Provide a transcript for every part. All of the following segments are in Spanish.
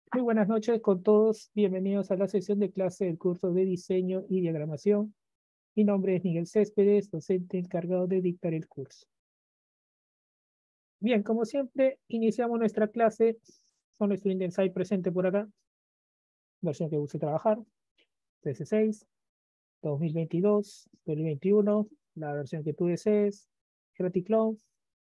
Muy buenas noches con todos. Bienvenidos a la sesión de clase del curso de diseño y diagramación. Mi nombre es Miguel Céspedes, docente encargado de dictar el curso. Bien, como siempre, iniciamos nuestra clase con nuestro Insight presente por acá, versión que guste trabajar, CS6, 2022, 2021, la versión que tú desees, Creative Cloud,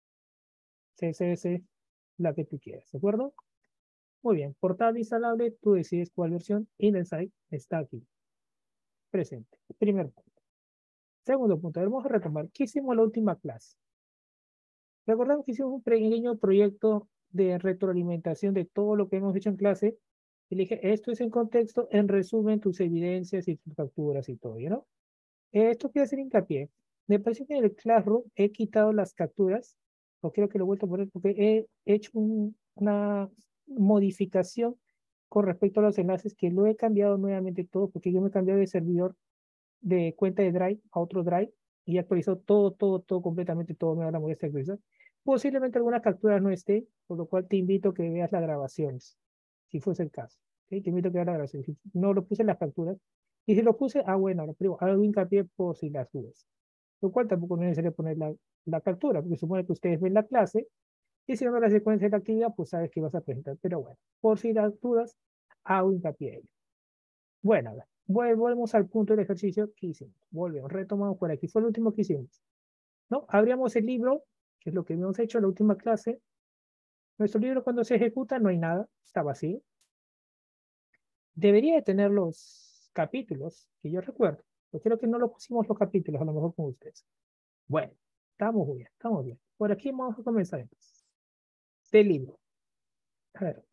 CSS, la que tú quieras, ¿de acuerdo? Muy bien, portal instalable, tú decides cuál versión. Insight está aquí, presente. Primer punto. Segundo punto, vamos a retomar. ¿Qué hicimos en la última clase? Recordamos que hicimos un pequeño proyecto de retroalimentación de todo lo que hemos hecho en clase. Y le dije, esto es en contexto, en resumen, tus evidencias y tus capturas y todo, ¿no? Esto quiero hacer hincapié. Me parece que en el Classroom he quitado las capturas, o creo que lo he vuelto a poner porque he hecho una modificación con respecto a los enlaces que lo he cambiado nuevamente todo, porque yo me he cambiado de servidor de cuenta de Drive a otro Drive y actualizó todo completamente, todo me da la molestia de actualizar. Posiblemente algunas capturas no esté, por lo cual te invito a que veas las grabaciones, si fuese el caso. ¿Okay? Te invito a que veas las grabaciones. Si no lo puse en las capturas, y si lo puse, bueno, ahora primero, hago hincapié por si las subes. Lo cual tampoco es necesario poner la captura, porque supone que ustedes ven la clase, y si no la secuencia de la actividad, pues sabes que vas a presentar. Pero bueno, por si las dudas, hago hincapié en ello. Bueno, a ver, volvemos al punto del ejercicio que hicimos. Volvemos, retomamos por aquí. Fue el último que hicimos. ¿No? Abríamos el libro, que es lo que habíamos hecho en la última clase. Nuestro libro cuando se ejecuta no hay nada, está vacío. Debería de tener los capítulos, que yo recuerdo. Yo creo que no lo pusimos los capítulos, a lo mejor con ustedes. Bueno, estamos bien, estamos bien. Por aquí vamos a comenzar entonces. Del libro. A ver,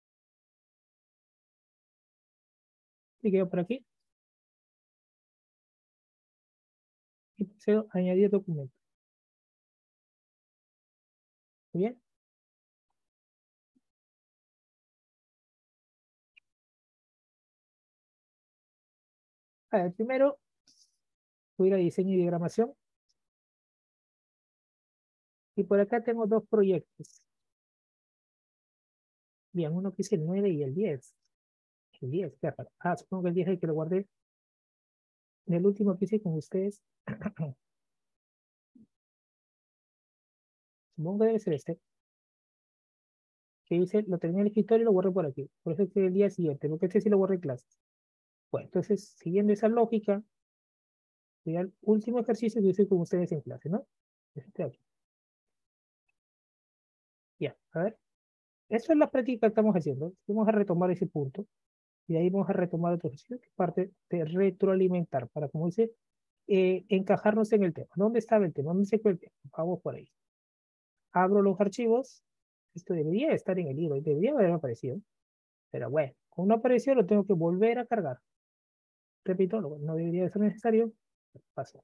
¿y quedo por aquí? Y procedo a añadir documento. ¿Muy bien? A ver, primero voy a ir a diseño y diagramación. Y por acá tengo dos proyectos. Bien, uno que es el 9 y el 10. El 10, qué raro. Supongo que el 10 es el que lo guardé. En el último que hice con ustedes, supongo que debe ser este, que hice, lo terminé en el escritorio y lo guardé por aquí. Por eso es que el día siguiente, porque este sí lo guardé en clases. Bueno, entonces, siguiendo esa lógica, voy al último ejercicio que hice con ustedes en clase, ¿no? Este de aquí. Ya, a ver. Eso es la práctica que estamos haciendo. Vamos a retomar ese punto. Y ahí vamos a retomar otro ejercicio que es parte de retroalimentar, para, como dice, encajarnos en el tema. ¿Dónde estaba el tema? ¿Dónde se quedó el tema? Vamos por ahí. Abro los archivos. Esto debería estar en el libro, debería haber aparecido. Pero bueno, como no apareció, lo tengo que volver a cargar. Repito, no debería ser necesario. Paso.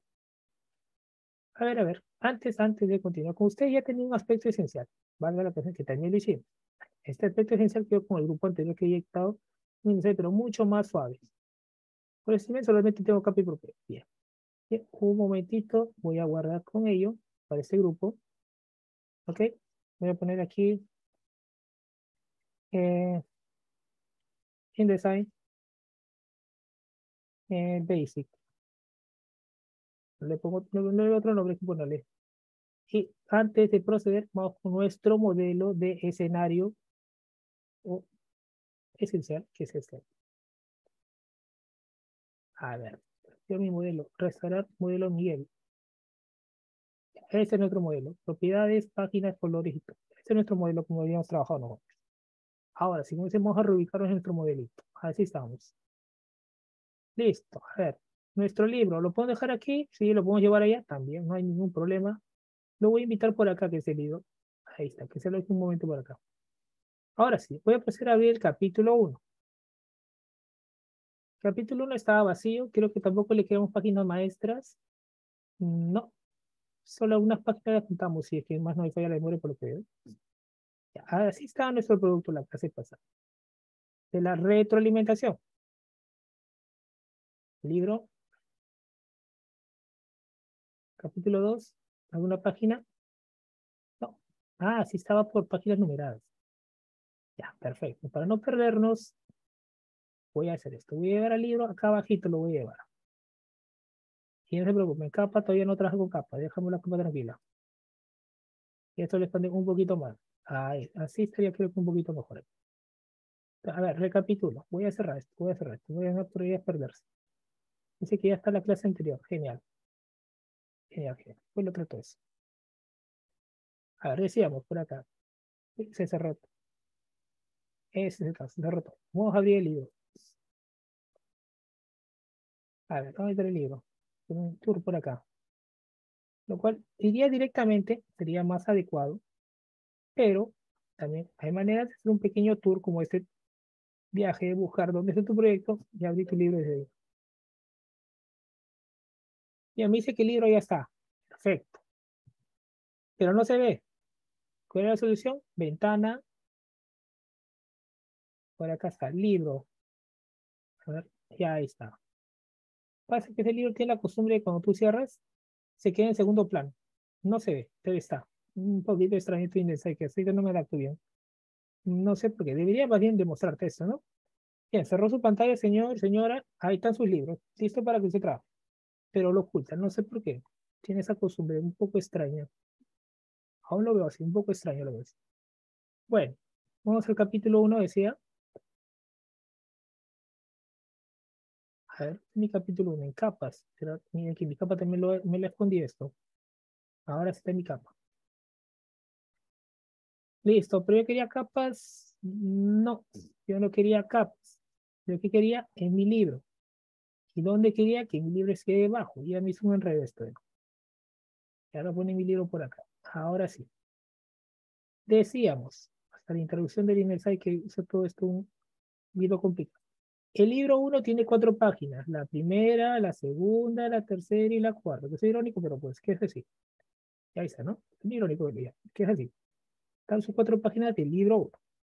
A ver. Antes de continuar con usted, ya tenía un aspecto esencial. Valga la pena que también lo hicimos. Este aspecto esencial quedó con el grupo anterior que he dictado, pero mucho más suave. Por eso solamente tengo copy propio. Bien. Bien, un momentito, voy a guardar con ello para este grupo. ¿Ok? Voy a poner aquí eh, InDesign Basic. Le pongo no hay otro nombre que ponerle. Y antes de proceder, vamos con nuestro modelo de escenario o esencial, que es este. A ver, yo mi modelo, restaurar modelo Miguel. Este es nuestro modelo. Propiedades, páginas, colores y todo. Este es nuestro modelo como habíamos trabajado nosotros. Ahora, si comencemos a reubicarnos en nuestro modelito. Así estamos. Listo. A ver, nuestro libro, ¿lo puedo dejar aquí? Sí, lo podemos llevar allá también, no hay ningún problema. Lo voy a invitar por acá, que es el libro. Ahí está, que se lo deje un momento por acá. Ahora sí, voy a proceder a abrir el capítulo 1. Capítulo 1 estaba vacío, creo que tampoco le quedamos páginas maestras. No, solo algunas páginas apuntamos, si es que más no me falla la memoria por lo que veo. Ya, así está nuestro producto la clase pasada. De la retroalimentación. Libro, capítulo 2, ¿alguna página? No. Sí estaba por páginas numeradas. Ya, perfecto. Para no perdernos, voy a hacer esto. Voy a llevar el libro, acá abajito lo voy a llevar. Y no se preocupen, capa todavía no trabajo con capa, déjame la capa tranquila. Y esto le expande un poquito más. Ahí, así estaría creo que un poquito mejor. A ver, recapitulo. Voy a cerrar esto, voy a cerrar esto. Voy a no perderse. Dice que ya está la clase anterior. Genial. Genial, genial. Pues lo trato eso. A ver, decíamos por acá. Se cerró. Ese es el caso, se cerró todo. Vamos a abrir el libro. A ver, vamos a ver el libro. Un tour por acá. Lo cual iría directamente, sería más adecuado, pero también hay maneras de hacer un pequeño tour como este viaje, de buscar dónde está tu proyecto y abrir tu libro desde ahí. Y a mí dice que el libro ya está. Perfecto. Pero no se ve. ¿Cuál es la solución? Ventana. Por acá está. Libro. A ver, ya ahí está. Pasa que ese libro tiene la costumbre de cuando tú cierras, se queda en segundo plano. No se ve, pero está. Un poquito extraño tu índice, que así que no me adapto bien. No sé por qué. Debería más bien demostrarte eso, ¿no? Bien, cerró su pantalla, señor, señora. Ahí están sus libros. Listo para que usted trabaje. Pero lo oculta. No sé por qué. Tiene esa costumbre un poco extraña. Aún lo veo así, un poco extraño lo veo así. Bueno, vamos al capítulo 1, decía. A ver, mi capítulo 1 en capas. Pero miren que mi capa también me la escondí esto. Ahora está en mi capa. Listo, pero yo quería capas. No, yo no quería capas. Yo que quería en mi libro. ¿Y dónde quería que mi libro esté debajo? Ya me hizo un enredo esto. Y ahora pone mi libro por acá. Ahora sí. Decíamos, hasta la introducción del Inelsai que hizo todo esto un libro complicado. El libro 1 tiene 4 páginas. La primera, la segunda, la tercera y la cuarta. Que es irónico, pero pues, ¿qué es así? Ya está, ¿no? Es irónico, ¿qué es así? Están sus 4 páginas del libro 1.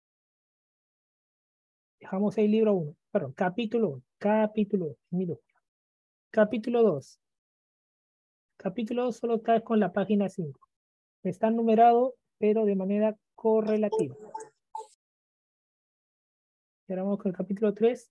Dejamos ahí libro 1, perdón, capítulo 1, capítulo 1, capítulo 2. Capítulo 2 solo está con la página 5. Está numerado, pero de manera correlativa. Y ahora vamos con el capítulo 3.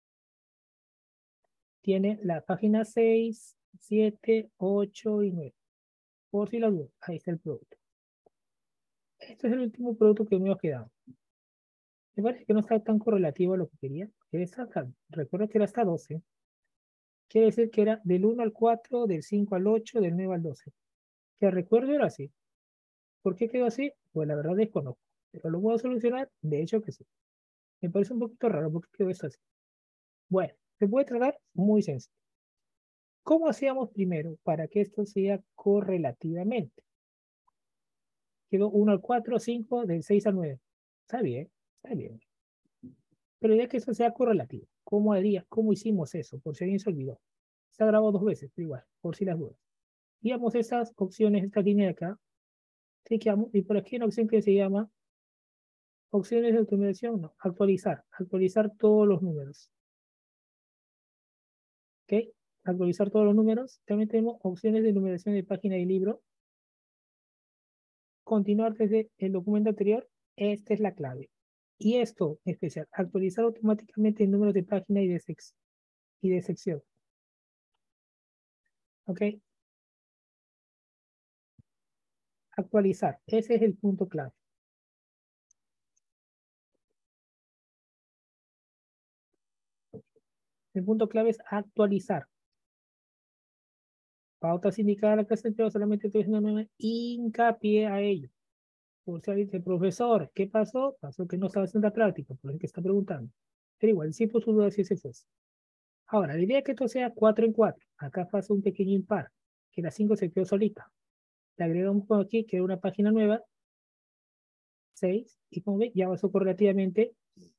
Tiene la página 6, 7, 8 y 9. Por si las dudas, ahí está el producto. Este es el último producto que me ha quedado. Me parece que no está tan correlativo a lo que quería. Recuerdo que era hasta 12. Quiere decir que era del 1 al 4, del 5 al 8, del 9 al 12. Que recuerdo era así. ¿Por qué quedó así? Pues la verdad desconozco. Pero lo puedo solucionar, de hecho que sí. Me parece un poquito raro porque quedó esto así. Bueno, se puede tratar muy sencillo. ¿Cómo hacíamos primero para que esto sea correlativamente? Quedó 1 al 4, 5, del 6 al 9. Está bien, está bien. Pero ya que eso sea correlativo, ¿cómo hicimos eso? Por si alguien se olvidó. Se ha grabado 2 veces, pero igual, por si las dudas. Digamos estas opciones, esta línea de acá, cliqueamos y por aquí hay una opción que se llama opciones de automatización, no, actualizar todos los números. ¿Ok? Actualizar todos los números. También tenemos opciones de numeración de página y libro. Continuar desde el documento anterior. Esta es la clave. Y esto, en especial, actualizar automáticamente el número de página y de sección. ¿Ok? Actualizar. Ese es el punto clave. El punto clave es actualizar. Pautas indicadas en la clase anterior, solamente estoy haciendo hincapié a ello. Por si alguien dice, profesor, ¿qué pasó? Pasó que no estaba haciendo la práctica, por eso que está preguntando. Pero igual, sí por su duda si ese fuese. Ahora, la idea es que esto sea 4 en 4. Acá pasa un pequeño impar, que la 5 se quedó solita. Le agregamos por aquí, que es una página nueva, 6, y como ven, ya pasó correlativamente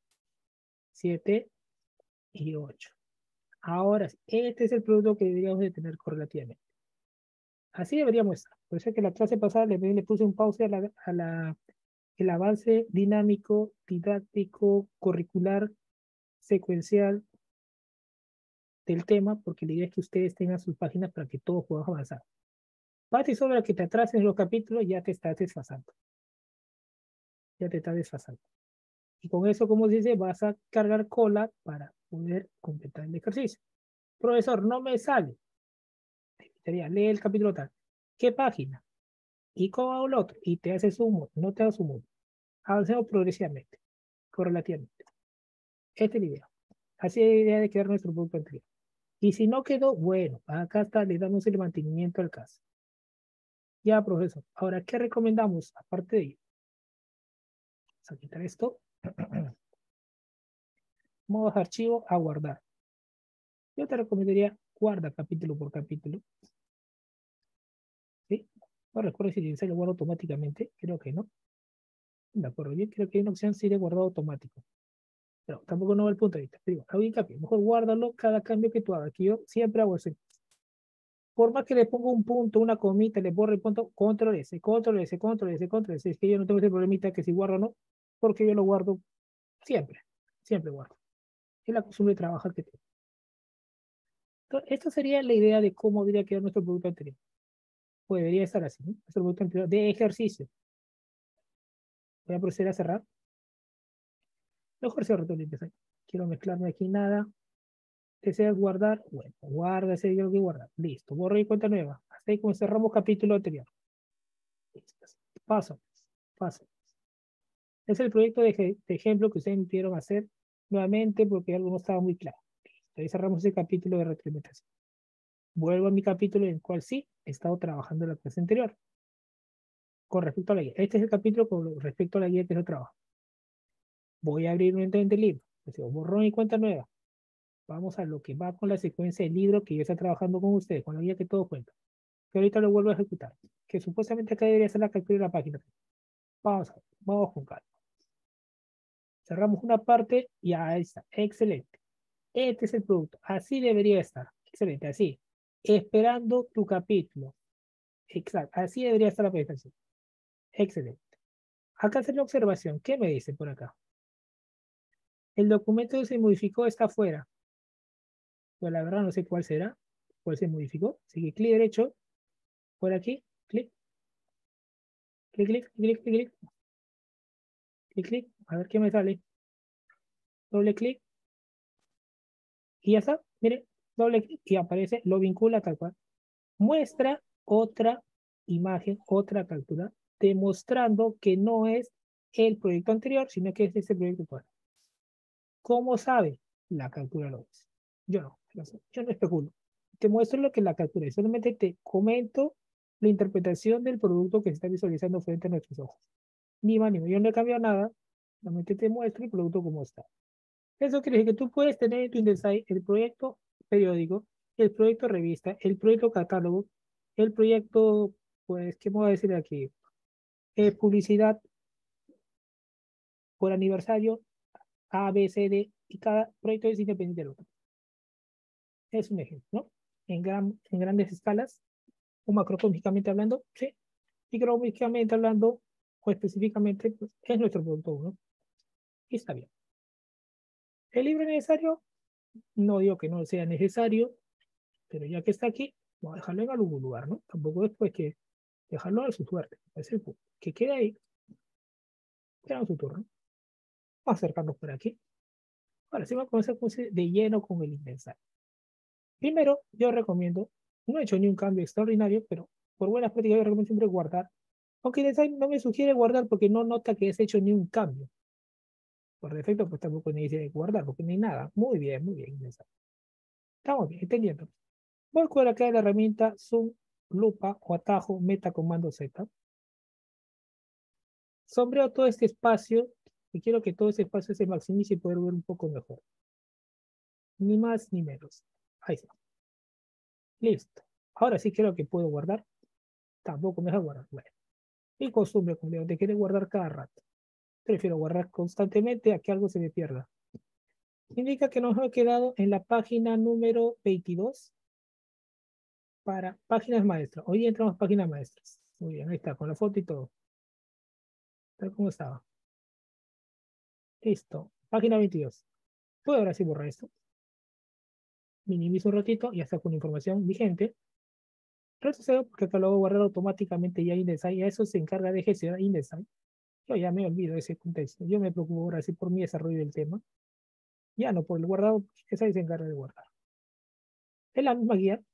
7 y 8. Ahora, este es el producto que deberíamos de tener correlativamente. Así deberíamos estar. Por eso es que la clase pasada le puse un pause el avance dinámico, didáctico, curricular, secuencial del tema, porque la idea es que ustedes tengan sus páginas para que todos podamos avanzar. Parte sobre lo que te atrases en los capítulos, ya te estás desfasando. Ya te estás desfasando. Y con eso, como se dice, vas a cargar cola para poder completar el ejercicio. Profesor, no me sale. Sería, lee el capítulo tal. ¿Qué página? ¿Y cómo hago el otro? Y te hace sumo, no te hace sumo. Avancemos progresivamente, correlativamente. Esta es la idea. Así es la idea de crear nuestro producto anterior. Y si no quedó, bueno, acá está, le damos el mantenimiento al caso. Ya, profesor. Ahora, ¿qué recomendamos? Aparte de ello, vamos a quitar esto. Modos archivo a guardar. Yo te recomendaría guarda capítulo por capítulo. ¿Sí? No recuerdo si se lo guarda automáticamente. Creo que no. De acuerdo. Yo creo que hay una opción sí de guardado automático. Pero tampoco no va el punto de vista. Digo, hago hincapié. Mejor guárdalo cada cambio que tú hagas. Que yo siempre hago eso. Por más que le ponga un punto, una comita, le borre el punto, control S, control S, control S, control S. Es que yo no tengo ese problemita que si guardo o no, porque yo lo guardo siempre. Siempre guardo. Es la costumbre de trabajar que tengo. Entonces, esta sería la idea de cómo debería quedar nuestro producto anterior. Pues debería estar así, ¿no? Nuestro producto anterior de ejercicio. Voy a proceder a cerrar. Mejor cierro todo el empezar. Quiero mezclarme aquí nada. ¿Deseas guardar? Bueno, guarda ese yo que guardar. Listo. Borro y cuenta nueva. Hasta ahí como cerramos capítulo anterior. Listo. Paso. Paso. Es el proyecto de ejemplo que ustedes me pidieron hacer nuevamente porque algo no estaba muy claro. Ahí cerramos ese capítulo de retroalimentación. Vuelvo a mi capítulo en el cual sí he estado trabajando en la clase anterior. Con respecto a la guía. Este es el capítulo con respecto a la guía que yo trabajo. Voy a abrir nuevamente el libro. Borrón y cuenta nueva. Vamos a lo que va con la secuencia del libro que yo estoy trabajando con ustedes, con la guía que todo cuenta. Que ahorita lo vuelvo a ejecutar. Que supuestamente acá debería ser la captura de la página. Vamos a ver. Vamos con calma. Cerramos una parte y ahí está. Excelente. Este es el producto. Así debería estar. Excelente. Así. Esperando tu capítulo. Exacto. Así debería estar la presentación. Excelente. Acá hacer la observación. ¿Qué me dice por acá? El documento que se modificó está afuera. Pues la verdad no sé cuál será. ¿Cuál se modificó? Así que clic derecho. Por aquí. Clic. Clic, clic, clic, clic, clic. Clic, clic. A ver qué me sale. Doble clic. Y ya está. Mire. Doble clic. Y aparece. Lo vincula tal cual. Muestra otra imagen, otra captura, demostrando que no es el proyecto anterior, sino que es este proyecto actual. ¿Cómo sabe? La captura lo es. Yo no, yo no especulo. Te muestro lo que la captura es. Solamente te comento la interpretación del producto que se está visualizando frente a nuestros ojos. Ni más ni menos. Yo no he cambiado nada. Solamente te muestro el producto como está. Eso quiere decir que tú puedes tener en tu InDesign el proyecto periódico, el proyecto revista, el proyecto catálogo, el proyecto, pues, ¿qué me voy a decir aquí? Publicidad por aniversario, A, B, C, D, y cada proyecto es independiente del otro. Es un ejemplo, ¿no? En grandes escalas, o macroscópicamente hablando, sí, microscópicamente hablando, o específicamente, pues, es nuestro producto 1. Y está bien. ¿El libro es necesario? No digo que no sea necesario, pero ya que está aquí, vamos a dejarlo en algún lugar, ¿no? Tampoco después que dejarlo a su suerte. Es el punto. Que quede ahí, esperamos su turno. Vamos a acercarnos por aquí. Ahora sí vamos a comenzar de lleno con el inventario. Primero, yo recomiendo, no he hecho ni un cambio extraordinario, pero por buenas prácticas yo recomiendo siempre guardar. Aunque el design no me sugiere guardar porque no nota que has hecho ni un cambio. Por defecto, pues tampoco me dice guardar porque no hay nada. Muy bien. Estamos bien, entendiendo. Voy a escoger acá la herramienta Zoom, lupa o atajo, meta comando Z. Sombreo todo este espacio y quiero que todo ese espacio se maximice y poder ver un poco mejor. Ni más ni menos. Ahí está. Listo. Ahora sí creo que puedo guardar. Tampoco me deja guardar. Bueno, mi costumbre, como digo, de querer guardar cada rato. Prefiero guardar constantemente a que algo se me pierda. Indica que nos ha quedado en la página número 22 para páginas maestras. Hoy entramos a páginas maestras. Muy bien, ahí está, con la foto y todo. Tal como estaba. Listo. Página 22. Puedo ahora sí borrar esto. Minimizo un ratito y ya está con información vigente. Retrocedo porque acá lo voy a guardar automáticamente ya InDesign. Y a eso se encarga de gestionar InDesign. Yo ya me olvido de ese contexto. Yo me preocupo ahora sí por mi desarrollo del tema. Ya no por el guardado, porque esa se encarga de guardar. Es la misma guía.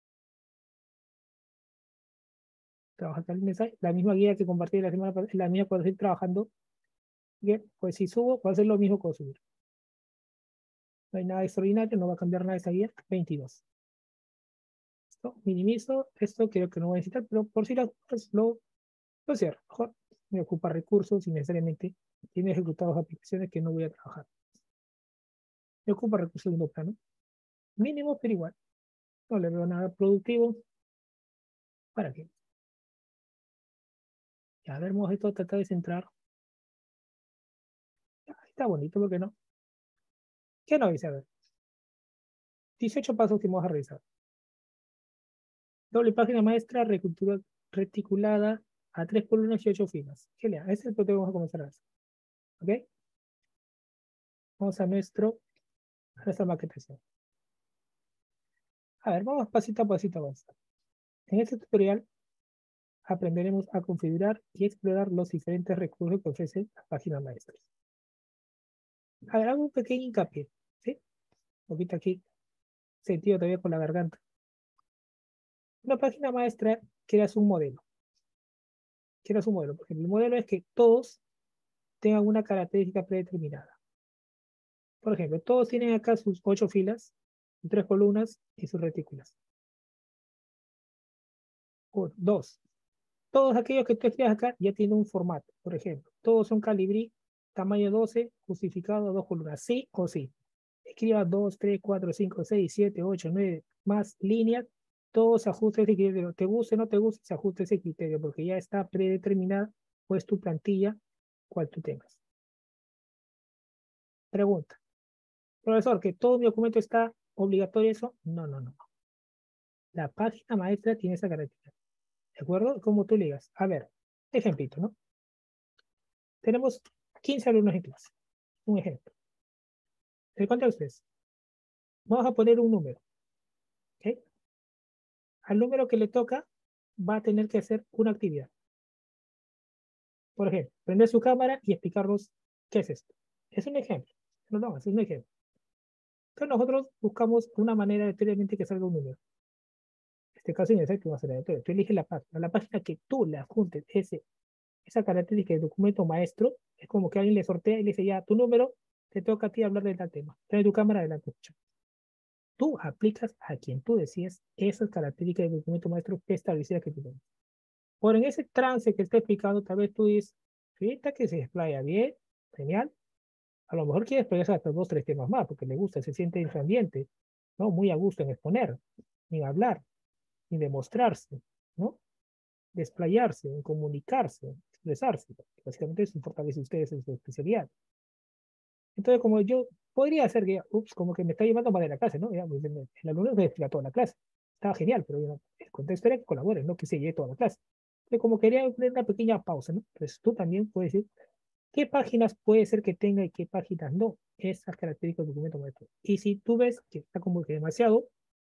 Trabaja acá el mensaje. La misma guía que compartí la semana pasada. La mía cuando estoy trabajando. Bien, pues si subo, va a ser lo mismo que subir. No hay nada extraordinario, no va a cambiar nada esta guía. 22. Esto minimizo. Esto creo que no voy a necesitar, pero por si las cosas lo cierro. Mejor me ocupa recursos y necesariamente tiene ejecutados aplicaciones que no voy a trabajar. Me ocupa recursos de un plano. Mínimo, pero igual. No le veo nada productivo. ¿Para qué? Ya, a ver, vamos a tratar de centrar. Ya, está bonito, ¿por qué no? ¿Qué no dice? A ver, 18 pasos que vamos a revisar. Doble página maestra reticulada a 3 columnas y 8 filas. Genial, ese es el que vamos a comenzar a hacer. ¿Ok? Vamos a nuestra maquetación. A ver, vamos pasito a pasito a avanzar. En este tutorial aprenderemos a configurar y explorar los diferentes recursos que ofrece la página maestra. A ver, hago un pequeño hincapié. ¿Sí? Un poquito aquí, sentido todavía con la garganta. Una página maestra creas un modelo. Creas un modelo, porque el modelo es que todos tengan una característica predeterminada. Por ejemplo, todos tienen acá sus 8 filas, 3 columnas y sus retículas. 1, 2. Todos aquellos que tú escribas acá ya tienen un formato. Por ejemplo, todos son Calibri, tamaño 12, justificado 2 columnas. Sí o sí. Escriba 2, 3, 4, 5, 6, 7, 8, 9 más líneas. Todo se ajusta a ese criterio. Te guste o no te guste, se ajusta a ese criterio porque ya está predeterminada, pues tu plantilla, cual tú tengas. Pregunta. Profesor, ¿que todo mi documento está obligatorio eso? No, no, no. La página maestra tiene esa característica. ¿De acuerdo? Como tú le digas. A ver, ejemplito, ¿no? Tenemos 15 alumnos en clase. Un ejemplo. ¿De cuántos ustedes? Vamos a poner un número. ¿Ok? Al número que le toca va a tener que hacer una actividad. Por ejemplo, prender su cámara y explicarnos qué es esto. Es un ejemplo. No, es un ejemplo. Entonces nosotros buscamos una manera aleatoriamente que salga un número. En este caso, que va a ser aleatorio. Tú eliges la página que tú le adjuntes esa característica de documento maestro. Es como que alguien le sortea y le dice, ya, tu número, te toca a ti hablar de tal tema. Trae tu cámara adelante. Tú aplicas a quien tú decides esas características de documento maestro establecidas que tú tienes. Por en ese trance que está explicando, tal vez tú dices, fíjate que se explaya bien, genial. A lo mejor quiere explayarse hasta 2, 3 temas más, porque le gusta, se siente en su ambiente, ¿no? Muy a gusto en exponer, en hablar, en demostrarse, ¿no? Desplayarse, en comunicarse, expresarse. Básicamente eso fortalece ustedes en su especialidad. Entonces, como yo podría hacer que, ups, como que me está llevando mal de la clase, ¿no? Ya, pues, el alumno me explica toda la clase. Estaba genial, pero ya, el contexto era que colaboren, no que se lleve toda la clase. Entonces, como quería poner una pequeña pausa, ¿no? Pues tú también puedes decir qué páginas puede ser que tenga y qué páginas no. Esas características del documento maestro. Y si tú ves que está como que demasiado,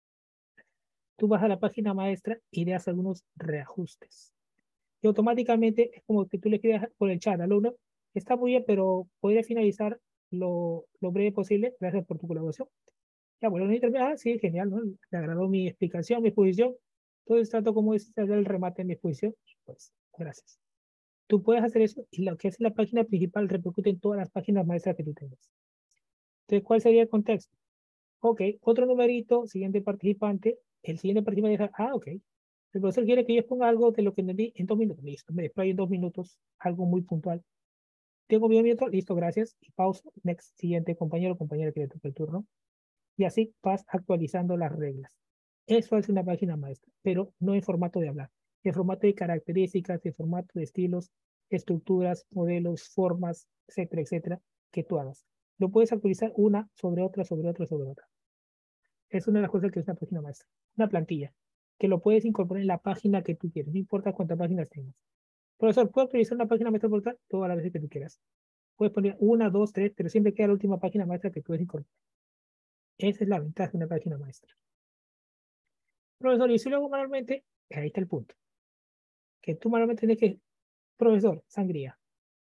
tú vas a la página maestra y le haces algunos reajustes. Y automáticamente es como que tú le escribas por el chat al alumno, está muy bien, pero podría finalizar lo breve posible, gracias por tu colaboración. Ya, bueno, sí, genial, ¿no? Le agradó mi explicación, mi exposición. Entonces trato como es hacer el remate de mi exposición. Pues, gracias. Tú puedes hacer eso y lo que es la página principal repercute en todas las páginas maestras que tú tengas. Entonces, ¿cuál sería el contexto? Ok, otro numerito, siguiente participante. El siguiente participante dice, ok. El profesor quiere que yo ponga algo de lo que entendí en 2 minutos. Listo, me desplayo en 2 minutos, algo muy puntual. Tengo mi minuto, listo, gracias. Y pausa. Next, siguiente compañero, compañera que le toca el turno. Y así vas actualizando las reglas. Eso es una página maestra, pero no en formato de hablar, en formato de características, en formato de estilos, estructuras, modelos, formas, etcétera, etcétera, que tú hagas. Lo puedes actualizar una sobre otra, sobre otra, sobre otra. Es una de las cosas que es una página maestra, una plantilla, que lo puedes incorporar en la página que tú quieres, no importa cuántas páginas tengas. Profesor, ¿puedo actualizar una página maestra portal? Todas las veces que tú quieras. Puedes poner una, dos, tres, pero siempre queda la última página maestra que puedes incorporar. Esa es la ventaja de una página maestra. Profesor, y si lo hago manualmente, ahí está el punto. Que tú manualmente tienes que, profesor, sangría.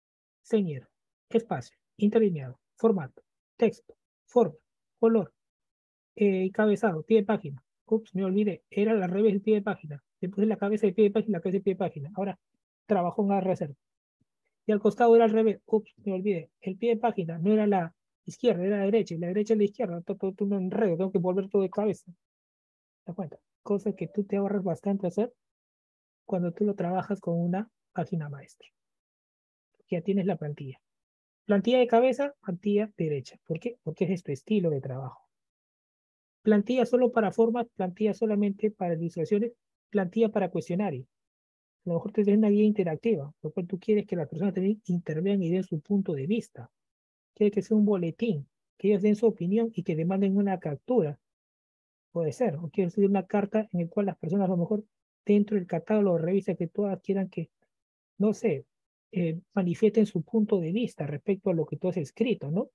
ceñido, espacio, interlineado, formato, texto, forma, color, encabezado, pie de página. Ups, me olvidé, era al revés del pie de página. Le puse la cabeza de pie de página, la cabeza de pie de página. Ahora, trabajo en la reserva. Y al costado era al revés. Ups, me olvidé. El pie de página no era la izquierda, era la derecha, y la derecha es la izquierda. Todo un enredo, tengo que volver todo de cabeza. ¿Te das cuenta? Cosa que tú te ahorras bastante hacer cuando tú lo trabajas con una página maestra. Ya tienes la plantilla. Plantilla de cabeza, plantilla derecha. ¿Por qué? Porque es tu estilo de trabajo. Plantilla solo para formas, plantilla solamente para ilustraciones, plantilla para cuestionario. A lo mejor te tienes una guía interactiva, lo cual tú quieres que las personas también intervean y den su punto de vista. Quieres que sea un boletín, que ellos den su opinión y que demanden una captura. Puede ser. O quieres decir una carta en la cual las personas a lo mejor dentro del catálogo de revistas que todas quieran que, no sé, manifiesten su punto de vista respecto a lo que tú has escrito, ¿no?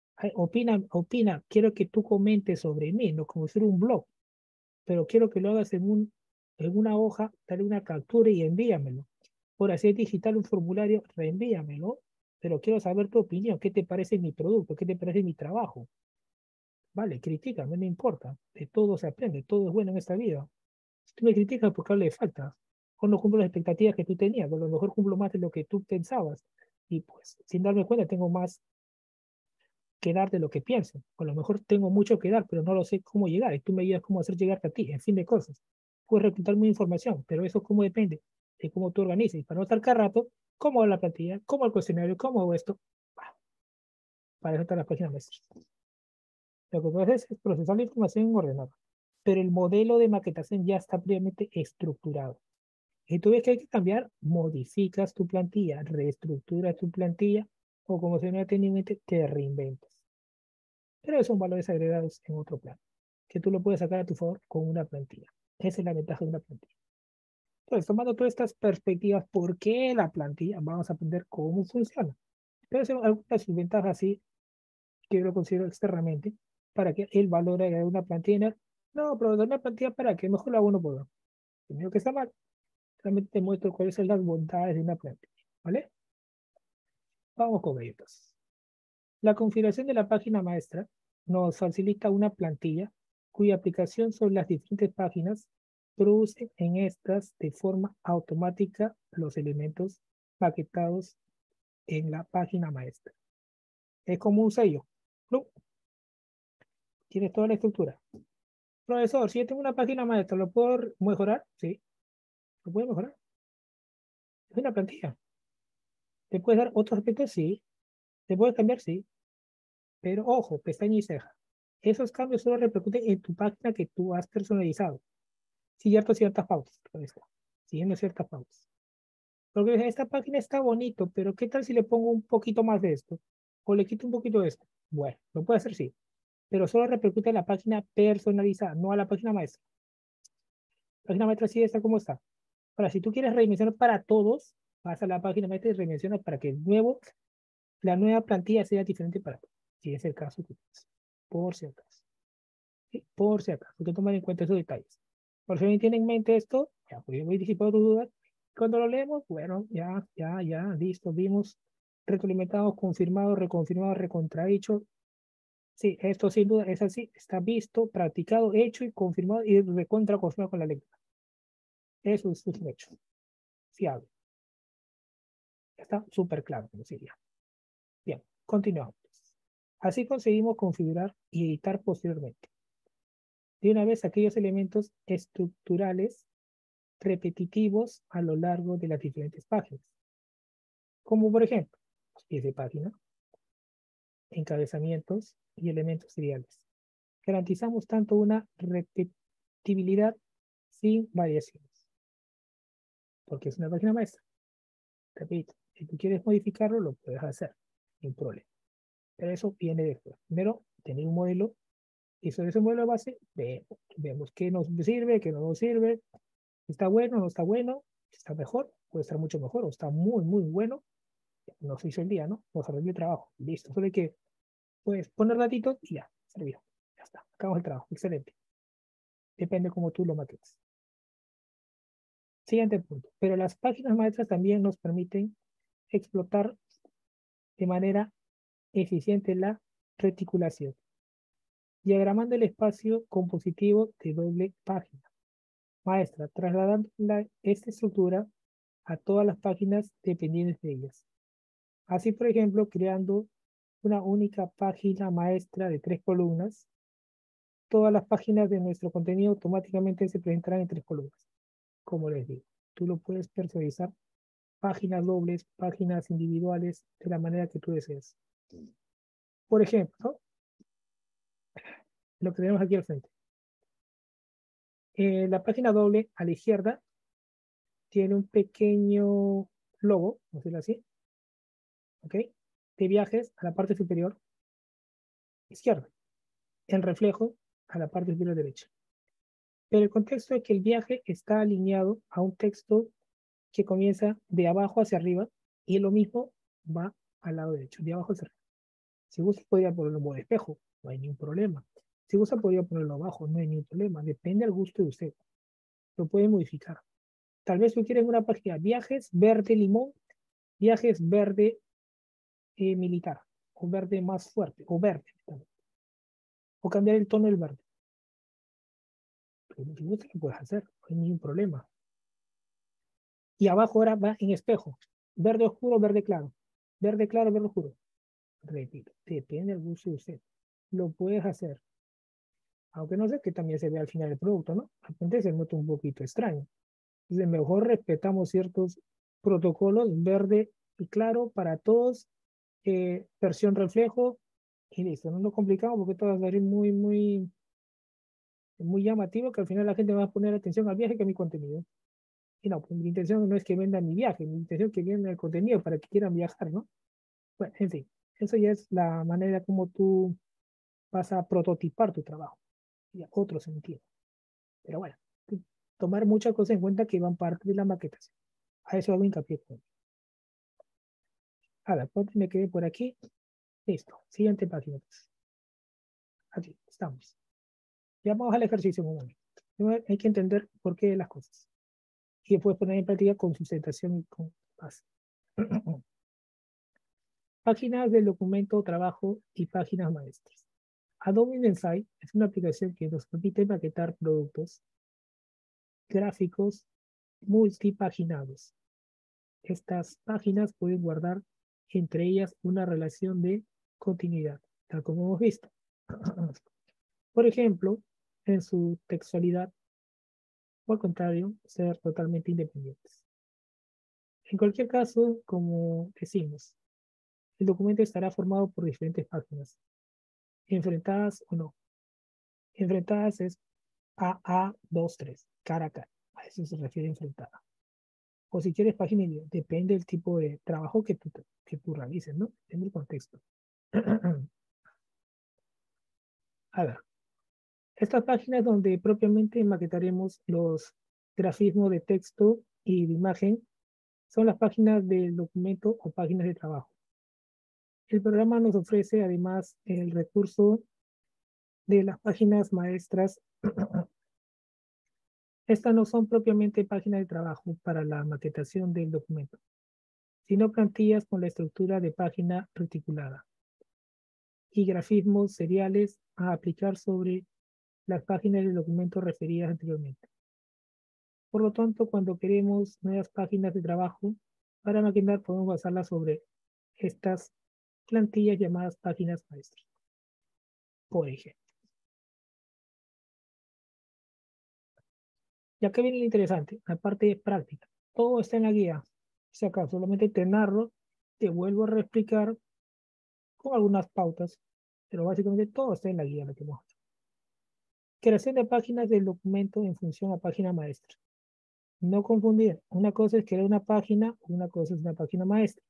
Opina, quiero que tú comentes sobre mí, no como ser un blog, pero quiero que lo hagas en una hoja, dale una captura y envíamelo. Por así es digital un formulario, reenvíamelo, pero quiero saber tu opinión, qué te parece mi producto, qué te parece mi trabajo. Vale, critícame, no importa, de todo se aprende, todo es bueno en esta vida. Si tú me criticas porque le falta, o no cumplo las expectativas que tú tenías, o a lo mejor cumplo más de lo que tú pensabas, y pues sin darme cuenta tengo más que dar de lo que pienso. O a lo mejor tengo mucho que dar, pero no lo sé cómo llegar, y tú me ayudas cómo hacer llegarte a ti, en fin de cosas. Puedes reclutar mi información, pero eso cómo depende de cómo tú organizas. Y para no estar cada rato, cómo hago la plantilla, cómo el cuestionario, cómo hago esto. Para eso están las páginas maestras. Lo que puedes hacer es procesar la información en ordenador, pero el modelo de maquetación ya está previamente estructurado. Y tú ves que hay que cambiar, modificas tu plantilla, reestructuras tu plantilla, o como se me ha tenido en mente, te reinventas. Pero esos son valores agregados en otro plan, que tú lo puedes sacar a tu favor con una plantilla. Esa es la ventaja de una plantilla. Entonces, tomando todas estas perspectivas, ¿por qué la plantilla? Vamos a aprender cómo funciona. Pero son algunas de sus ventajas, sí, que yo lo considero externamente, para que el valor agregado de una plantilla. No, pero de una plantilla para que mejor la hago uno por uno. Primero que está mal, realmente te muestro cuáles son las bondades de una plantilla. ¿Vale? Vamos con ello, entonces. La configuración de la página maestra nos facilita una plantilla cuya aplicación sobre las diferentes páginas produce en estas de forma automática los elementos paquetados en la página maestra. Es como un sello. ¡Plum! Tienes toda la estructura. Profesor, si yo tengo una página maestra, ¿lo puedo mejorar? Sí, lo puedo mejorar. Es una plantilla. ¿Te puedes dar otros aspectos? Sí. ¿Te puedes cambiar? Sí. Pero ojo, pestaña y ceja. Esos cambios solo repercuten en tu página que tú has personalizado. Ciertas pautas, siguiendo ciertas pautas. Porque esta página está bonito, pero ¿qué tal si le pongo un poquito más de esto? O le quito un poquito de esto. Bueno, lo puede hacer, sí, pero solo repercute en la página personalizada, no a la página maestra. La página maestra sí está como está. Ahora, si tú quieres redimensionar para todos, vas a la página maestra y redimensionas para que la nueva plantilla sea diferente para todos. Si es el caso, por si acaso. ¿Sí? Por si acaso, hay que tomar en cuenta esos detalles. Por si alguien tiene en mente esto, ya pues yo voy disipando tus dudas. Cuando lo leemos, bueno, ya, listo, vimos, retroalimentados, confirmado, reconfirmado, recontradicho. Sí, esto sin duda es así, está visto, practicado, hecho y confirmado y recontra confirmado con la lectura. Eso es un hecho, fiable. Está súper claro, como diría. Bien, continuamos. Así conseguimos configurar y editar posteriormente. De una vez aquellos elementos estructurales repetitivos a lo largo de las diferentes páginas, como por ejemplo, los pies de página, encabezamientos y elementos seriales. Garantizamos tanto una repetibilidad sin variaciones, porque es una página maestra. Repito, si tú quieres modificarlo, lo puedes hacer, sin problema. Pero eso viene después. Primero, tener un modelo y sobre ese modelo de base vemos qué nos sirve, qué no nos sirve, está bueno, no está bueno, está mejor, puede estar mucho mejor o está muy, muy bueno. Nos hizo el día, ¿no? Nos arregló el trabajo. Listo. Solo hay que, pues, poner ratitos y ya, servido. Ya está. Acabamos el trabajo. Excelente. Depende cómo tú lo maquetes. Siguiente punto. Pero las páginas maestras también nos permiten explotar de manera eficiente la reticulación. Diagramando el espacio compositivo de doble página. Maestra, trasladando esta estructura a todas las páginas dependientes de ellas. Así, por ejemplo, creando una única página maestra de 3 columnas, todas las páginas de nuestro contenido automáticamente se presentarán en 3 columnas. Como les digo, tú lo puedes personalizar, páginas dobles, páginas individuales, de la manera que tú desees. Por ejemplo, lo que tenemos aquí al frente. La página doble a la izquierda tiene un pequeño logo, vamos a decirlo así, ¿ok? De viajes a la parte superior izquierda, en reflejo a la parte superior derecha. Pero el contexto es que el viaje está alineado a un texto que comienza de abajo hacia arriba y lo mismo va al lado derecho, de abajo hacia arriba. Si gusta podría ponerlo en modo espejo, no hay ningún problema. Si gusta podría ponerlo abajo, no hay ningún problema. Depende al gusto de usted. Lo puede modificar. Tal vez tú quieres una página viajes verde limón, viajes verde militar, o verde más fuerte, o verde. O cambiar el tono del verde. Pero si gusta lo puedes hacer, no hay ningún problema. Y abajo ahora va en espejo. Verde oscuro, verde claro. Verde claro, verde oscuro. Repito, depende del gusto de usted. Lo puedes hacer. Aunque no sé que también se ve al final del producto, ¿no? De repente se nota un poquito extraño. Entonces, mejor respetamos ciertos protocolos, verde y claro para todos, versión reflejo, y listo. No nos complicamos porque todo va a salir muy llamativo, que al final la gente va a poner atención al viaje que a mi contenido. Y no, pues mi intención no es que vendan mi viaje, mi intención es que vendan el contenido para que quieran viajar, ¿no? Bueno, en fin, eso ya es la manera como tú vas a prototipar tu trabajo, y a otro sentido. Pero bueno, tomar muchas cosas en cuenta que van parte de la maquetación. A eso hago hincapié. A ver, me quedé por aquí. Listo. Siguiente página. Pues. Aquí estamos. Ya vamos al ejercicio un momento. Primero hay que entender por qué las cosas. Y después poner en práctica con sustentación y con base. Páginas del documento, trabajo y páginas maestras. Adobe InDesign es una aplicación que nos permite maquetar productos gráficos multipaginados. Estas páginas pueden guardar entre ellas una relación de continuidad, tal como hemos visto. Por ejemplo, en su textualidad, o al contrario, ser totalmente independientes. En cualquier caso, como decimos, el documento estará formado por diferentes páginas, enfrentadas o no. Enfrentadas es A, 2, 3, cara a cara. A eso se refiere enfrentada. O si quieres página y video, depende del tipo de trabajo que tú realices, ¿no? Depende del contexto. A ver, estas páginas donde propiamente maquetaremos los grafismos de texto y de imagen son las páginas del documento o páginas de trabajo. El programa nos ofrece además el recurso de las páginas maestras. Estas no son propiamente páginas de trabajo para la maquetación del documento, sino plantillas con la estructura de página reticulada y grafismos seriales a aplicar sobre las páginas del documento referidas anteriormente. Por lo tanto, cuando queremos nuevas páginas de trabajo para maquinar, podemos basarlas sobre estas plantillas llamadas páginas maestras. Por ejemplo. Ya que viene lo interesante, la parte práctica. Todo está en la guía. Si acaso solamente te narro, te vuelvo a reexplicar con algunas pautas, pero básicamente todo está en la guía. Lo que hemos hecho. Creación de páginas del documento en función a página maestra. No confundir. Una cosa es crear una página, una cosa es una página maestra.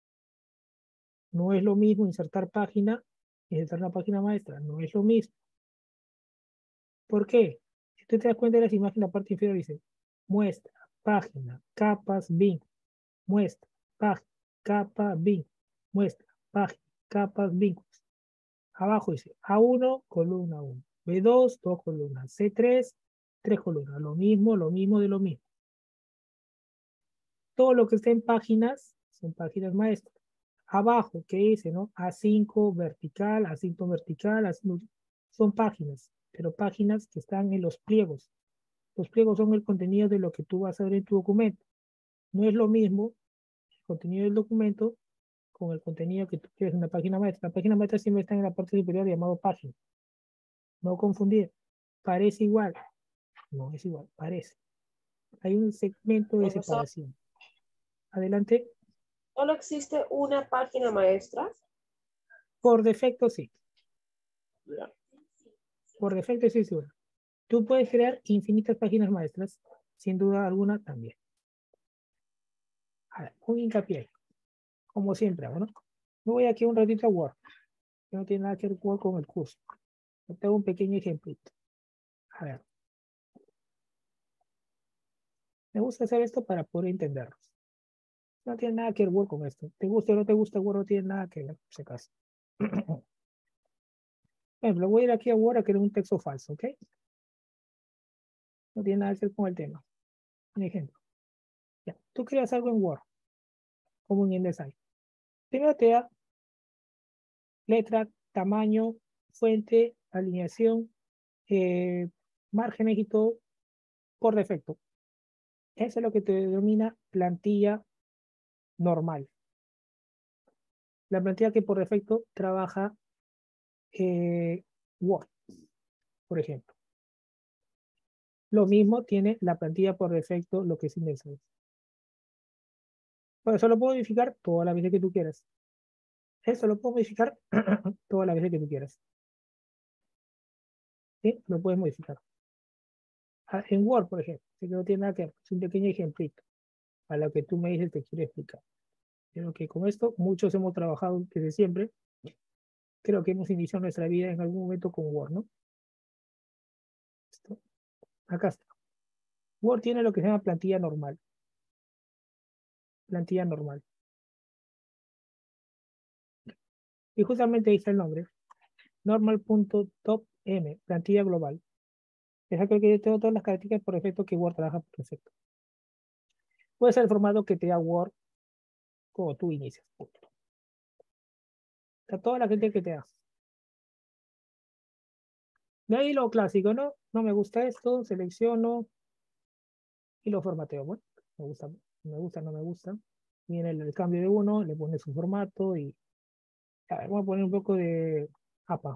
No es lo mismo insertar página y insertar una página maestra. No es lo mismo. ¿Por qué? Si tú te das cuenta de las imágenes, la parte inferior dice muestra, página, capas, bin. Muestra, página, capa, bin. Muestra, página, capas, vínculos. Abajo dice A1, columna 1. B2, 2 columnas. C3, 3 columnas. Lo mismo de lo mismo. Todo lo que está en páginas son páginas maestras. Abajo, ¿qué dice, no? A5 vertical, A5 vertical, A5, son páginas, pero páginas que están en los pliegos. Los pliegos son el contenido de lo que tú vas a ver en tu documento. No es lo mismo el contenido del documento con el contenido que tú quieres en una página maestra. La página maestra siempre está en la parte superior llamado página. No confundir. Parece igual. No es igual, parece. Hay un segmento de Profesor, separación. Adelante. ¿solo existe una página maestra? Por defecto, sí. Ya. Por defecto, sí, seguro. Tú puedes crear infinitas páginas maestras, sin duda alguna también. A ver, un hincapié, como siempre hago, ¿no? Me voy aquí un ratito a Word, que no tiene nada que ver con el curso. Te tengo un pequeño ejemplito. A ver, me gusta hacer esto para poder entenderlos. No tiene nada que ver Word con esto. Te gusta o no te gusta Word, no tiene nada que ver, por si acaso. Por ejemplo, voy a ir aquí a Word a crear un texto falso, ¿ok? No tiene nada que ver con el tema. Un ejemplo. Ya, tú creas algo en Word, como un InDesign. Primero te da letra, tamaño, fuente, alineación, eh, márgenes y todo por defecto. Eso es lo que te denomina plantilla normal. La plantilla que por defecto trabaja Word, por ejemplo. Lo mismo tiene la plantilla por defecto, lo que es InDesign. Por eso lo puedo modificar todas las veces que tú quieras. Eso lo puedo modificar todas las veces que tú quieras. ¿Sí? Lo puedes modificar. En Word, por ejemplo, que no tiene nada que ver, es un pequeño ejemplito a lo que tú me dices te quiero explicar. Creo que con esto muchos hemos trabajado desde siempre. Creo que hemos iniciado nuestra vida en algún momento con Word, ¿no? Esto, acá está. Word tiene lo que se llama plantilla normal. Plantilla normal. Y justamente ahí está el nombre. Normal.top-m, plantilla global. Es aquel que yo tengo todas las características por defecto que Word trabaja por defecto. Puede ser el formato que te da Word como tú inicias. Está toda la gente que te da. De ahí lo clásico, ¿no? No me gusta esto, selecciono y lo formateo. Bueno, me gusta, me gusta, no me gusta. Viene el cambio de uno, le pones su formato y a ver, voy a poner un poco de APA.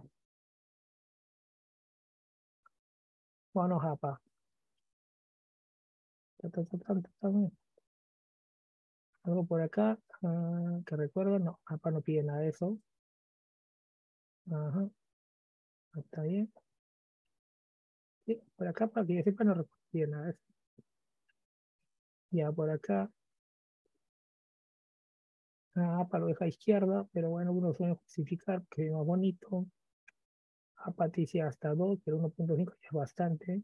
Bueno, APA. Algo por acá que recuerdo, no, APA no pide nada de eso. Ajá, está bien. Sí, por acá para que yo sepa no pide nada de eso. Ya por acá, APA lo deja a izquierda, pero bueno, uno suele justificar que es más bonito. APA dice hasta 2, pero 1.5 ya es bastante.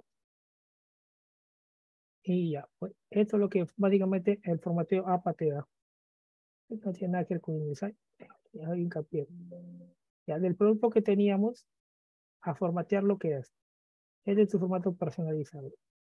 Y ya, pues esto es lo que básicamente el formateo APA te da. No tiene nada que ver con InDesign. Ya hay hincapié. Ya del producto que teníamos a formatear lo que es. Es de tu formato personalizado.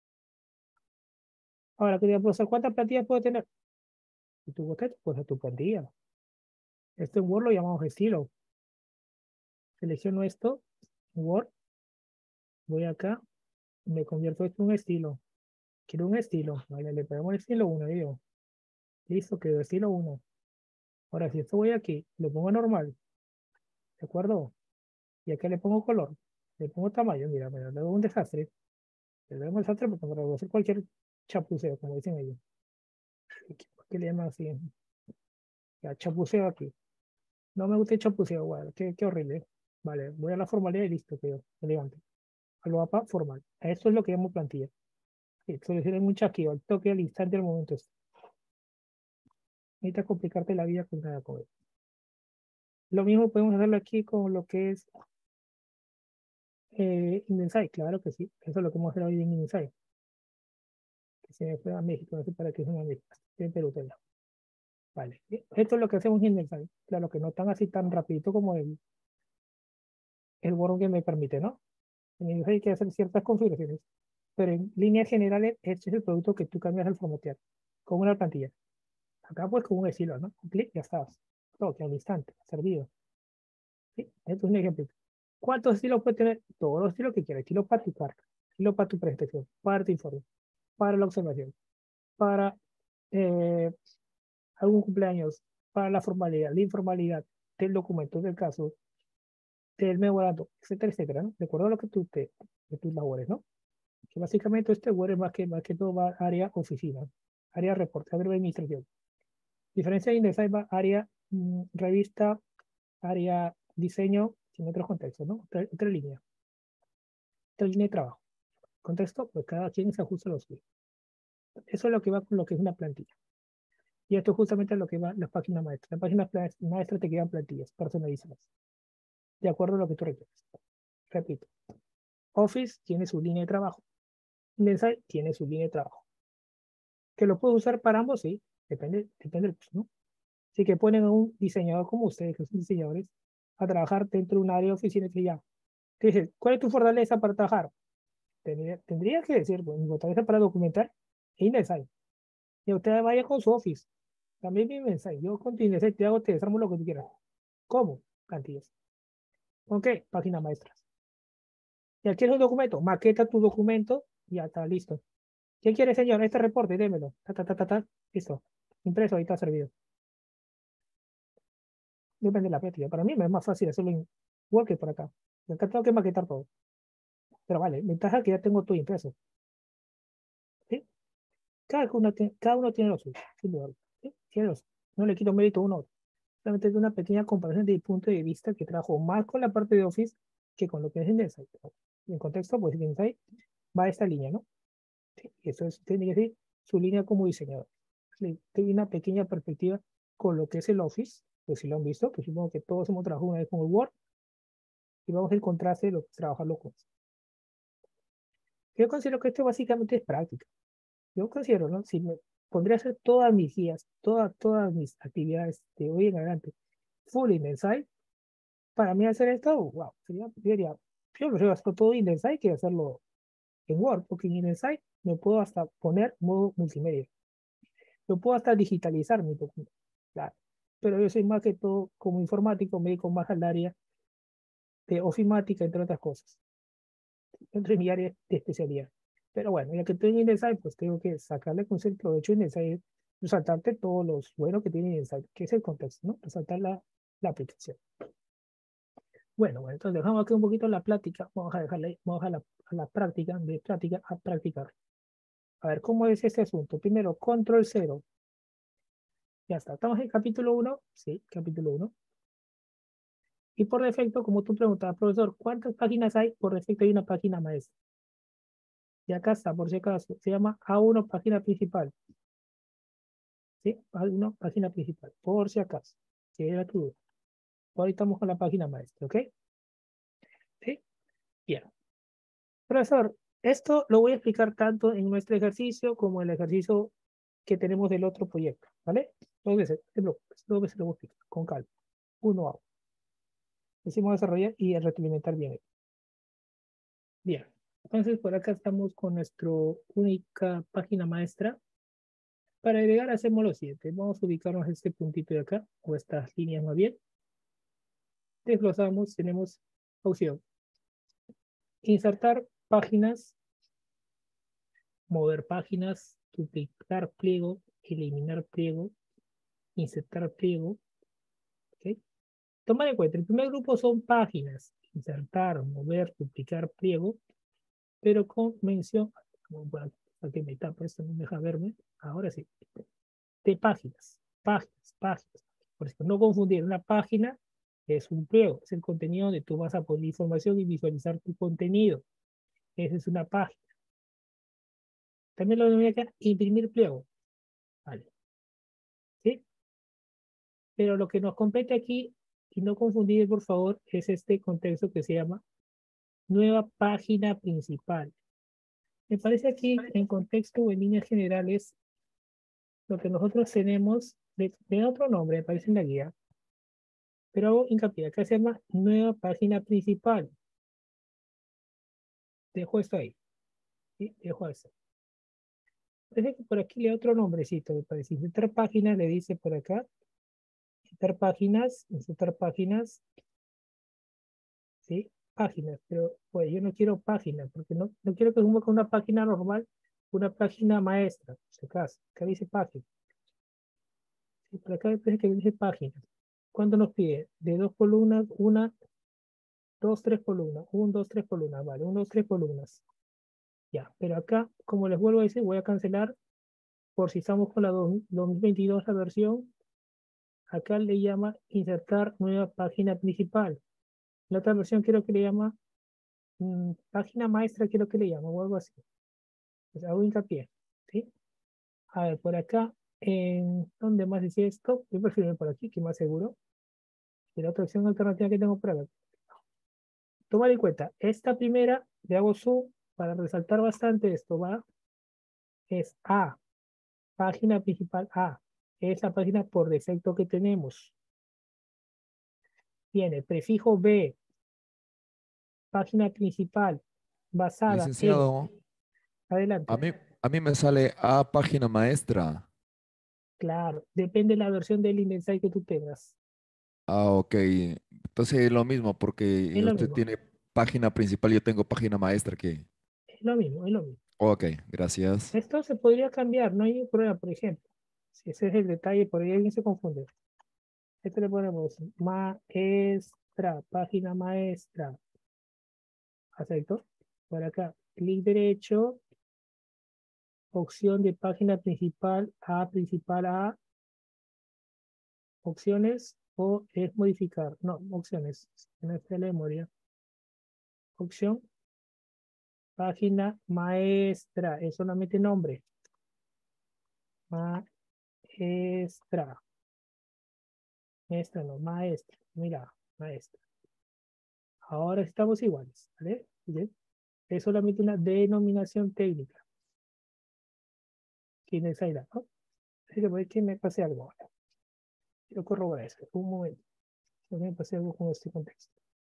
Ahora, quería profesor, ¿cuántas plantillas puedo tener? Si tú gustas, pues a tu plantilla. Esto en Word lo llamamos estilo. Selecciono esto, Word, voy acá, me convierto esto en un estilo. Quiero un estilo. Vale, le ponemos el estilo 1, digo. Listo, quedó estilo 1. Ahora, si esto voy aquí, lo pongo normal, ¿de acuerdo? Y acá le pongo color, le pongo tamaño, mira, me da un desastre. Le doy un desastre porque me voy a hacer cualquier chapuceo, como dicen ellos. ¿Por qué le llaman así? Ya, chapuceo aquí. No me gusta el chapuceo, bueno, qué horrible. Vale, voy a la formalidad y listo, quedó elegante. Lo APA formal. Esto es lo que llamo plantilla. Sí, soluciones un chasquido, al toque, al instante, al momento. Necesitas complicarte la vida con nada con él. Lo mismo podemos hacerlo aquí con lo que es InDesign, claro que sí. Eso es lo que vamos a hacer hoy en InDesign. Que se me fue a México, no sé para qué es una México. En Perú, todavía. Vale. Esto es lo que hacemos en InDesign. Claro que no tan así tan rapidito como el Word que me permite, ¿no? En InDesign hay que hacer ciertas configuraciones. Pero en líneas generales, este es el producto que tú cambias al formatear. Con una plantilla. Acá pues con un estilo, ¿no? Un clic, ya estabas. toque al instante, servido. ¿Sí? Esto es un ejemplo. ¿Cuántos estilos puede tener? Todos los estilos que quieras. Estilo para tu carta, estilo para tu presentación, para tu informe, para la observación, para eh, algún cumpleaños, para la informalidad del documento, del caso, del memorando, etcétera, etcétera, ¿no? De acuerdo a lo que de tus labores, ¿no? Que básicamente este Word es más que todo va área oficina, área reporte, área de administración. Diferencia de InDesign va área revista, área diseño, en otros contextos, ¿no? Otra línea de trabajo. Contexto, pues cada quien se ajusta a lo suyo. Eso es lo que va con lo que es una plantilla. Y esto es justamente lo que va las páginas maestras. Las páginas maestras te quedan plantillas personalizadas, de acuerdo a lo que tú requieres. Repito, Office tiene su línea de trabajo. InDesign tiene su línea de trabajo. ¿Que lo puedo usar para ambos? Sí, depende del ¿no? Así que ponen a un diseñador como ustedes, que son diseñadores, a trabajar dentro de un área de oficina y ya. Te dices, ¿cuál es tu fortaleza para trabajar? Tendría que decir, pues, mi fortaleza para documentar es InDesign. Y usted vaya con su Office. También mi mensaje. Yo con tu InDesign te desarmo lo que tú quieras. ¿Cómo? Plantillas. ¿Con qué? Páginas maestras. ¿Y aquí es un documento? Maqueta tu documento y ya está listo. ¿Qué quiere, señor? Este reporte, démelo. Ta, ta, ta, ta, ta. Listo. Impreso, ahí está servido. Depende de la práctica. Para mí me es más fácil hacerlo en Word que por acá. Acá tengo que maquetar todo. Pero vale, ventaja que ya tengo todo impreso. ¿Sí? Cada uno tiene lo suyo, sin duda. ¿Sí? Tiene lo suyo. No le quito mérito a uno a otro. Solamente es una pequeña comparación de punto de vista que trabajo más con la parte de Office que con lo que es en Insight. En contexto, pues en Insight va esta línea, ¿no? Sí, eso es, tiene que ser su línea como diseñador. Sí, tiene una pequeña perspectiva con lo que es el Office, pues si lo han visto, pues supongo que todos hemos trabajado una vez con el Word y vamos a encontrarse lo que es trabajarlo con. Yo considero que esto básicamente es práctica. Yo considero, ¿no? Si me pondría a hacer todas mis guías, todas mis actividades de hoy en adelante, full in Insight, para mí hacer esto, wow, sería, yo prefiero hacer todo in Insight que hacerlo en Word, porque en Insight me puedo hasta poner modo multimedia. Lo puedo hasta digitalizar mi documento, claro. Pero yo soy más que todo, como informático, me dedico más al área de ofimática, entre otras cosas. Entre mi área de especialidad. Pero bueno, ya que estoy en InDesign, pues tengo que sacarle con el provecho de InDesign, resaltarte todos los buenos que tiene InDesign, que es el contexto, ¿no? Resaltar la aplicación. Bueno, entonces dejamos aquí un poquito la plática, vamos a dejarle, vamos a la práctica, de práctica a practicar. A ver, ¿cómo es este asunto? Primero, control 0. Ya está, estamos en capítulo 1, sí, capítulo 1. Y por defecto, como tú preguntabas, profesor, ¿cuántas páginas hay? Por defecto hay una página maestra. Y acá está, por si acaso, se llama A1 página principal. ¿Sí? A1 página principal, por si acaso. Si era tu duda. Ahorita estamos con la página maestra, ¿ok? ¿Sí? Bien. Profesor, esto lo voy a explicar tanto en nuestro ejercicio como en el ejercicio que tenemos del otro proyecto, ¿vale? Dos veces, no te preocupes, dos veces lo voy a explicar, con calma. Uno a uno. Decimos desarrollar y retroalimentar bien. Bien. Entonces, por acá estamos con nuestra única página maestra. Para agregar, hacemos lo siguiente. Vamos a ubicarnos en este puntito de acá, o estas líneas más bien. Desglosamos, tenemos opción. Insertar páginas, mover páginas, duplicar pliego, eliminar pliego, insertar pliego. ¿Okay? Tomar en cuenta, el primer grupo son páginas. Insertar, mover, duplicar pliego, pero con mención, bueno, aquí me tapa esto, no me deja verme. Ahora sí. De páginas. Por eso, no confundir, una página es un pliego, es el contenido donde tú vas a poner información y visualizar tu contenido. Esa es una página. También lo denomina acá imprimir pliego. Vale. ¿Sí? Pero lo que nos compete aquí, y no confundir, por favor, es este contexto que se llama nueva página principal. Me parece aquí, en contexto o en líneas generales, lo que nosotros tenemos de otro nombre, me parece en la guía, pero hago hincapié, acá se llama nueva página principal. Dejo esto ahí. ¿Sí? Dejo eso. Parece que por aquí le da otro nombrecito, me parece. Insertar páginas le dice por acá. insertar páginas, ¿sí? Páginas, pero pues yo no quiero páginas, porque no quiero que se con una página normal, una página maestra, por si acaso. Acá dice página. Sí, por acá parece que dice página. ¿Cuánto nos pide? De 2 columnas, 1, 2, 3 columnas, 1, 2, 3 columnas, vale, 1, 2, 3 columnas. Ya, pero acá, como les vuelvo a decir, voy a cancelar por si estamos con la 2022 la versión. Acá le llama insertar nueva página principal. La otra versión quiero que le llama página maestra, quiero que le llama o algo así. Pues hago hincapié, ¿sí? A ver, por acá, ¿dónde más dice esto? Yo prefiero ir por aquí, que es más seguro. Y la otra opción alternativa que tengo para ver. Tomar en cuenta, esta primera, le hago zoom para resaltar bastante esto, ¿va? Es A, página principal A. Es la página por defecto que tenemos. Tiene prefijo B, página principal, basada en. Licenciado, Adelante. a mí, a mí me sale A página maestra. Claro, depende de la versión del InDesign que tú tengas. Ah, ok. Entonces es lo mismo Es porque lo usted mismo, tiene página principal, yo tengo página maestra que... es lo mismo, es lo mismo. Ok, gracias. Esto se podría cambiar, no hay ningún problema, por ejemplo. Si ese es el detalle, por ahí alguien se confunde. Esto le ponemos maestra, página maestra. ¿Acepto? Por acá, clic derecho, opción de página principal A, opciones o es modificar. No, opciones. No está la memoria. Opción, página maestra, es solamente nombre. Maestra. Maestra no, maestra. Mira, maestra. Ahora estamos iguales, ¿vale? Bien. Es solamente una denominación técnica. ¿Quién es Aida? ¿No? Así que puede que me pase algo ahora. Quiero corroborar eso. Un momento. Que me pase algo con este contexto.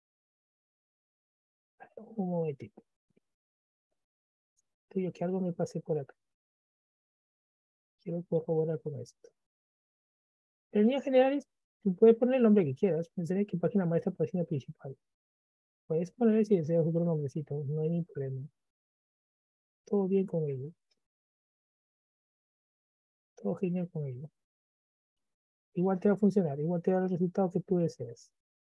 Un momentito. Tuyo que algo me pase por acá. Quiero corroborar con esto. En líneas generales, tú puedes poner el nombre que quieras. Pensaré que página maestra, página principal. Puedes poner si deseas otro nombrecito. No hay ningún problema. Todo bien con ello. Todo genial con ello. Igual te va a funcionar. Igual te da el resultado que tú deseas.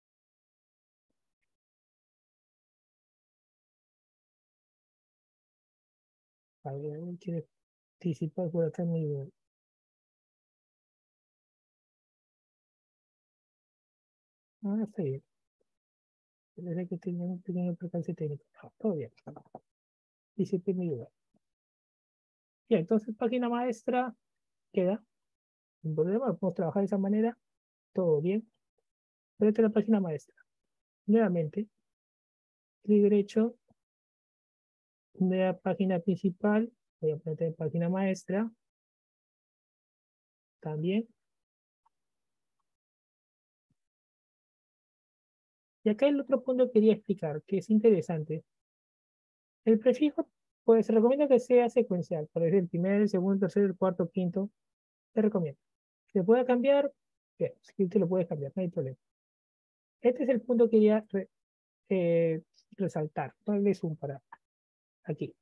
A ver, quiere participar por acá en mi nivel. Ah, está bien. Parece que tenía un pequeño percance técnico. Ah, todo bien. Dice mi ayuda. Bien, entonces página maestra queda. Sin problema, lo podemos trabajar de esa manera. Todo bien. Pero esta es la página maestra. Nuevamente, clic derecho, nueva página principal. Voy a poner en página maestra. También. Y acá el otro punto que quería explicar, que es interesante. El prefijo, pues se recomienda que sea secuencial. Por ejemplo, el primer, el segundo, el tercero, el cuarto, quinto. Te recomiendo. ¿Se puede cambiar? Bien, si te lo puedes cambiar, no hay problema. Este es el punto que quería resaltar. Darle zoom para aquí.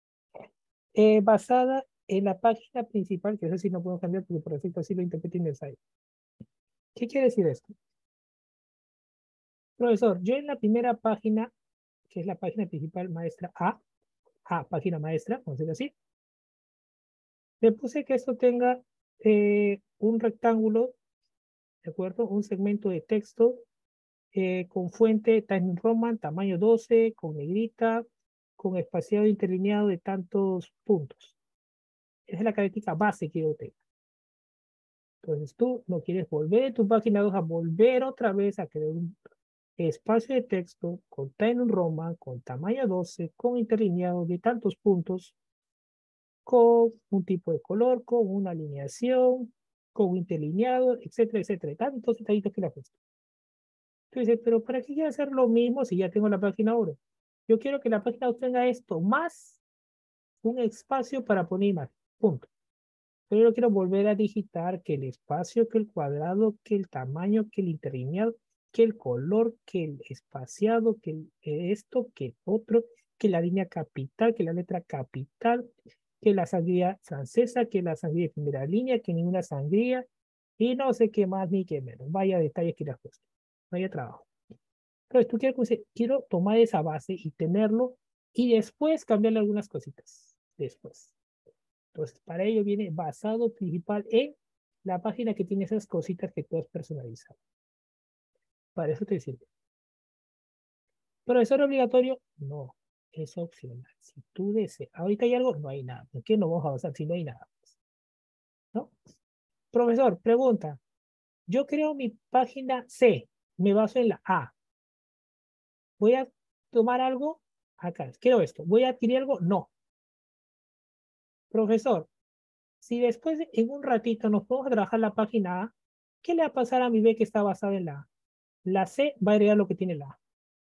Basada en la página principal, que eso sí no puedo cambiar porque por defecto así lo interpreta InDesign. ¿Qué quiere decir esto? Profesor, yo en la primera página, que es la página principal maestra página maestra, vamos a decirlo así, le puse que esto tenga un rectángulo, ¿de acuerdo? Un segmento de texto con fuente Times Roman, tamaño 12, con negrita, con espaciado interlineado de tantos puntos. Esa es la característica base que yo tengo. Entonces tú no quieres volver de tu página 2 a volver otra vez a crear un espacio de texto con Times Roman, con tamaño 12, con interlineado de tantos puntos, con un tipo de color, con una alineación, con un interlineado, etcétera, etcétera. Tantos detallitos que le ajusto. Entonces, pero ¿para qué quiero hacer lo mismo si ya tengo la página 1? Yo quiero que la página 2 tenga esto, más un espacio para poner imagen. Punto. Pero yo quiero volver a digitar que el espacio, que el cuadrado, que el tamaño, que el interlineado, que el color, que el espaciado, que esto, que el otro, que la línea capital, que la letra capital, que la sangría francesa, que la sangría de primera línea, que ninguna sangría, y no sé qué más ni qué menos. Vaya detalles que las cosas. Vaya trabajo. Entonces, tú quiero tomar esa base y tenerlo y después cambiarle algunas cositas. Después. Entonces, para ello viene basado principal en la página que tiene esas cositas que tú has personalizado. Para eso te sirve. ¿Profesor obligatorio? No, es opcional. Si tú deseas, ahorita hay algo, no hay nada. ¿Por qué no vamos a basar si no hay nada? ¿No? Profesor, pregunta. Yo creo mi página C, me baso en la A. ¿Voy a tomar algo? Acá, quiero esto. ¿Voy a adquirir algo? No. Profesor, si después en un ratito nos podemos trabajar la página A, ¿qué le va a pasar a mi B que está basada en la A? La C va a agregar lo que tiene la A.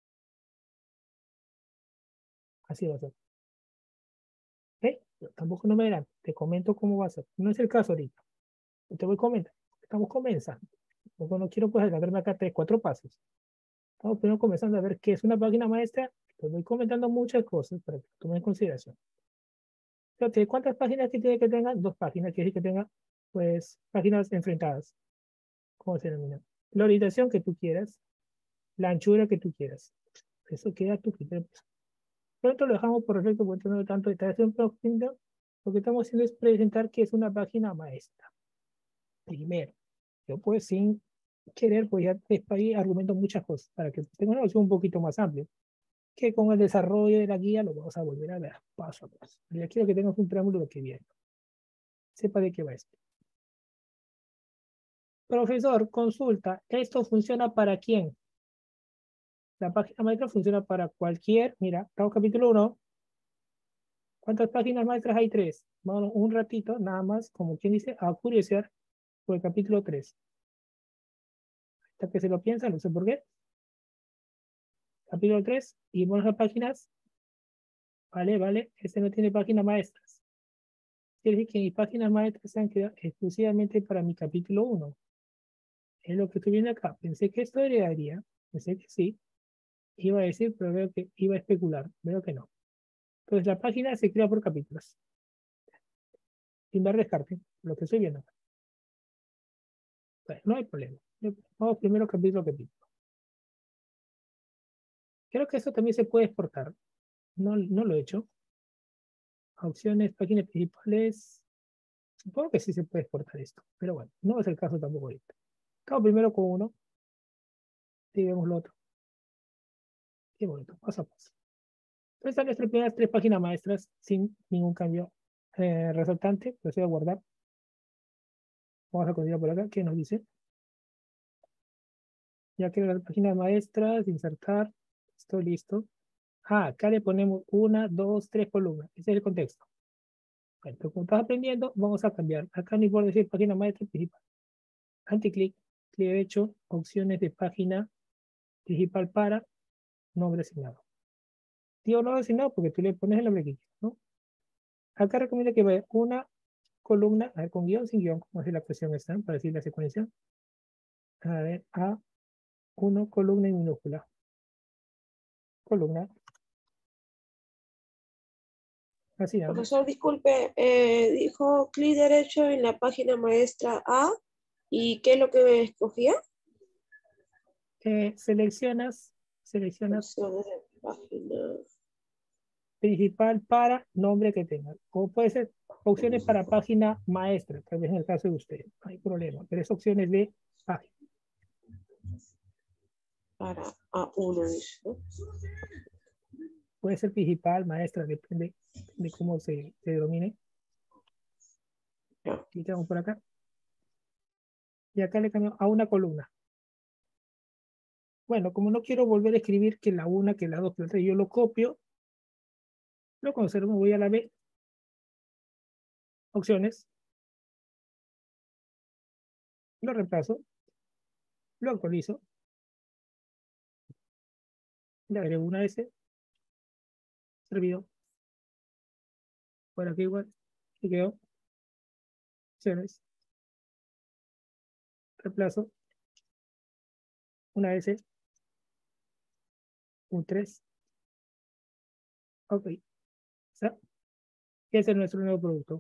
Así va a ser. ¿Ok? Tampoco no me dirán. Te comento cómo va a ser. No es el caso ahorita. Te voy a comentar. Estamos comenzando. No quiero pues adelantarme acá 3, 4 pasos. Estamos primero comenzando a ver qué es una página maestra. Te voy comentando muchas cosas para que lo tomes en consideración. Fíjate, ¿cuántas páginas que tiene que tengan? 2 páginas, quiere decir que tenga, pues, páginas enfrentadas. ¿Cómo se denomina? La orientación que tú quieras, la anchura que tú quieras. Eso queda a tu criterio. Pronto lo dejamos por defecto, porque no tanto detalle. Lo que estamos haciendo es presentar que es una página maestra. Primero, yo pues sin querer, pues ya te argumento muchas cosas para que tenga una noción un poquito más amplia, que con el desarrollo de la guía lo vamos a volver a ver paso a paso. Ya quiero que tengas un preámbulo de lo que viene. Sepa de qué va esto. Profesor, consulta, ¿esto funciona para quién? La página maestra funciona para cualquier, mira, estamos capítulo 1. ¿Cuántas páginas maestras hay? 3. Vamos un ratito, nada más, como quien dice, a curiosear por el capítulo 3. Hasta que se lo piensan, no sé por qué. Capítulo 3, y vamos a páginas. Vale, este no tiene páginas maestras. Quiere decir que mis páginas maestras se han quedado exclusivamente para mi capítulo 1. Es lo que estoy viendo acá. Pensé que esto heredaría, pensé que sí. Iba a decir, pero veo que iba a especular. Veo que no. Entonces la página se crea por capítulos. Sin dar descarte, lo que estoy viendo. Bueno, no hay problema. Vamos primero capítulo a capítulo. Creo que eso también se puede exportar. No lo he hecho. Opciones, páginas principales. Supongo que sí se puede exportar esto. Pero bueno, no es el caso tampoco ahorita. Vamos primero con uno. Y vemos lo otro. Qué bonito, paso a paso. Entonces están nuestras primeras 3 páginas maestras sin ningún cambio resaltante. Lo voy a guardar. Vamos a continuar por acá. ¿Qué nos dice? Ya que las páginas maestras, insertar. Estoy listo. Acá le ponemos 1, 2, 3 columnas. Ese es el contexto. Bueno, como estás aprendiendo, vamos a cambiar. Acá no importa decir página maestra principal. Anticlic, clic derecho, opciones de página principal para nombre asignado. Digo nombre asignado porque tú le pones el nombre que quieras, ¿no? Acá recomiendo que vaya una columna, a ver, con guión, sin guión, como hace la cuestión esta, para decir la secuencia. A ver, A1, columna en minúscula. Columna. Así, ¿no? Profesor, disculpe, dijo clic derecho en la página maestra A. ¿Y qué es lo que escogía? Seleccionas Opciones de página. principal para nombre que tengan. O puede ser opciones para página maestra, tal vez en el caso de usted. No hay problema, pero es opciones de página. Para A1, dice, ¿no? Puede ser principal, maestra, depende de cómo se denomine. Ya. Clicamos por acá. Y acá le cambio a una columna. Bueno, como no quiero volver a escribir que la 1, que la 2, que la 3, yo lo copio, lo conservo, voy a la B, opciones, lo reemplazo, lo actualizo, le agrego una S, servido, por aquí igual, y quedó. opciones. Reemplazo una S, un 3. Ok. ¿Está? Ese es nuestro nuevo producto.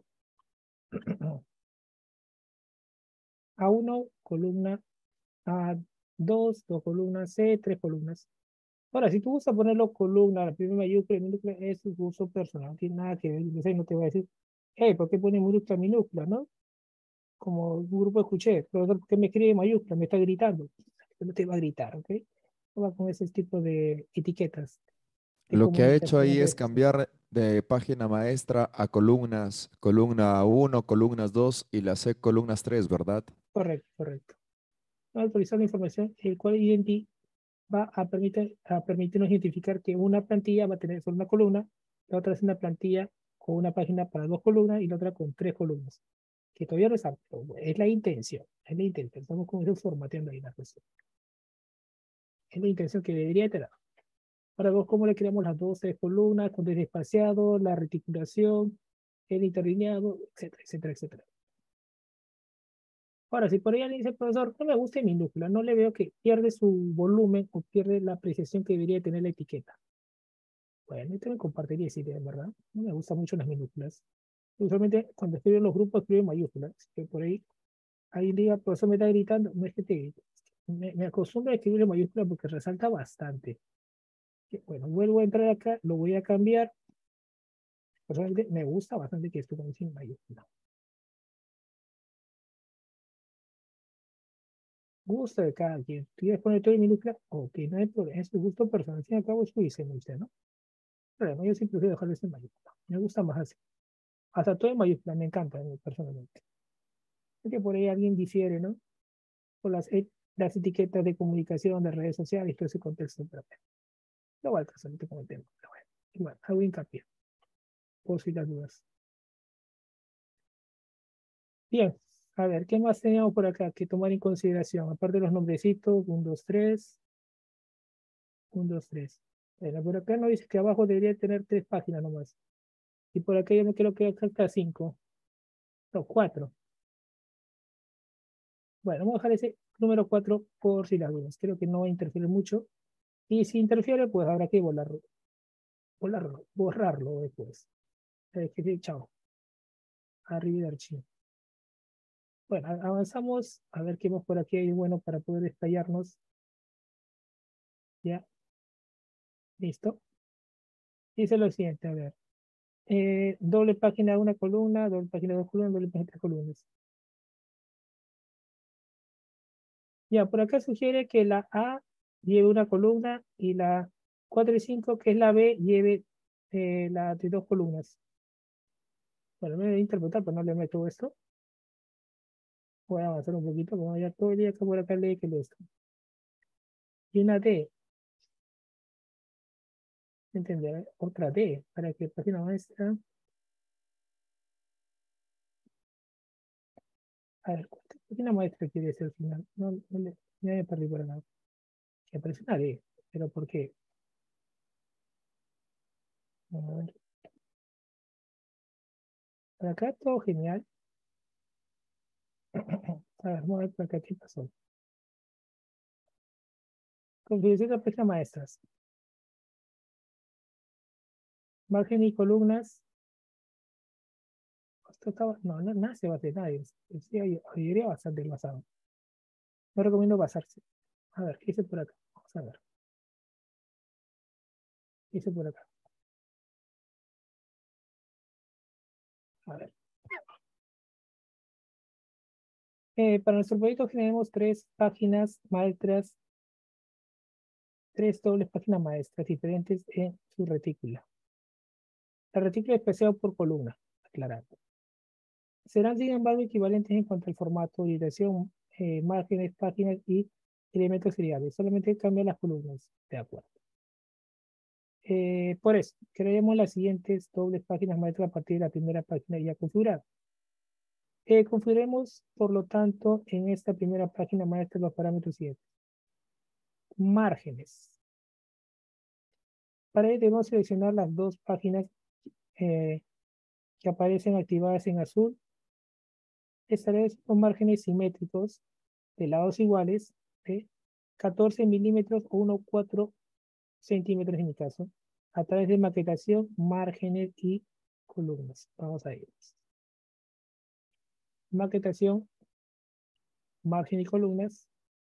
A1, columna A2, 2 columnas, C, 3 columnas. Ahora, si tú gustas ponerlo columna, la primera mayúscula, minúscula, es su uso personal, no tiene nada que ver. Yo sé, no te voy a decir, hey, ¿por qué pone minúscula, minúscula, no? Como un grupo escuché, profesor, ¿por qué me escribe mayúscula? Me está gritando. No te va a gritar, ¿ok? No va con ese tipo de etiquetas de Lo que ha hecho comunicación en ahí es redes sociales. cambiar de página maestra a columnas, columna 1, columnas 2 y la C columnas 3, ¿verdad? Correcto, correcto. No actualizar la información, el cual va a permitirnos identificar que una plantilla va a tener solo una columna, la otra es una plantilla con una página para 2 columnas y la otra con 3 columnas. Que todavía no es apto, es la intención, es la intención. Estamos con eso formateando ahí la cuestión. Es la intención que debería tener. Ahora vemos cómo le creamos las 12 columnas con desespaciado, la reticulación, el interlineado, etcétera, etcétera, etcétera. Ahora, si por ahí alguien dice, profesor, no me gusta en minúscula, no le veo que pierde su volumen o pierde la apreciación que debería tener la etiqueta. Bueno, yo también compartiría esa idea, ¿verdad? No me gustan mucho las minúsculas. Usualmente cuando escribo en los grupos escribo en mayúsculas. Que por ahí alguien diga, profesor, me está gritando. No es que te grite. Me acostumbro a escribir en mayúsculas porque resalta bastante. Bueno, vuelvo a entrar acá, lo voy a cambiar. Personalmente me gusta bastante que esto comience en mayúscula. Gusto de cada quien. ¿Tú quieres poner todo en minúscula? Ok, no hay problema. Es tu gusto personal. Al fin y al cabo es su diseño usted, ¿no? Pero yo siempre prefiero dejarlo en mayúscula. Me gusta más así. Hasta todo en mayúscula me encanta a mí personalmente. Es que por ahí alguien difiere, ¿no? Por las etiquetas de comunicación, de redes sociales, todo ese contexto. Pero bueno, no va al caso, no te comentemos. Pero bueno, igual, hago hincapié. Por si las dudas. Bien, a ver, ¿qué más teníamos por acá que tomar en consideración? Aparte de los nombrecitos, 1, 2, 3, 1, 2, 3. Bueno, por acá no dice que abajo debería tener 3 páginas nomás. Y por acá yo me creo que falta 5. No, 4. Bueno, vamos a dejar ese número 4 por si las dudas. Creo que no va a interferir mucho. Y si interfiere, pues habrá que borrarlo después. Chao. Arriba de archivo. Bueno, avanzamos a ver qué más por aquí hay bueno para poder estallarnos. Ya, listo. Dice lo siguiente, a ver. Doble página de una columna, doble página de 2 columnas, doble página de 3 columnas. Ya, por acá sugiere que la A lleve una columna y la 4 y 5, que es la B, lleve la de 2 columnas. Bueno, me voy a interpretar, pero no le meto esto. Voy a avanzar un poquito, como ya todo el día que por acá lee que lo esto. Y una D, entender, otra D, para que página maestra. A ver, ¿cuánta página maestra quiere ser al final? No, ya me perdí por nada. Que aparece una D, pero ¿por qué? A ver, por acá todo genial. A ver, vamos a ver por acá qué pasó. Configuración de páginas maestras. Margen y columnas. Esto estaba, no, no nace base de nadie. Diría bastante basado. No recomiendo basarse. A ver, ¿qué hice por acá? Vamos a ver. ¿Qué hice por acá? A ver. Para nuestro proyecto generamos 3 páginas maestras, 3 dobles páginas maestras diferentes en su retícula. La retícula es especial por columna, aclarando. Serán, sin embargo, equivalentes en cuanto al formato, dirección, márgenes, páginas y elementos seriales. Solamente cambian las columnas. De acuerdo. Por eso, creemos las siguientes dobles páginas maestras a partir de la primera página ya configurada. Configuremos, por lo tanto, en esta primera página maestra los parámetros siguientes. Márgenes. Para ello debemos seleccionar las 2 páginas que aparecen activadas en azul establece los márgenes simétricos de lados iguales de 14 milímetros o 1,4 centímetros en mi caso, a través de maquetación, márgenes y columnas. Vamos a ir. Maquetación, margen y columnas.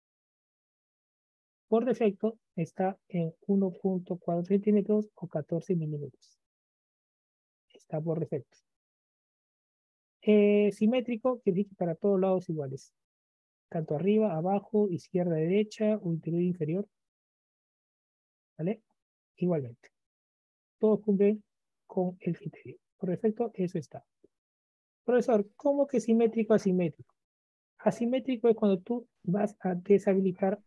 Por defecto está en 1,4 centímetros o 14 milímetros. Está por defecto. Simétrico, que dice para todos lados iguales. Tanto arriba, abajo, izquierda, derecha o interior, inferior. ¿Vale? Igualmente. Todos cumplen con el criterio. Por defecto, eso está. Profesor, ¿cómo que simétrico, asimétrico? Asimétrico es cuando tú vas a deshabilitar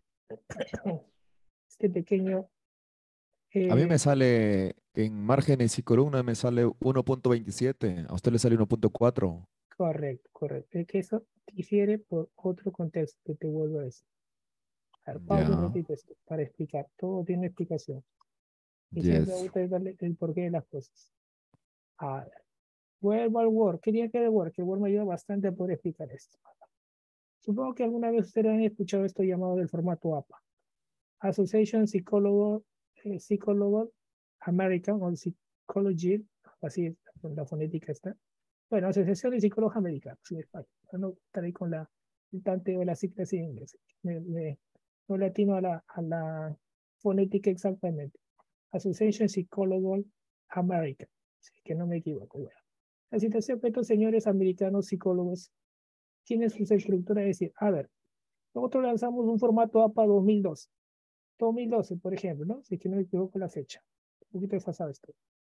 este pequeño... A mí me sale en márgenes y columnas me sale 1.27. A usted le sale 1.4. correcto, correcto. Es que eso difiere por otro contexto que te vuelvo a decir. A ver, pausa un Ya. ratito esto para explicar. Todo tiene explicación. Y siempre me Yes. gusta darle el porqué de las cosas. A ver, vuelvo al Word. ¿Qué tiene que ver Word? Que Word me ayuda bastante a poder explicar esto. Supongo que alguna vez ustedes han escuchado esto llamado del formato APA. Association Psychological American o Psychology, así es, la fonética está. Bueno, Asociación de Psicólogos Americanos en español. No estaré con el tanteo de la sigla así en inglés. No latino a la fonética exactamente. Association Psychological American. Así que no me equivoco. Bueno, la situación que estos señores americanos psicólogos tienen su estructura de decir, a ver, nosotros lanzamos un formato APA 2012. 2012, por ejemplo, ¿no? Si es que no me equivoco la fecha. Un poquito desfasado esto.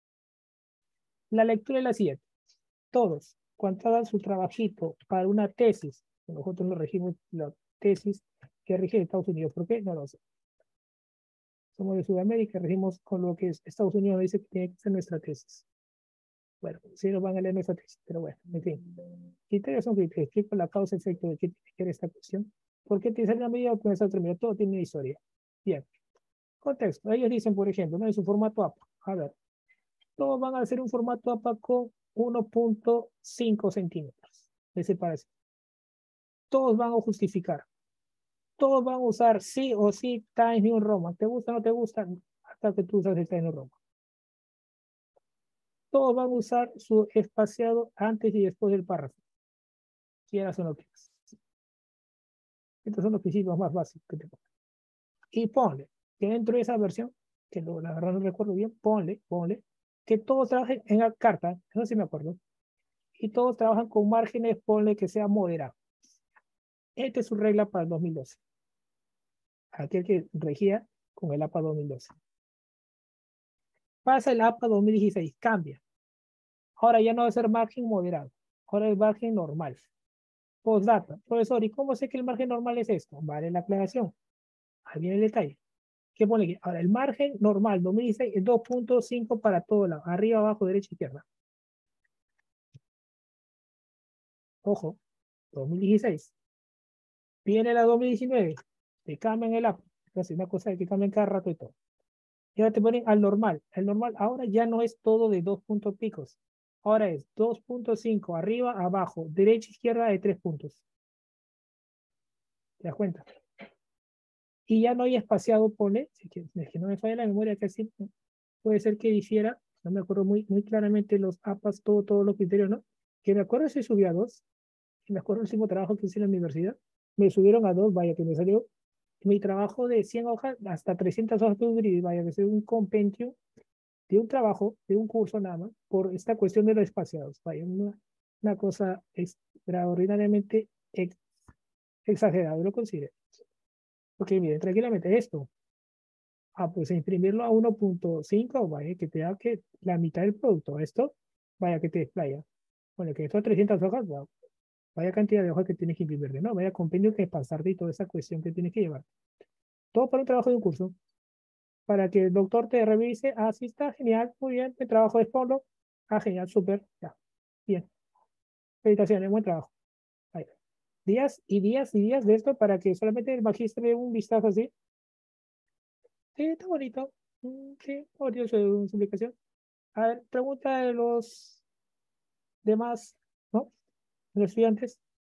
La lectura es la siguiente. Todos, cuando hagan su trabajito para una tesis, nosotros nos regimos la tesis que rige Estados Unidos. ¿Por qué? No lo sé. Somos de Sudamérica, regimos con lo que Estados Unidos dice que tiene que ser nuestra tesis. Bueno, sí nos van a leer nuestra tesis, pero bueno, en fin. Criterios son criterios. Explico la causa-efecto de qué tiene que ver esta cuestión. ¿Por qué te sale una medida o con esa otra medida? Todo tiene una historia. Bien. Contexto. Ellos dicen, por ejemplo, no es un formato APA. A ver, todos van a hacer un formato APA con 1,5 centímetros de separación. Todos van a justificar. Todos van a usar sí o sí Times New Roman. ¿Te gusta o no te gusta? Hasta que tú usas el Times New Roman. Todos van a usar su espaciado antes y después del párrafo. Quieras o no quieras. Estos son los principios más básicos que te pongo. Y ponle que dentro de esa versión, que la verdad no recuerdo bien, ponle que todos trabajen en la carta, eso sí me acuerdo, y todos trabajan con márgenes, ponle que sea moderado. Esta es su regla para el 2012. Aquel que regía con el APA 2012. Pasa el APA 2016, cambia. Ahora ya no va a ser margen moderado, ahora es margen normal. Postdata, profesor, ¿y cómo sé que el margen normal es esto? Vale la aclaración. Ahí viene el detalle. ¿Qué pone aquí? Ahora, el margen normal 2016 es 2,5 para todo lado, arriba, abajo, derecha, izquierda. Ojo, 2016. Viene la 2019, te cambian el APA. Entonces, una cosa es que cambian cada rato y todo. Y ahora te ponen al normal. El normal ahora ya no es todo de 2 puntos picos. Ahora es 2,5 arriba, abajo, derecha, izquierda de 3 puntos. ¿Te das cuenta? Y ya no hay espaciado, pone, es que no me falla la memoria, casi puede ser que difiera, no me acuerdo muy claramente los APAs, todos los criterios, ¿no? Que me acuerdo si subí a 2, y me acuerdo el último trabajo que hice en la universidad, me subieron a 2, vaya que me salió mi trabajo de 100 hojas hasta 300 hojas de Udry, vaya que es un compendio de un trabajo, de un curso nada más, por esta cuestión de los espaciados, vaya, una cosa extraordinariamente exagerada, lo considero. Porque miren, tranquilamente esto, pues imprimirlo a 1,5, vaya, que te da que la mitad del producto, esto, vaya que te desplaya. Bueno, que esto a 300 hojas, wow, vaya cantidad de hojas que tienes que imprimir, ¿no? Vaya compendio que pasarte y toda esa cuestión que tienes que llevar. Todo para un trabajo de un curso, para que el doctor te revise, ah, sí está, genial, muy bien, el trabajo es fondo, ah, genial, súper, ya, bien. Felicitaciones, buen trabajo. Ahí. Días y días y días de esto para que solamente el magíster dé un vistazo así. Sí, está bonito. Sí, está bonito su explicación. A ver, pregunta de los demás, ¿no? De los estudiantes.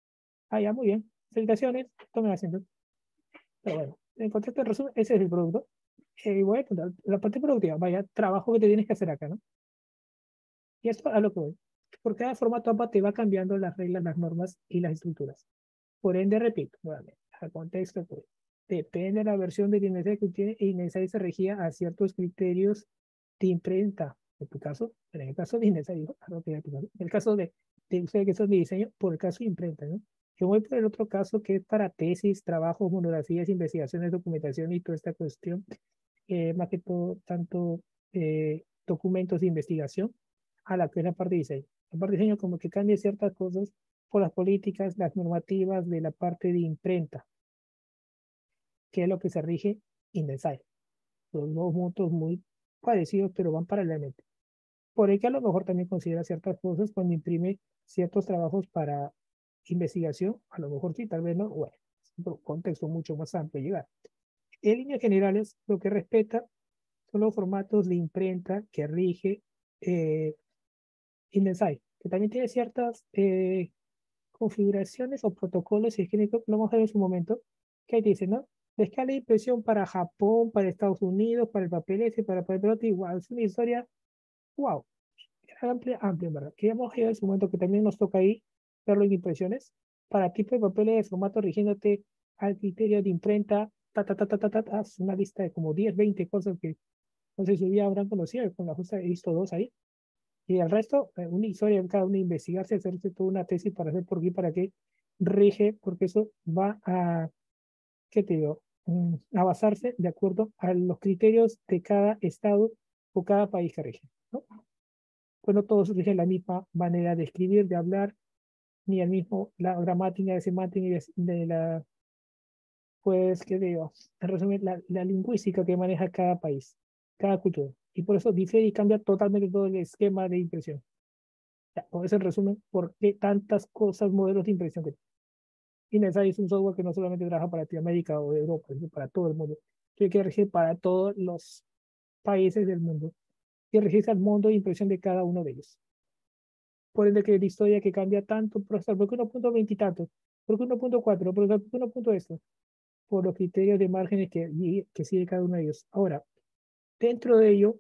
Ah, ya, muy bien. Felicitaciones, tomen asiento. Pero bueno, en contexto de resumen, ese es el producto. Voy a contar la parte productiva, vaya, trabajo que te tienes que hacer acá, ¿no? Y esto a lo que voy. Por cada formato APA te va cambiando las reglas, las normas y las estructuras. Por ende, repito, nuevamente, al contexto, pues, depende de la versión del INSAI que tiene, INSAI se regía a ciertos criterios de imprenta. En tu caso, en el caso de INSAI, digo, en el caso de ustedes que son de diseño, por el caso de imprenta, ¿no? Yo voy por el otro caso que es para tesis, trabajos, monografías, investigaciones, documentación y toda esta cuestión, más que todo, tanto documentos de investigación a la que es la parte de diseño. La parte de diseño como que cambia ciertas cosas por las políticas, las normativas de la parte de imprenta, que es lo que se rige INDESAI. Los dos puntos muy parecidos, pero van paralelamente. Por el que a lo mejor también considera ciertas cosas cuando imprime ciertos trabajos para investigación, a lo mejor sí, tal vez no, bueno, es un contexto mucho más amplio llegar. En líneas generales, lo que respeta son los formatos de imprenta que rige INDESAI, que también tiene ciertas configuraciones o protocolos, y es que lo vamos a ver en su momento, que ahí dice, ¿no? La escala de impresión para Japón, para Estados Unidos, para el papel ese, para el papel pelota, igual, es una historia, wow, amplia, amplia, en verdad. Que vamos a ver en su momento que también nos toca ahí verlo en impresiones, para tipo de papeles de formato rigiéndote al criterio de imprenta, es una lista de como 10, 20 cosas que no sé si ya habrán conocido, con la justa he visto dos ahí. Y el resto, una historia en cada uno, investigarse, hacerse toda una tesis para hacer por qué, para qué rige, porque eso va a, ¿qué te digo? A basarse de acuerdo a los criterios de cada estado o cada país que rige, ¿no? Pues no todos rigen la misma manera de escribir, de hablar, ni el mismo, la gramática, de semántica, de la, pues, ¿qué te digo? En resumen, la lingüística que maneja cada país, cada cultura. Y por eso difiere y cambia totalmente todo el esquema de impresión. Ya, con ese resumen, ¿por qué tantas cosas, modelos de impresión que Inesai es un software que no solamente trabaja para Latinoamérica o Europa, sino para todo el mundo? Tiene que regir para todos los países del mundo y registra el mundo de impresión de cada uno de ellos. Por ende, que la historia que cambia tanto, profesor, ¿por qué 1.20 y tanto? ¿Por qué 1.4? ¿Por qué 1. Esto? Por los criterios de márgenes que sigue cada uno de ellos. Ahora, dentro de ello,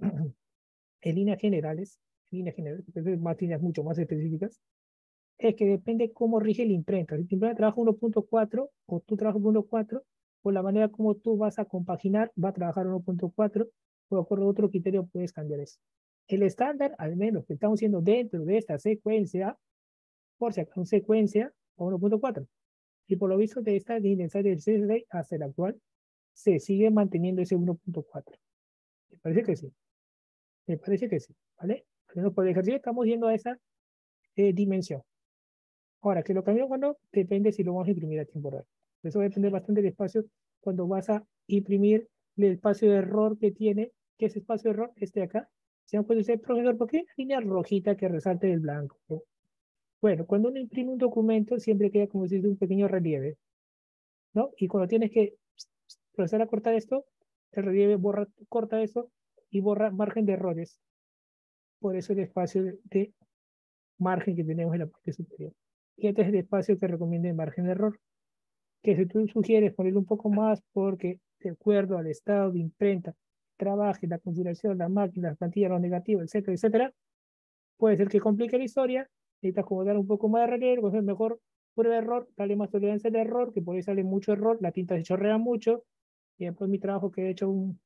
en líneas generales, más líneas mucho más específicas, es que depende cómo rige la imprenta. Si tu imprenta trabaja 1.4 o tú trabajas 1.4, por la manera como tú vas a compaginar, va a trabajar 1.4, o de acuerdo a otro criterio puedes cambiar eso. El estándar, al menos que estamos haciendo dentro de esta secuencia, por si acaso secuencia, a 1.4. Y por lo visto de esta línea del CSD hasta el actual, se sigue manteniendo ese 1.4. Me parece que sí. Me parece que sí. ¿Vale? Al menos por el ejercicio estamos yendo a esa dimensión. Ahora, que lo cambió cuando depende si lo vamos a imprimir a tiempo real. Eso va a depender bastante del espacio cuando vas a imprimir el espacio de error que tiene, que ese espacio de error esté acá. Se puede decir, profesor, ¿por qué hay una línea rojita que resalte del blanco? Bueno, cuando uno imprime un documento siempre queda como si fuese un pequeño relieve, ¿no? Y cuando tienes que proceder a cortar esto, el relieve borra, corta eso y borra margen de errores. Por eso el espacio de margen que tenemos en la parte superior. Y este es el espacio que recomienda el margen de error, que si tú sugieres ponerlo un poco más porque de acuerdo al estado de imprenta, trabaje, la configuración, la máquina, las plantillas, los negativos, etcétera, etcétera, puede ser que complique la historia, necesitas acomodar un poco más de relieve, pues es mejor prueba de error, dale más tolerancia al error, que por ahí sale mucho error, la tinta se chorrea mucho, y después mi trabajo que he hecho un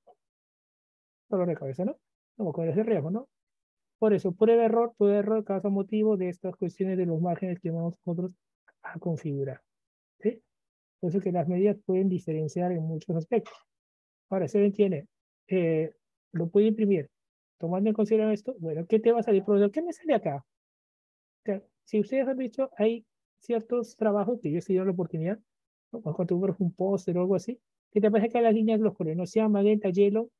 dolor de cabeza, ¿no? Como con ese riesgo, ¿no? Por eso, prueba de error causa motivo de estas cuestiones de los márgenes que vamos nosotros a configurar, ¿sí? Por eso que las medidas pueden diferenciar en muchos aspectos. Ahora, se entiende, lo puede imprimir. Tomando en consideración esto, bueno, ¿qué te va a salir, profesor? ¿Qué me sale acá? O sea, si ustedes han visto, hay ciertos trabajos que yo he tenido la oportunidad, ¿no? Cuando tú ves un póster o algo así, que te aparece que las líneas, los colores, no sean magenta, yellow,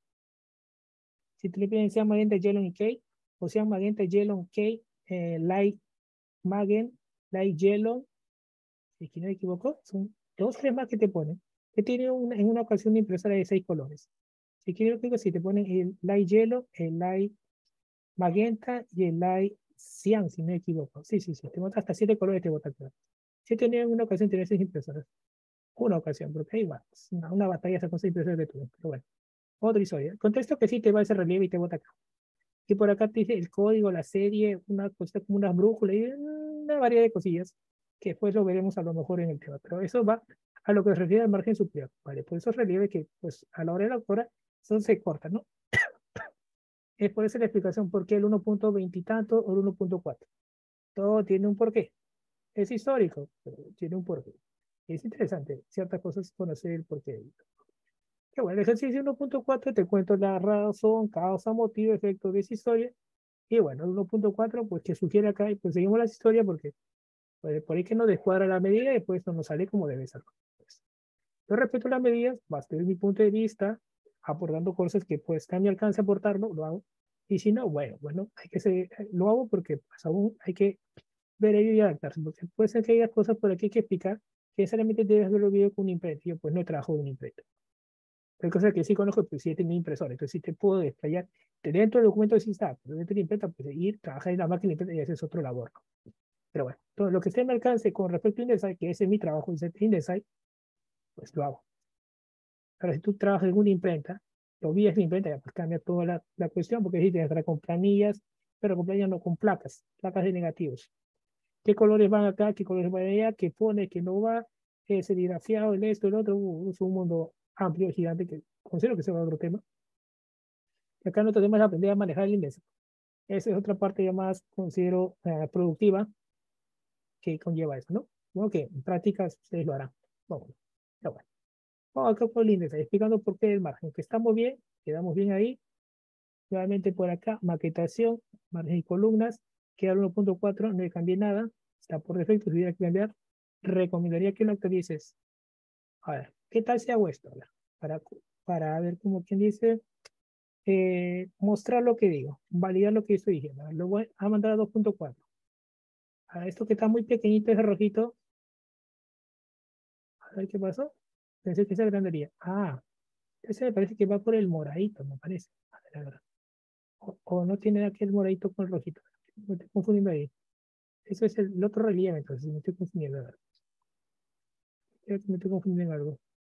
si tú le pides sean magenta, yellow y cake, o sean magenta, yellow, cake, light, magenta, light, yellow, si es que no me equivoco, son dos, tres más que te ponen, que tiene en una ocasión una impresora de 6 colores. Si quieres, digo, si te ponen el light yellow, el light magenta y el light cian, si no me equivoco. Sí, sí, sí, te bota hasta 7 colores, te bota acá. Sí tenía en una ocasión tener 6 impresoras. Una ocasión, porque ahí va. Es una batalla esa con 6 impresoras de tuve. Pero bueno, otra historia. El contexto que sí te va a ese relieve y te bota acá. Y por acá te dice el código, la serie, una cosa como unas brújulas y una variedad de cosillas que después lo veremos a lo mejor en el tema. Pero eso va a lo que se refiere al margen superior. ¿Vale? Por esos relieves que pues a la hora de la hora eso se corta, ¿no? Es por eso la explicación por qué el 1.20 y tanto o el 1.4. Todo tiene un porqué. Es histórico, pero tiene un porqué. Es interesante, ciertas cosas conocer el porqué. Que bueno, el ejercicio 1.4 te cuento la razón, causa, motivo, efecto de esa historia. Y bueno, el 1.4, pues que sugiere acá, y pues seguimos la historia porque pues, por ahí que nos descuadra la medida y después no nos sale como debe ser. Pues, yo respeto las medidas, desde mi punto de vista, aportando cosas que pues a mi alcance aportarlo, lo hago. Y si no, bueno, hay que ser, lo hago porque pues aún hay que ver ello y adaptarse, porque puede ser que haya cosas por aquí que explicar que necesariamente debes verlo video con un imprenta. Yo pues no trabajo de un imprenta. Hay cosas que sí conozco, pues sí he tenido impresora, entonces sí te puedo desplayar. Dentro del documento sí está, pero dentro de la imprenta, pues ir, trabajar en la máquina de imprenta y hacer es otro labor. Pero bueno, todo lo que esté en mi alcance con respecto a InDesign, que ese es mi trabajo, InDesign, pues lo hago. Ahora, si tú trabajas en una imprenta, lo vías la imprenta, ya pues cambia toda la cuestión, porque sí te entrar con planillas, pero con planillas no con placas, placas de negativos. ¿Qué colores van acá? ¿Qué colores van allá? ¿Qué pone? ¿Qué no va? Serigrafiado, el esto, el otro. Es un mundo amplio, gigante, que considero que sea otro tema. Y acá nuestro tema es aprender a manejar el índice. Esa es otra parte ya más, considero, productiva que conlleva eso, ¿no? Bueno, que en prácticas ustedes lo harán. Bueno, ya bueno. Vamos acá con el índice, explicando por qué el margen. Que estamos bien, quedamos bien ahí. Nuevamente por acá, maquetación, margen y columnas. Queda el 1.4, no le cambié nada. Está por defecto, si hubiera que cambiar, recomendaría que lo actualices. A ver, ¿qué tal si hago esto? A ver, para ver como quien dice, mostrar lo que digo, validar lo que estoy diciendo. Lo voy a mandar a 2.4. A esto que está muy pequeñito, ese rojito, a ver qué pasó. Pensé que se agrandaría. Ah, ese me parece que va por el moradito, me parece. A ver. O no tiene aquel moradito con el rojito. Me estoy confundiendo ahí. Eso es el otro relieve, entonces me estoy confundiendo. A ver. Creo que me estoy confundiendo en algo.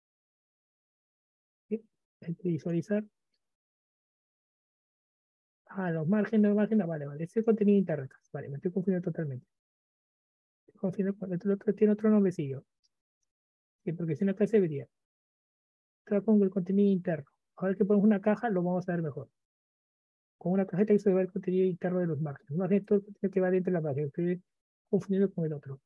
¿Sí? Hay que visualizar. Ah, los márgenes, vale. Ese es contenido interno. Vale, me estoy confundiendo totalmente. Estoy confundiendo con el otro, tiene otro nombrecillo. Sí, porque si no acá se vería. Está con el contenido interno. Ahora que ponemos una caja, lo vamos a ver mejor. Con una cajeta que se ve el contenido interno de los márgenes. Los márgenes, todo el contenido que va dentro de la página. Estoy confundiendo con el otro.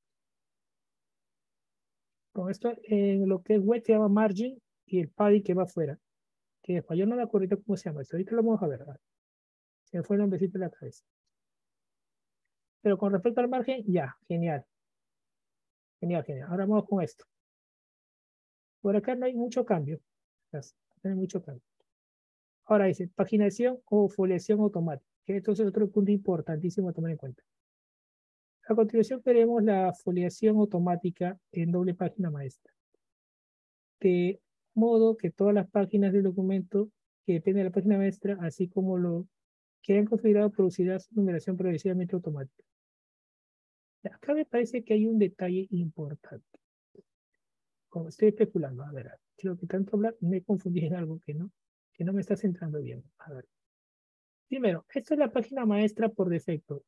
Con esto, en lo que es web se llama margin y el padding que va afuera. Que después yo no me acuerdo cómo se llama esto. Ahorita lo vamos a ver. Se me fue el nombrecito de la cabeza. Pero con respecto al margen, ya, genial. Genial, genial. Ahora vamos con esto. Por acá no hay mucho cambio. No hay mucho cambio. Ahora dice, paginación o foliación automática. Que esto es otro punto importantísimo a tomar en cuenta. A continuación veremos la foliación automática en doble página maestra. De modo que todas las páginas del documento que dependen de la página maestra, así como lo que han configurado, producirá su numeración progresivamente automática. Acá me parece que hay un detalle importante. Como estoy especulando, a ver, creo que tanto hablar, me confundí en algo que no me está centrando bien. A ver. Primero, esta es la página maestra por defecto.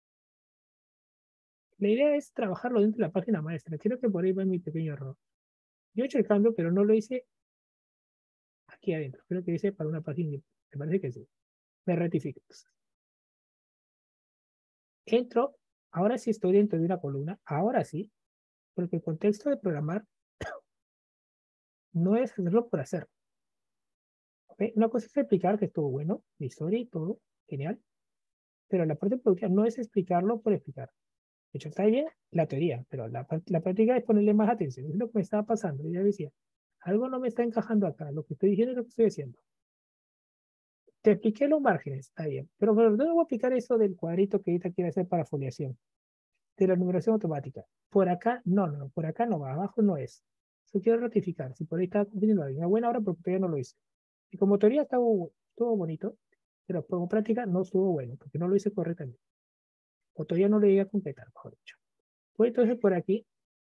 La idea es trabajarlo dentro de la página maestra. Creo que por ahí va mi pequeño error. Yo he hecho el cambio, pero no lo hice aquí adentro. Creo que hice para una página. Me parece que sí. Me rectifico. Entro, ahora sí estoy dentro de una columna, ahora sí, porque el contexto de programar no es hacerlo por hacer. ¿Okay? Una cosa es explicar que estuvo bueno, la historia y todo, genial, pero la parte productiva no es explicarlo por explicar. De hecho, está bien la teoría, pero la práctica es ponerle más atención. Es lo que me estaba pasando. Yo ya decía, algo no me está encajando acá. Lo que estoy diciendo es lo que estoy haciendo. Te expliqué los márgenes, está bien. Pero no voy a explicar eso del cuadrito que ahorita quiere hacer para foliación, de la numeración automática. Por acá, no, por acá no va, abajo no es. Eso quiero ratificar. Si por ahí está confundiendo alguien. Una buena hora porque todavía no lo hice. Y como teoría estuvo bonito, pero como práctica no estuvo bueno, porque no lo hice correctamente. O todavía no lo llegué a completar, mejor dicho. Pues entonces por aquí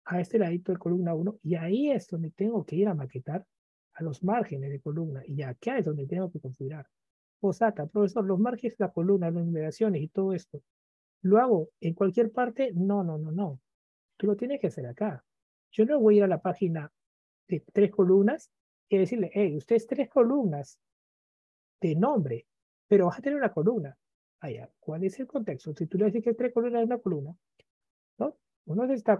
a este ladito de columna 1 y ahí es donde tengo que ir a maquetar a los márgenes de columna y acá es donde tengo que configurar. Posata, profesor, los márgenes de la columna, las numeraciones y todo esto, ¿lo hago en cualquier parte? No, no, no, no. Tú lo tienes que hacer acá. Yo no voy a ir a la página de 3 columnas y decirle, hey, usted es 3 columnas de nombre, pero vas a tener una columna. Allá, ¿cuál es el contexto? Si tú le dices que 3 columnas es una columna, ¿no? Uno está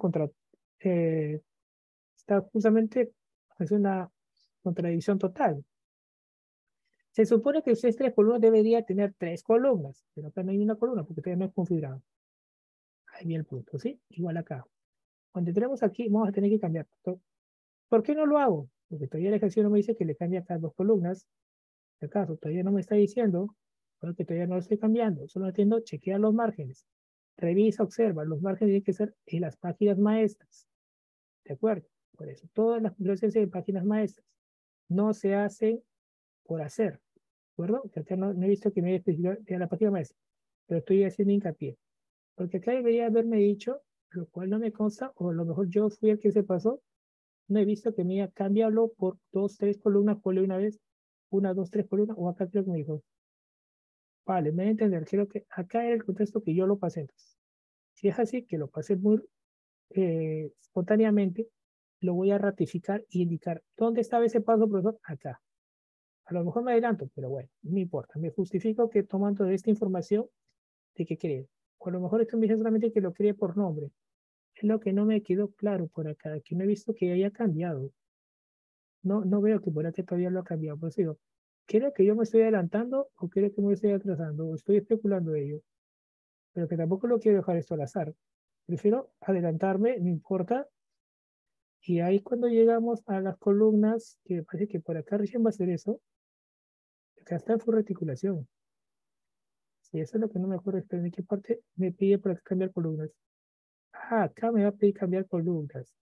está justamente, es una contradicción total. Se supone que ustedes 3 columnas debería tener 3 columnas, pero acá no hay una columna porque todavía no es configurado. Ahí viene el punto, ¿sí? Igual acá. Cuando tenemos aquí, vamos a tener que cambiar. ¿Por qué no lo hago? Porque todavía el ejercicio no me dice que le cambie acá 2 columnas. Si acaso todavía no me está diciendo, porque todavía no lo estoy cambiando. Solo atiendo, chequea los márgenes. Revisa, observa. Los márgenes tienen que ser en las páginas maestras. ¿De acuerdo? Por eso, todas las configuraciones en páginas maestras no se hacen por hacer. ¿De acuerdo? Que acá no he visto que me haya especificado en la página maestra, pero estoy haciendo hincapié. Porque acá debería haberme dicho, lo cual no me consta, o a lo mejor yo fui el que se pasó, no he visto que me haya cambiado por 2, 3 columnas, ponle una vez, 1, 2, 3 columnas, o acá creo que me dijo, vale, me voy a entender, creo que acá era el contexto que yo lo pasé entonces. Si es así, que lo pasé muy espontáneamente, lo voy a ratificar y indicar, ¿dónde estaba ese paso, profesor? Acá. A lo mejor me adelanto, pero bueno, no me importa. Me justifico que tomando esta información de que cree. O a lo mejor esto me dice solamente que lo cree por nombre. Es lo que no me quedó claro por acá, que no he visto que haya cambiado. No veo que por acá todavía lo ha cambiado. Por eso digo, creo que yo me estoy adelantando o creo que me estoy atrasando o estoy especulando de ello. Pero que tampoco lo quiero dejar esto al azar. Prefiero adelantarme, no importa. Y ahí cuando llegamos a las columnas, que me parece que por acá recién va a ser eso, acá está en su reticulación. Sí, eso es lo que no me acuerdo. Pero ¿en qué parte me pide para cambiar columnas? Ah, acá me va a pedir cambiar columnas.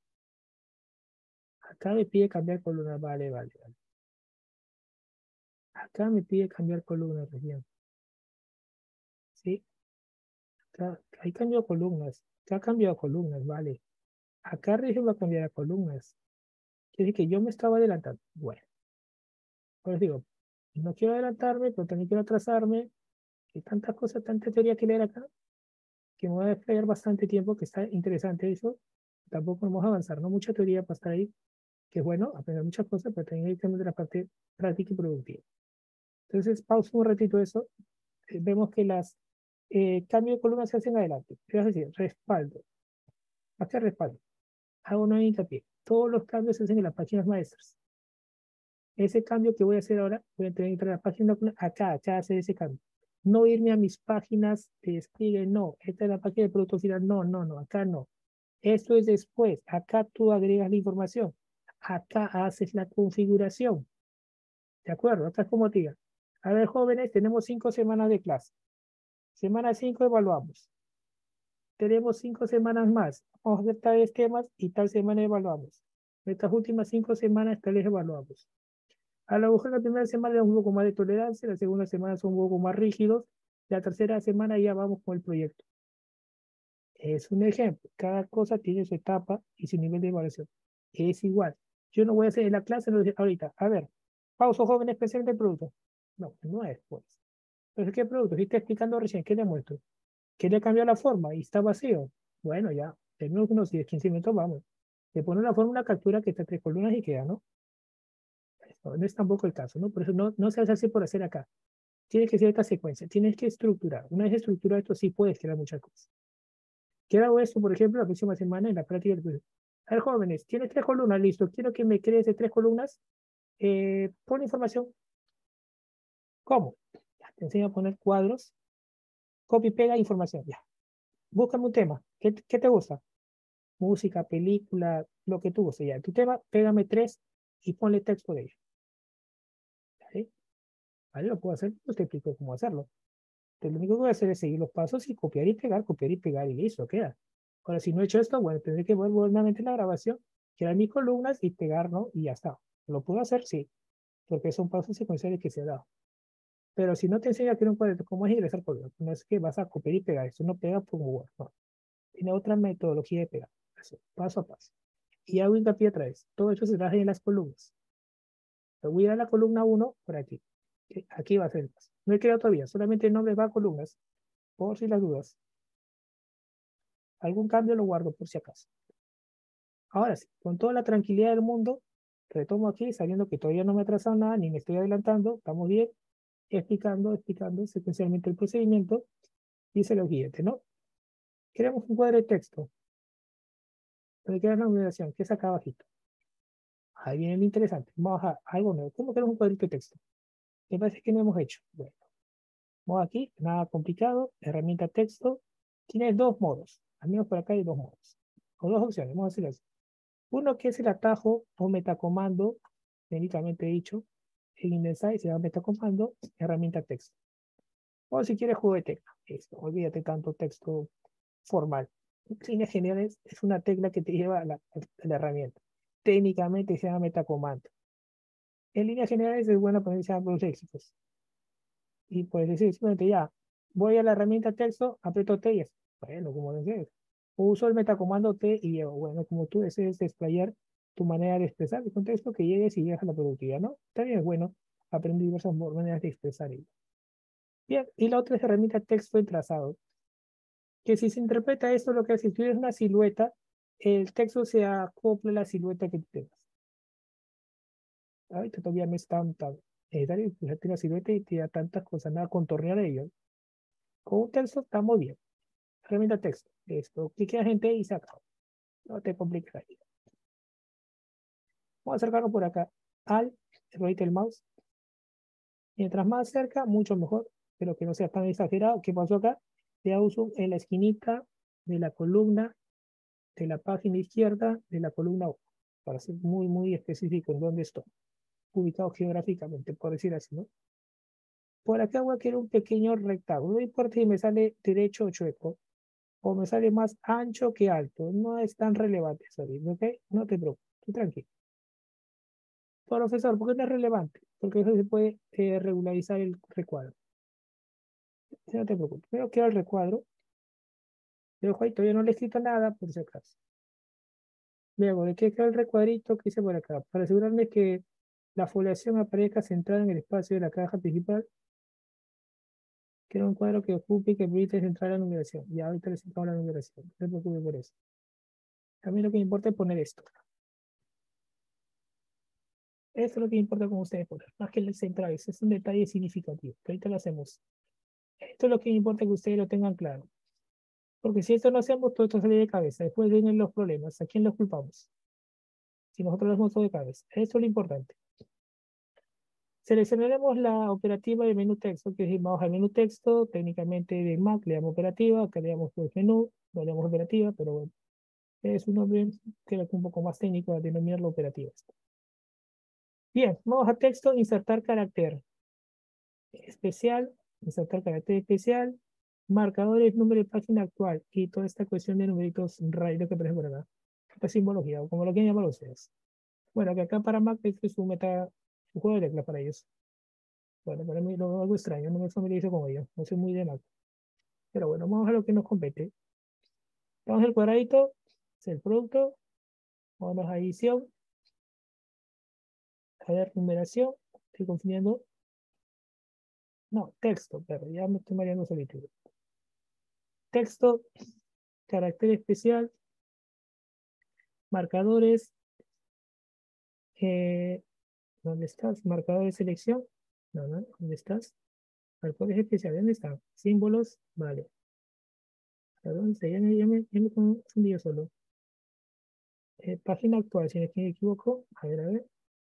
Acá me pide cambiar columnas. Vale, vale, vale. Acá me pide cambiar columnas recién. ¿Sí? Acá, ahí cambió columnas. Acá ha cambiado columnas, vale. Acá recién va a cambiar a columnas. Quiere decir que yo me estaba adelantando. Bueno, pues digo, no quiero adelantarme, pero también quiero atrasarme. Hay tantas cosas, tanta teoría que leer acá, que me voy a desplegar bastante tiempo, que está interesante eso. Tampoco vamos a avanzar, no mucha teoría para estar ahí, que es bueno, aprender muchas cosas, pero también hay que de la parte práctica y productiva. Entonces, pausa un ratito eso. Vemos que las cambios de columna se hacen adelante. ¿Qué vas a decir? Respaldo. Acá respaldo. Hago una hincapié. Todos los cambios se hacen en las páginas maestras. Ese cambio que voy a hacer ahora, voy a tener que entrar a la página acá hacer ese cambio. No irme a mis páginas de despliegue, no. Esta es la página de producto final, no, acá no. Esto es después. Acá tú agregas la información. Acá haces la configuración. ¿De acuerdo? Acá es como te diga. A ver, jóvenes, tenemos 5 semanas de clase. Semana 5 evaluamos. Tenemos 5 semanas más. Vamos a hacer tales temas y tal semana evaluamos. Estas últimas 5 semanas tales evaluamos. A lo mejor la primera semana es un poco más de tolerancia, la segunda semana son un poco más rígidos, la tercera semana ya vamos con el proyecto. Es un ejemplo. Cada cosa tiene su etapa y su nivel de evaluación. Es igual. Yo no voy a hacer en la clase, no ahorita, a ver, pausa joven especialmente el producto. No es pues. Pero ¿qué producto? Si está explicando recién, ¿qué le muestro? ¿Que le cambió la forma y está vacío? Bueno, ya, tenemos unos 10, 15 minutos, vamos. Le pone una forma, una captura que está 3 columnas y queda, ¿no? No es tampoco el caso, ¿no? Por eso no se hace así por hacer acá. Tienes que hacer esta secuencia, tienes que estructurar. Una vez estructurado esto, sí puedes crear muchas cosas. ¿Qué hago esto, por ejemplo, la próxima semana en la práctica del proyecto? A ver, jóvenes, tienes 3 columnas, listo. Quiero que me crees de 3 columnas. Pon información. ¿Cómo? Ya, te enseño a poner cuadros. Copy, pega, información. Ya. Búscame un tema. ¿Qué te gusta? Música, película, lo que tú gustes. Ya. Tu tema, pégame 3 y ponle texto de ello. ¿Sí? ¿Vale? Lo puedo hacer, pues te explico cómo hacerlo. Entonces, lo único que voy a hacer es seguir los pasos y copiar y pegar y listo, queda. Ahora, si no he hecho esto, bueno, tendré que volver nuevamente la grabación, crear mis columnas y pegar, ¿no? Y ya está. ¿Lo puedo hacer? Sí, porque son pasos secuenciales que se ha dado. Pero si no te enseña a crear un cuadro, ¿cómo es ingresar código? No es que vas a copiar y pegar, eso no pega por Word, no. Tiene otra metodología de pegar. Eso, paso a paso. Y hago hincapié otra vez. Todo eso se traje en las columnas. Lo voy a ir a la columna 1 por aquí. Aquí va a ser el paso. No he creado todavía, solamente el nombre va a columnas, por si las dudas. Algún cambio lo guardo por si acaso. Ahora sí, con toda la tranquilidad del mundo, retomo aquí, sabiendo que todavía no me he atrasado nada, ni me estoy adelantando, estamos bien, explicando secuencialmente el procedimiento, dice lo siguiente, ¿no? Creamos un cuadro de texto, donde queda la numeración, que es acá abajito. Ahí viene lo interesante, vamos a algo nuevo. ¿Cómo creamos un cuadrito de texto? ¿Qué parece que no hemos hecho? Bueno, vamos aquí, nada complicado, herramienta texto, tiene dos modos, al menos por acá hay dos modos, o dos opciones, vamos a decirlo así. Uno que es el atajo o metacomando, técnicamente dicho, en InDesign se llama metacomando, herramienta texto. O si quieres juego de tecla, esto, olvídate tanto texto formal. En líneas generales es una tecla que te lleva a la herramienta. Técnicamente se llama metacomando. En líneas generales es bueno ponerse ambos éxitos. Y puedes decir simplemente ya, voy a la herramienta texto, aprieto T y es, bueno, como desees. Uso el metacomando T y llevo, bueno, como tú desees desplayar tu manera de expresar el contexto, que llegues y llegas a la productividad, ¿no? También es bueno aprender diversas maneras de expresar ello. Bien, y la otra es herramienta texto en trazado, que si se interpreta esto, lo que hace, si tú eres una silueta, el texto se acopla a la silueta que tú tengas. Ahorita todavía no es tan necesario, fíjate la silueta y te da tantas cosas, nada, contornear ello. Con un texto está muy bien. Herramienta texto. Esto, clique a gente y se acabó. No te compliques la vida. Vamos a acercarnos por acá al rodito del mouse. Mientras más cerca, mucho mejor, pero que no sea tan exagerado. ¿Qué pasó acá? Le uso en la esquinita de la columna de la página izquierda de la columna 1, para ser muy específico en dónde estoy, ubicado geográficamente, por decir así, ¿no? Por acá voy a querer un pequeño rectángulo, no importa si me sale derecho o chueco, o me sale más ancho que alto, no es tan relevante eso, ¿ok? No te preocupes, tú tranquilo. Profesor, ¿por qué no es relevante? Porque eso se puede regularizar el recuadro. No te preocupes, primero quiero el recuadro, pero ahí todavía no le he escrito nada, por si acaso. Luego, ¿de qué queda el recuadrito que hice por acá? Para asegurarme que la foliación aparezca centrada en el espacio de la caja principal, quiero un cuadro que ocupe y que permite centrar la numeración. Y ahorita les centramos la numeración, no se preocupe por eso. A mí lo que me importa es poner esto. Esto es lo que importa con ustedes poner, más que el central, ese es un detalle significativo, que ahorita lo hacemos. Esto es lo que me importa que ustedes lo tengan claro. Porque si esto no hacemos, todo esto sale de cabeza. Después vienen los problemas. ¿A quién los culpamos? Si nosotros lo hacemos todo de cabeza. Eso es lo importante. Seleccionaremos la operativa de menú texto, que es vamos al menú texto, técnicamente de Mac le damos operativa, acá le damos pues menú, no le damos operativa, pero bueno, es un nombre que es un poco más técnico de denominarlo operativa. Bien, vamos a texto, insertar carácter especial, insertar carácter especial, marcadores, número de página actual y toda esta cuestión de numeritos raídos que aparece por acá. Esta simbología, o como lo quieran llamar ustedes. Bueno, que acá para Mac es su meta, su juego de teclas para ellos. Bueno, para mí lo veo algo extraño, no me familiarizo con ello, no soy muy de Mac. Pero bueno, vamos a lo que nos compete. Vamos al cuadradito, es el producto, vamos a edición, a ver, numeración, estoy confundiendo. No, texto, pero ya me estoy mareando solito. Texto, carácter especial, marcadores, ¿dónde estás? Marcador de selección. No, no, ¿dónde estás? Marcadores especiales, ¿dónde están? Símbolos, vale. ¿A dónde está? Ya me confundí yo solo. Página actual, si no me equivoco. A ver.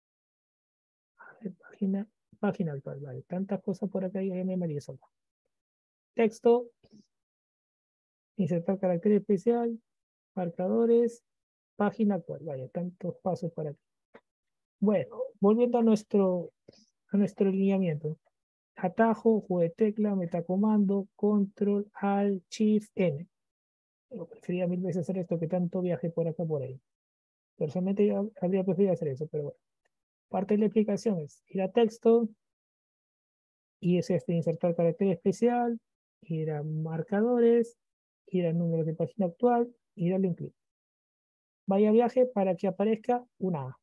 Página actual, vale. Tantas cosas por acá y ya me mareé solo. Texto, insertar carácter especial, marcadores, página actual, vale. Tantos pasos para aquí. Bueno, volviendo a nuestro lineamiento. Atajo, juego de tecla, metacomando, control, alt, shift, N. Yo prefería mil veces hacer esto que tanto viaje por acá por ahí. Personalmente yo habría preferido hacer eso, pero bueno. Parte de la explicación es ir a texto, y es insertar carácter especial, ir a marcadores, ir a número de página actual y darle un clic. vaya viaje para que aparezca una A.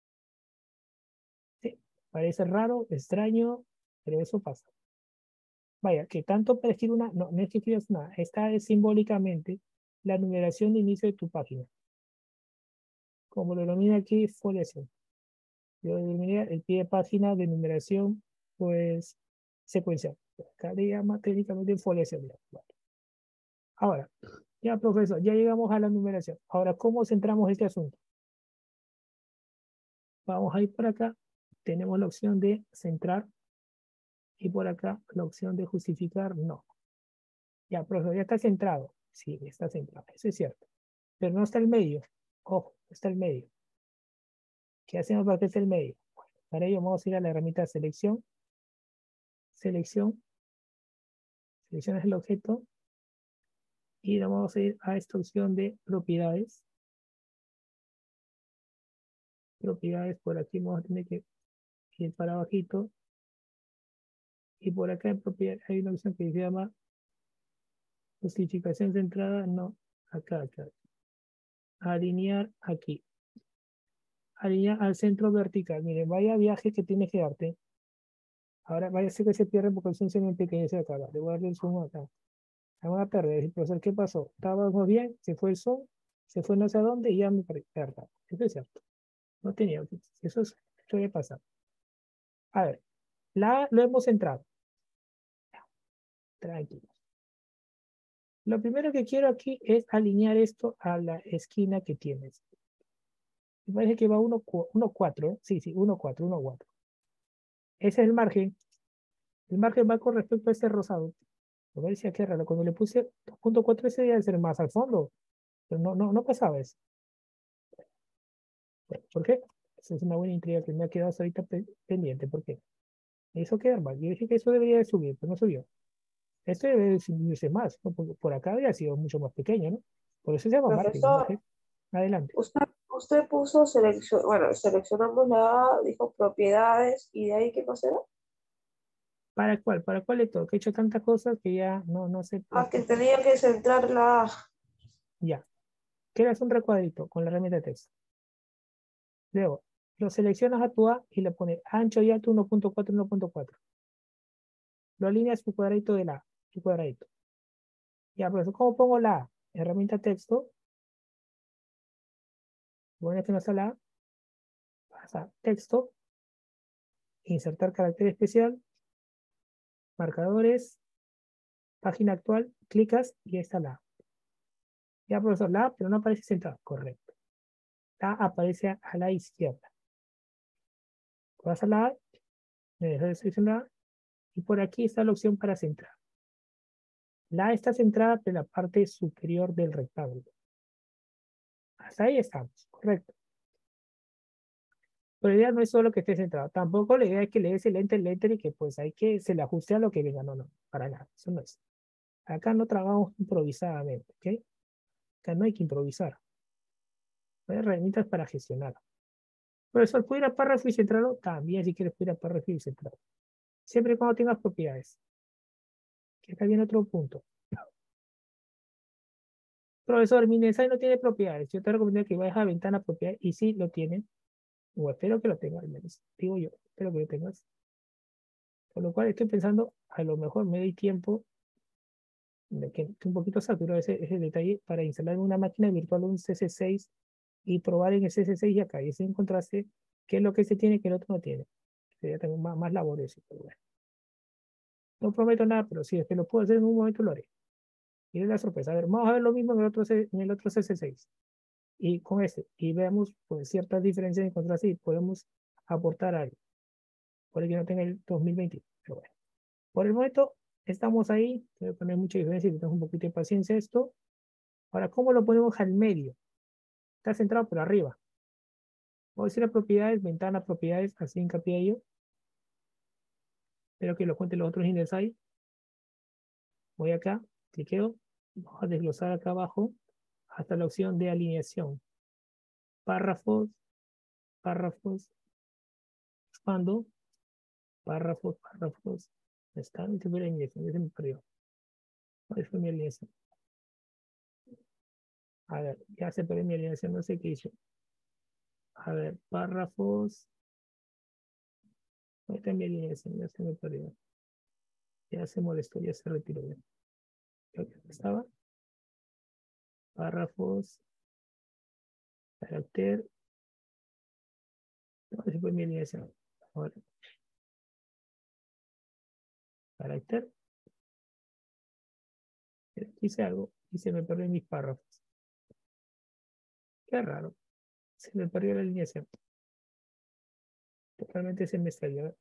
Sí, parece raro, extraño, pero eso pasa. Vaya, que tanto para escribir una, no, no es que escribas una, esta es simbólicamente la numeración de inicio de tu página. Como lo denomina aquí, foliación. Yo denominé el pie de página de numeración, pues, secuencial. Acá le llama técnicamente foliación. Vale. Ahora, ya profesor, ya llegamos a la numeración. Ahora, ¿cómo centramos este asunto? Vamos a ir por acá. Tenemos la opción de centrar y por acá la opción de justificar, no. Ya, profesor, ya está centrado. Sí, está centrado, eso es cierto. Pero no está el medio. Ojo, no está el medio. ¿Qué hacemos para que esté el medio? Bueno, para ello vamos a ir a la herramienta selección. Selección. Seleccionas el objeto. Y vamos a ir a esta opción de propiedades. Propiedades, por aquí vamos a tener que ir para abajito. Y por acá en propiedades hay una opción que se llama justificación centrada. No, acá. Alinear aquí. Alinear al centro vertical. Miren, vaya viaje que tienes que darte. Ahora vaya a ser que se pierde porque el zoom se me empequeñece acá. Le voy a darle el zoom acá. Vamos a perder. Profesor, ¿qué pasó? Estábamos bien, se fue el zoom, se fue no sé a dónde y ya me perdí. Verdad. Eso es cierto. No tenía. Eso suele pasar. A ver, lo hemos centrado. Tranquilo. Lo primero que quiero aquí es alinear esto a la esquina que tienes. Me parece que va 1,4. Sí, 1,4, 1,4. Ese es el margen. El margen va con respecto a este rosado. A ver si aquí raro. Cuando le puse 2,4 ese debe ser más al fondo. Pero no pasaba eso. Bueno, ¿por qué? Esa es una buena intriga que me ha quedado hasta ahorita pendiente. ¿Por qué? Me hizo quedar mal. Yo dije que eso debería de subir, pero no subió. Esto debe de subirse más, ¿no? Porque por acá había sido mucho más pequeño, ¿no? Por eso se llama margen. Profesor, Margen. Adelante. usted puso selección, bueno, seleccionamos la A, dijo propiedades, y de ahí, ¿qué más era? ¿Para cuál? ¿Para cuál de todo? Que he hecho tantas cosas que ya no sé. Ah, que tenía que centrar la A. Ya. Creas un recuadrito con la herramienta de texto. Luego, lo seleccionas a tu A y le pones ancho y alto 1,4, 1,4. Lo alineas tu cuadradito de la A, tu cuadradito. Ya, por eso, ¿cómo pongo la A? Herramienta texto. Pones que no está la A. Vas a texto, insertar carácter especial, marcadores, página actual, clicas y ahí está la A. Ya, profesor, la A, pero no aparece centrada. Correcto. La A aparece a la izquierda. Vas a la A, me dejas de seleccionar y por aquí está la opción para centrar. La A está centrada en la parte superior del rectángulo. Hasta ahí estamos, correcto. Pero la idea no es solo que esté centrado. Tampoco la idea es que le des el enter y que pues hay que se le ajuste a lo que venga. No, para nada. Eso no es. Acá no trabajamos improvisadamente, ¿ok? Acá no hay que improvisar. Hay herramientas para gestionar. Profesor, ¿puedo ir a párrafo y centrarlo? También, si quieres, puedo ir a párrafo y centrarlo. Siempre y cuando tengas propiedades. Que acá viene otro punto. Profesor, mi mensaje no tiene propiedades. Yo te recomiendo que vayas a ventana propiedades y sí lo tienen. O espero que lo tengas, al menos. Digo yo, espero que lo tengas. Por lo cual estoy pensando, a lo mejor me doy tiempo, de que un poquito saturado ese detalle, para instalar en una máquina virtual un CC6 y probar en el CC6 y acá. Y ese encontraste qué es lo que este tiene que el otro no tiene. Sería también más laborioso, pero bueno. No prometo nada, pero si es que lo puedo hacer en un momento, lo haré. Y es la sorpresa. A ver, vamos a ver lo mismo en el otro CC6. Y con este. Y veamos pues, ciertas diferencias en contraste y podemos aportar algo. Por el que no tenga el 2020. Pero bueno. Por el momento, estamos ahí. Voy a poner mucha diferencia y tenemos un poquito de paciencia esto. Ahora, ¿cómo lo ponemos al medio? Está centrado por arriba. Voy a decir a propiedades, ventana, propiedades, así hincapié a ello. Espero que lo cuenten los otros índices ahí. Voy acá, cliqueo. Vamos a desglosar acá abajo hasta la opción de alineación. Párrafos, párrafos, expando, párrafos. Está, este fue la alineación, ese me perdió. ¿Cuál fue mi alineación? A ver, ya se perdió mi alineación, no sé qué hizo. A ver, párrafos. Ahí está mi alineación, ya se me perdió. Ya se molestó, ya se retiró. Creo que estaba. Párrafos. Carácter. No, ese fue mi alineación. Ahora, carácter. Hice algo y se me perdió mis párrafos. Qué raro. Se me perdió la alineación. Totalmente se me salió.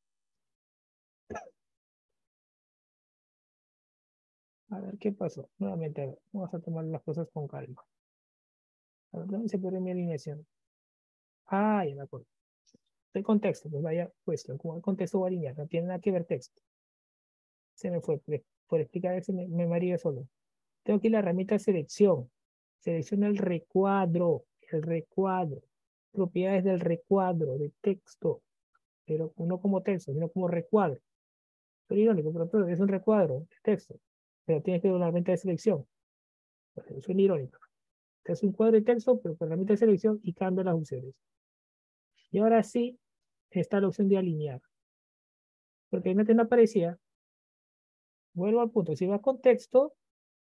A ver, ¿qué pasó? Nuevamente, a ver, vamos a tomar las cosas con calma. A ver, ¿dónde se perdió mi alineación? Ah, ya me acuerdo. El contexto, pues vaya cuestión. Como el contexto va a alinear, no tiene nada que ver texto. Se me fue, por explicar eso me mareé solo. Tengo que ir a la herramienta selección. Selecciona el recuadro. Propiedades del recuadro, de texto, pero no como texto, sino como recuadro. Soy irónico, pero es un recuadro de texto, pero tienes que ir a la herramienta de selección. Soy irónico. Es un cuadro de texto, pero con la herramienta de selección y cambia las opciones. Y ahora sí está la opción de alinear. Porque antes no aparecía. Vuelvo al punto. Si va con texto,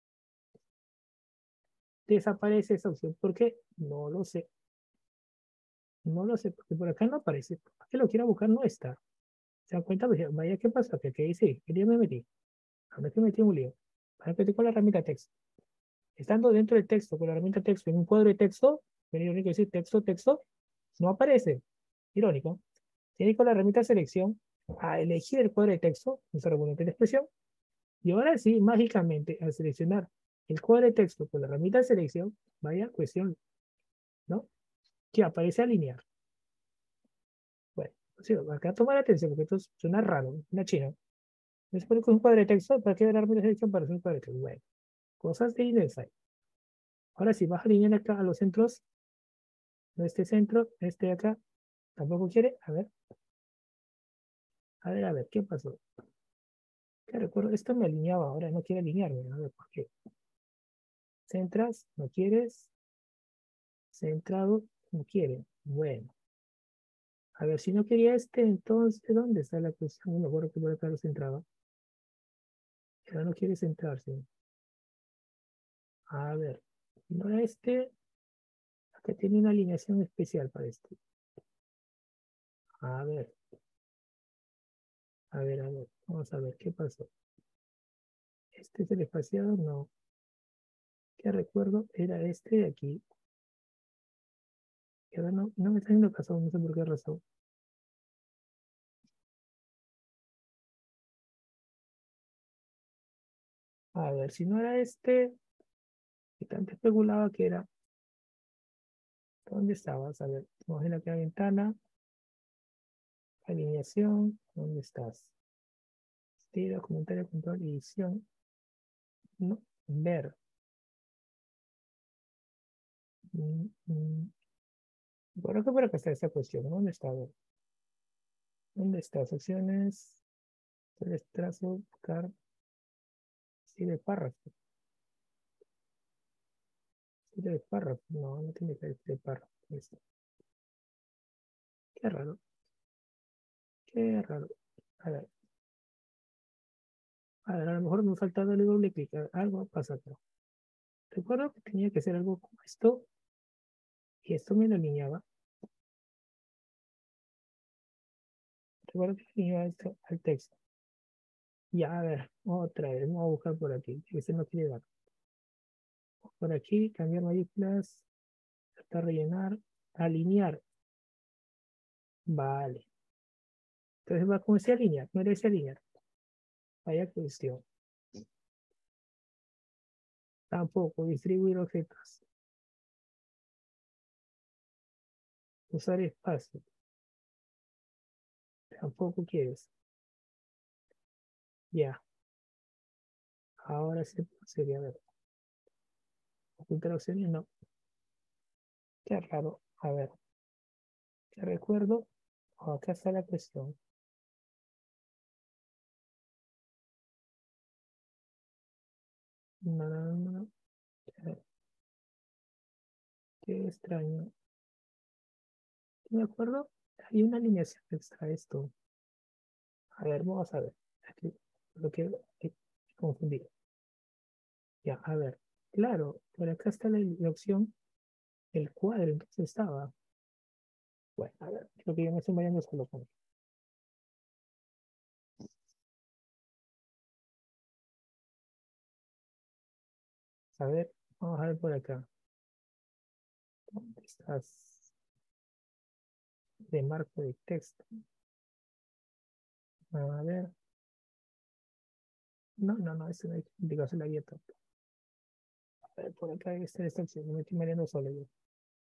desaparece esa opción. ¿Por qué? No lo sé. No lo sé, porque por acá no aparece. Por que lo quiera buscar, no está. ¿Se dan cuenta? Pues, vaya, ¿qué pasó? Que aquí dice, ¿qué día me metí? A ver que metí un lío. Para que estoy con la herramienta texto. Estando dentro del texto, con la herramienta texto, en un cuadro de texto, venía único decir texto, texto, no aparece. Irónico. Tiene con la herramienta selección a elegir el cuadro de texto, nuestro reponente de expresión, y ahora sí, mágicamente, al seleccionar el cuadro de texto con la herramienta de selección, vaya cuestión, ¿no? Que aparece alinear. Bueno, sí, acá toma la atención porque esto suena raro, una china. Me supone que un cuadro de texto, ¿para qué darme la selección para hacer un cuadro de texto? Bueno, cosas de InDesign. Ahora sí, vas a alinear acá a los centros, este centro, este de acá, tampoco quiere, a ver, ¿qué pasó? Que recuerdo, esto me alineaba, ahora no quiere alinearme, a ver, ¿por qué? Centras, no quieres, centrado, no quiere. Bueno, a ver, si no quería este, entonces, ¿dónde está la cuestión? No me acuerdo que por acá lo centraba. Pero no quiere centrarse. A ver, no era este, acá tiene una alineación especial para este. A ver, vamos a ver, ¿qué pasó? Este es el espaciado, no. ¿Qué recuerdo? Era este de aquí. Y ahora no me está haciendo caso, no sé por qué razón. A ver, si no era este, que tanto especulaba que era. ¿Dónde estabas? A ver, vamos a ver acá la ventana. Alineación, ¿dónde estás? Estilo, comentario, control, edición. No, ver. Mm, mm. Por acá está esta cuestión. ¿Dónde está? A ver. ¿Dónde está? Secciones. Tres trazo, buscar. Estilo de párrafo. Estilo de párrafo. No, no tiene que ser estilo de párrafo. Esto. Qué raro. Qué raro. A ver. A ver, a lo mejor me falta darle doble clic. Algo pasa acá. Recuerdo que tenía que hacer algo como esto. Y esto me lo alineaba. Recuerdo que alineaba esto al texto. Ya, a ver, otra vez, vamos a buscar por aquí, que se no quiere dar. Por aquí, cambiar mayúsculas, hasta rellenar, alinear. Vale. Entonces va con ese alinear, no era ese alinear. Vaya cuestión. Tampoco, distribuir objetos. Usar espacio. Tampoco quieres. Ya. Ahora sí sería ver. Ocultar opciones, no. Qué raro. A ver. ¿Qué recuerdo? Oh, acá está la cuestión. No, no, no, no. Qué extraño. ¿Me acuerdo? Hay una alineación extra a esto. A ver, vamos a ver. Aquí, lo que confundí. Ya, a ver. Claro, por acá está la opción, el cuadro, entonces estaba. Bueno, a ver, creo que ya me estoy variando solo con. A ver, vamos a ver por acá. ¿Dónde estás? De marco de texto. A ver. No, esto no hay que indicarse la guía tanto. A ver, por acá está esta opción, no me estoy mareando solo yo.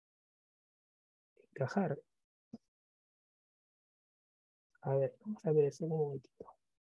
Encajar. A ver, vamos a ver eso un momentito.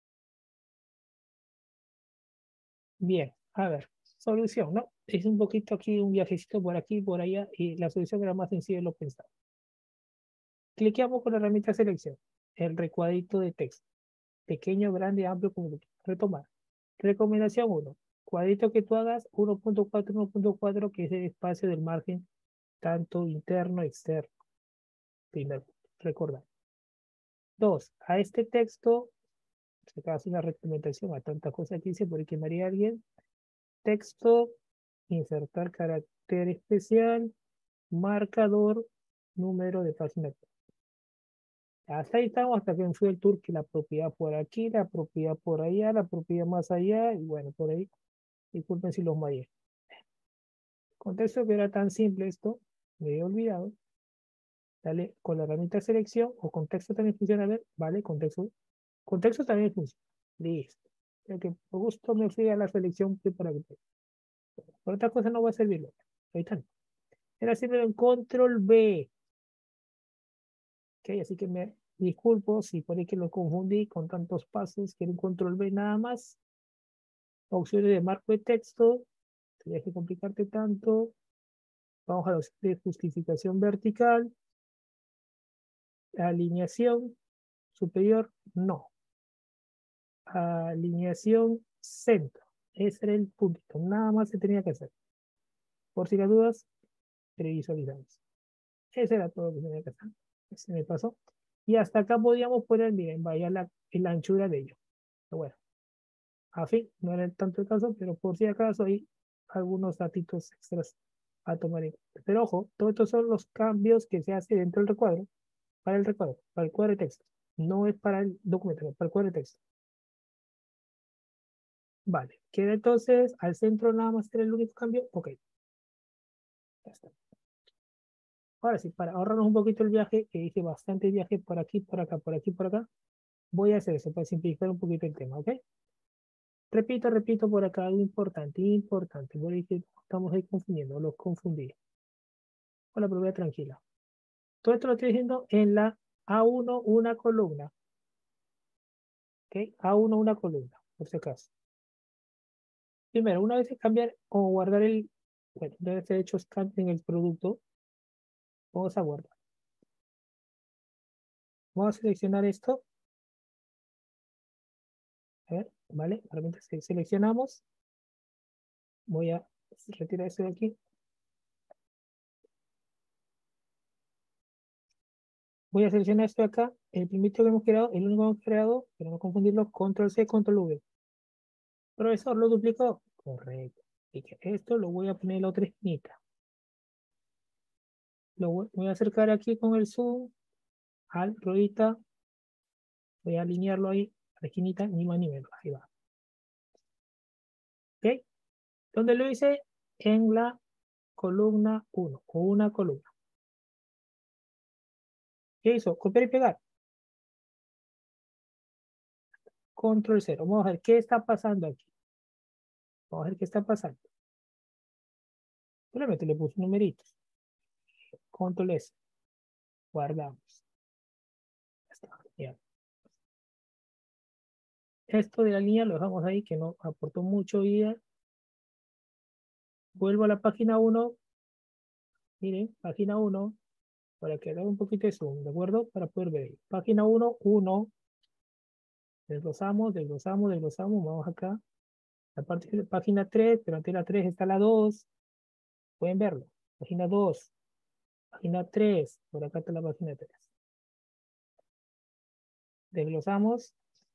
Bien, a ver, solución, ¿no? Es un poquito aquí, un viajecito por aquí, por allá, y la solución era más sencilla de lo pensado. Cliqueamos con la herramienta selección, el recuadrito de texto, pequeño, grande, amplio, como lo quieras. Retomar. Recomendación 1, cuadrito que tú hagas 1.4, 1.4, que es el espacio del margen, tanto interno, externo. Primero, recordar. 2, a este texto, se acaba de hacer una recomendación a tantas cosas que hice, por ahí quemaría a alguien. Texto, insertar carácter especial, marcador, número de página. Hasta ahí estamos, hasta que me fui el tour, que la propiedad por aquí, la propiedad por allá, la propiedad más allá, y bueno, por ahí, disculpen si los mayé. Contexto que era tan simple esto, me he olvidado. Dale con la herramienta selección, o contexto también funciona, a ver, vale, contexto también funciona. Listo. Ya que por gusto me fui a la selección para que por otra cosa no va a servirlo. Ahí están. Era siempre en control B. Ok, así que me disculpo si por ahí que lo confundí con tantos pasos, que era un control B nada más. Opciones de marco de texto, tenía que complicarte tanto. Vamos a la opción de justificación vertical. Alineación superior, no. Alineación centro. Ese era el puntito, nada más se tenía que hacer. Por si las dudas, previsualizamos. Ese era todo lo que tenía que hacer. Se me pasó. Y hasta acá podíamos poner, miren, vaya la anchura de ello. Pero bueno, a fin, no era tanto el caso, pero por si acaso hay algunos datitos extras a tomar en cuenta. Pero ojo, todos estos son los cambios que se hace dentro del recuadro, para el cuadro de texto. No es para el documento, no, para el cuadro de texto. Vale, queda entonces al centro nada más tener el único cambio. Ok, ya está. Ahora sí, para ahorrarnos un poquito el viaje, que hice bastante viaje por aquí, por acá, por aquí, por acá, voy a hacer eso para simplificar un poquito el tema, ¿ok? Repito por acá algo importante, importante. Por ahí que estamos ahí confundiendo, los confundí. Hola, pero voy tranquila. Todo esto lo estoy diciendo en la A1, una columna. ¿Ok? A1, una columna, por si acaso. Primero, una vez de cambiar o guardar el, bueno, debe ser hecho scan en el producto, vamos a guardar. Vamos a seleccionar esto. A ver, ¿vale? Realmente seleccionamos. Voy a retirar esto de aquí. Voy a seleccionar esto de acá. El primito que hemos creado, el único que hemos creado, pero no confundirlo, control C, control V. Profesor, ¿lo duplicó? Correcto. Y que esto lo voy a poner en la otra esquinita. Voy a acercar aquí con el zoom al ruedita. Voy a alinearlo ahí, a la esquinita, ni más ni menos. Ahí va. ¿Ok? ¿Dónde lo hice? En la columna 1 o una columna. ¿Qué hizo? Copiar y pegar. Control 0. Vamos a ver qué está pasando aquí. Vamos a ver qué está pasando. Solamente le puse numeritos. Control S. Guardamos. Ya está. Ya. Esto de la línea lo dejamos ahí, que no aportó mucho guía. Vuelvo a la página 1. Miren, página 1. Para que haga un poquito de zoom, ¿de acuerdo? Para poder ver ahí. Página 1, 1. Desglosamos. Vamos acá. La parte de página 3, pero ante la 3 está la 2. Pueden verlo. Página 2. Página 3. Por acá está la página 3. Desglosamos.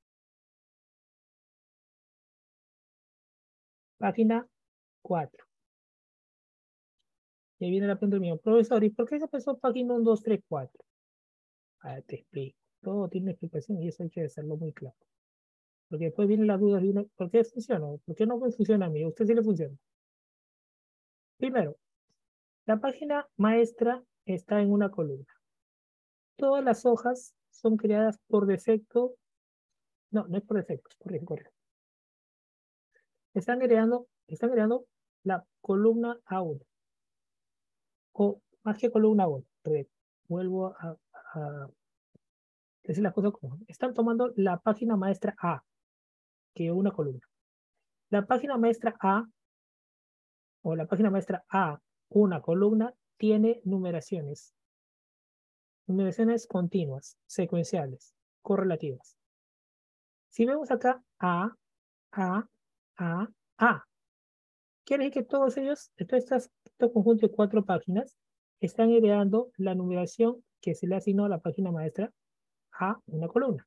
Página 4. Y ahí viene la pregunta mía. Profesor, ¿y por qué se empezó página 1, 2, 3, 4? Ah, te explico. Todo tiene explicación y eso hay que hacerlo muy claro. Porque después vienen las dudas de uno. ¿Por qué funciona? ¿Por qué no me funciona a mí? ¿A usted sí le funciona? Primero, la página maestra está en una columna. Todas las hojas son creadas por defecto. No, no es por defecto, correcto. Están creando la columna A1. O más que columna A1. Vuelvo a decir las cosas como son. Están tomando la página maestra A, que es una columna. La página maestra A, o la página maestra A, una columna, tiene numeraciones. Numeraciones continuas, secuenciales, correlativas. Si vemos acá A, A, A, A, quiere decir que todos ellos, este conjunto de 4 páginas, están heredando la numeración que se le asignó a la página maestra a una columna.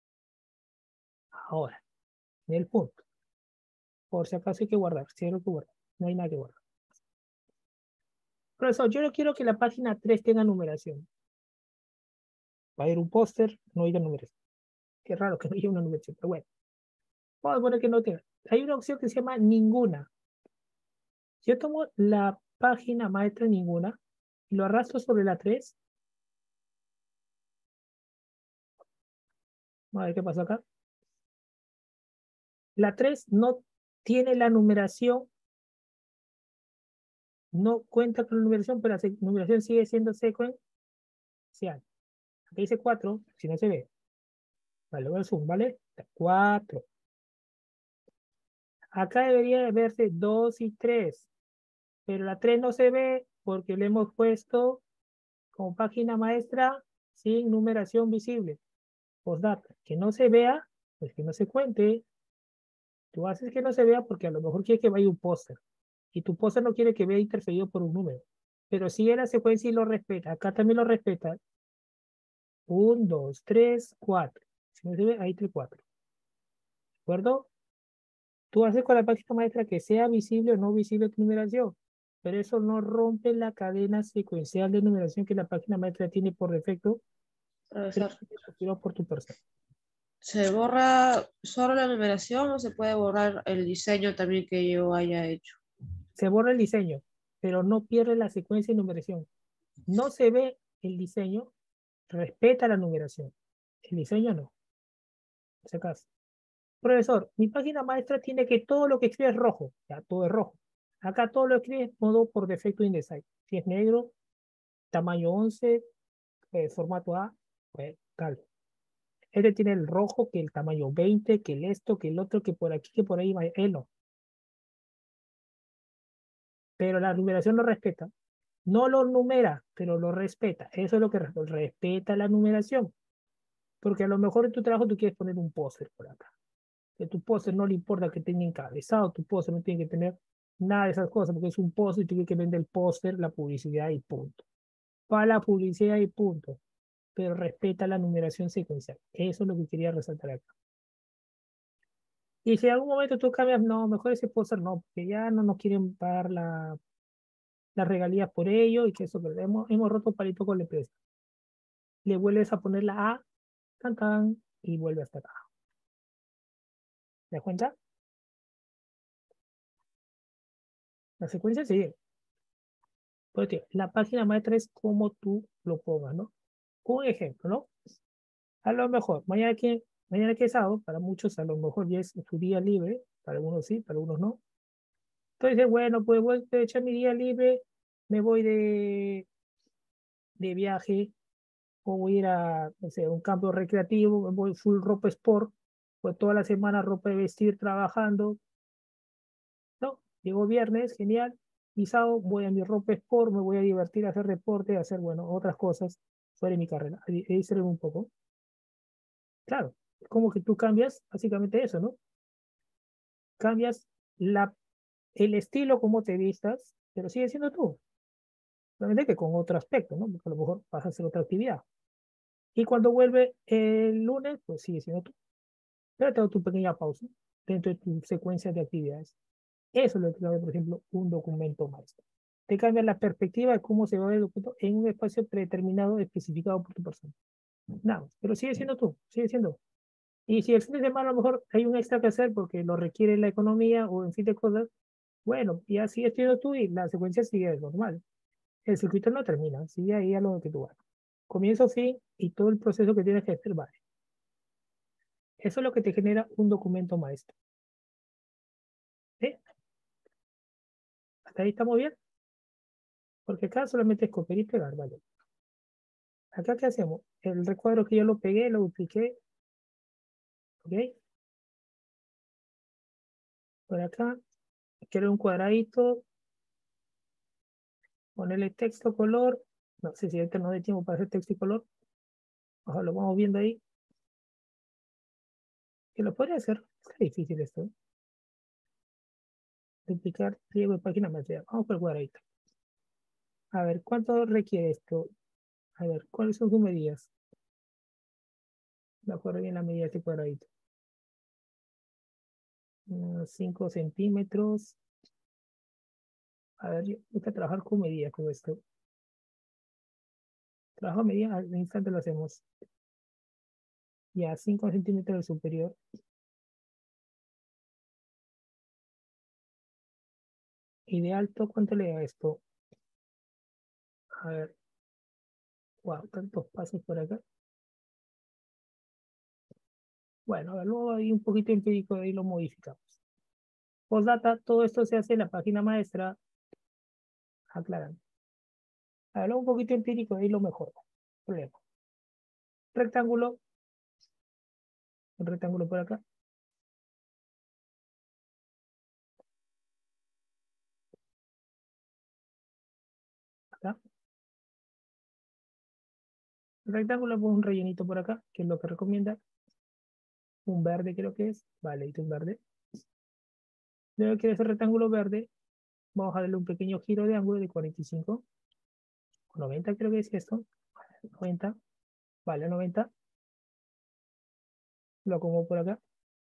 Ahora, en el punto. Por si acaso hay que guardar, si hay algo que guardar. No hay nada que guardar. Profesor, yo no quiero que la página 3 tenga numeración. Va a ir un póster, no haya numeración. Qué raro que no haya una numeración, pero bueno. Vamos a poner que no tenga. Hay una opción que se llama ninguna. Yo tomo la página maestra ninguna y lo arrastro sobre la 3. Vamos a ver qué pasa acá. La 3 no tiene la numeración, no cuenta con la numeración, pero la numeración sigue siendo secuencial. Aquí dice 4, si no se ve. Vale, voy al zoom, ¿vale? 4. Acá debería de verse 2 y 3, pero la 3 no se ve porque le hemos puesto como página maestra sin numeración visible. Postdata, que no se vea, pues que no se cuente. Tú haces que no se vea porque a lo mejor quieres que vaya un póster. Y tu póster no quiere que vea interferido por un número. Pero sigue la secuencia y lo respeta. Acá también lo respeta. 1, 2, 3, 4. Si no se ve, ahí está el 4. ¿De acuerdo? Tú haces con la página maestra que sea visible o no visible tu numeración. Pero eso no rompe la cadena secuencial de numeración que la página maestra tiene por defecto. Profesor, Por tu persona. ¿se borra solo la numeración o se puede borrar el diseño también que yo haya hecho? Se borra el diseño, pero no pierde la secuencia de numeración. No se ve el diseño, respeta la numeración. El diseño no. En ese caso. Profesor, mi página maestra tiene que todo lo que escribe es rojo. Ya, todo es rojo. Acá todo lo escribe es modo por defecto InDesign. Si es negro, tamaño 11, formato A, pues tal. Este tiene el rojo, que el tamaño 20, que el esto, que el otro, que por aquí, que por ahí, él no. Pero la numeración lo respeta. No lo numera, pero lo respeta. Eso es lo que respeta la numeración. Porque a lo mejor en tu trabajo tú quieres poner un póster por acá. Que tu póster no le importa que tenga encabezado, tu póster no tiene que tener nada de esas cosas, porque es un póster y tiene que vender el póster, la publicidad y punto. Para la publicidad y punto. Pero respeta la numeración secuencial. Eso es lo que quería resaltar acá. Y si en algún momento tú cambias, no, mejor ese póster no, porque ya no nos quieren pagar las regalías por ello y que eso, pero hemos roto palito con la empresa. Le vuelves a poner la A, tan, tan, y vuelve hasta acá. ¿Te das cuenta? La secuencia sigue. Porque la página maestra es como tú lo pongas, ¿no? Un ejemplo, ¿no? A lo mejor, mañana que es sábado, para muchos a lo mejor ya es su día libre, para algunos sí, para algunos no. Entonces, bueno, pues voy a echar mi día libre, me voy de viaje, o voy a ir a, no sé, un campo recreativo, me voy full ropa sport, pues toda la semana ropa de vestir, trabajando, ¿no? Llegó viernes, genial, y sábado voy a mi ropa sport, me voy a divertir, a hacer deporte, a hacer, bueno, otras cosas fuera de mi carrera, a distraerme un poco. Claro, es como que tú cambias básicamente eso, ¿no? Cambias el estilo como te vistas, pero sigue siendo tú. Solamente que con otro aspecto, ¿no? Porque a lo mejor vas a hacer otra actividad. Y cuando vuelve el lunes, pues sigue siendo tú. Pero te doy tu pequeña pausa dentro de tu secuencia de actividades. Eso es lo que cambia, por ejemplo, un documento maestro. Te cambia la perspectiva de cómo se va el documento en un espacio predeterminado, especificado por tu persona. Nada más. Pero sigue siendo tú, sigue siendo. Y si el fin de semana a lo mejor hay un extra que hacer porque lo requiere la economía o en fin de cosas, bueno, ya sigue siendo tú y la secuencia sigue normal. El circuito no termina, sigue ahí a lo que tú vas. Comienzo, fin y todo el proceso que tienes que hacer, vale. Eso es lo que te genera un documento maestro. ¿Sí? ¿Hasta ahí estamos bien? Porque acá solamente es copiar y pegar, ¿vale? Acá, ¿qué hacemos? El recuadro que yo lo pegué, lo dupliqué, ¿ok? Por acá, quiero un cuadradito, ponerle texto, color. No sé si ahorita no hay tiempo para hacer texto y color. Ojalá lo vamos viendo ahí. Que lo podría hacer. Está difícil esto, ¿eh? Duplicar pliego de página más allá. Vamos por el cuadradito. A ver, ¿cuánto requiere esto? A ver, ¿cuáles son sus medidas? Me acuerdo bien la medida de este cuadradito. 5 centímetros. A ver, yo voy a trabajar con medidas con esto. Trabajo a medida, al instante lo hacemos. Ya, 5 centímetros de superior. Y de alto, ¿cuánto le da esto? A ver, wow, tantos pasos por acá. Bueno, a ver, luego hay un poquito empírico, de ahí lo modificamos. Postdata, todo esto se hace en la página maestra, aclarando. A ver, luego un poquito empírico, de ahí lo mejor. Problema. Rectángulo, un rectángulo por acá. Acá. El rectángulo, pues un rellenito por acá, que es lo que recomienda. Un verde creo que es. Vale, y un verde. Luego que ese rectángulo verde, vamos a darle un pequeño giro de ángulo de 45. 90 creo que es esto. 90. Vale, 90. Lo acomodo por acá.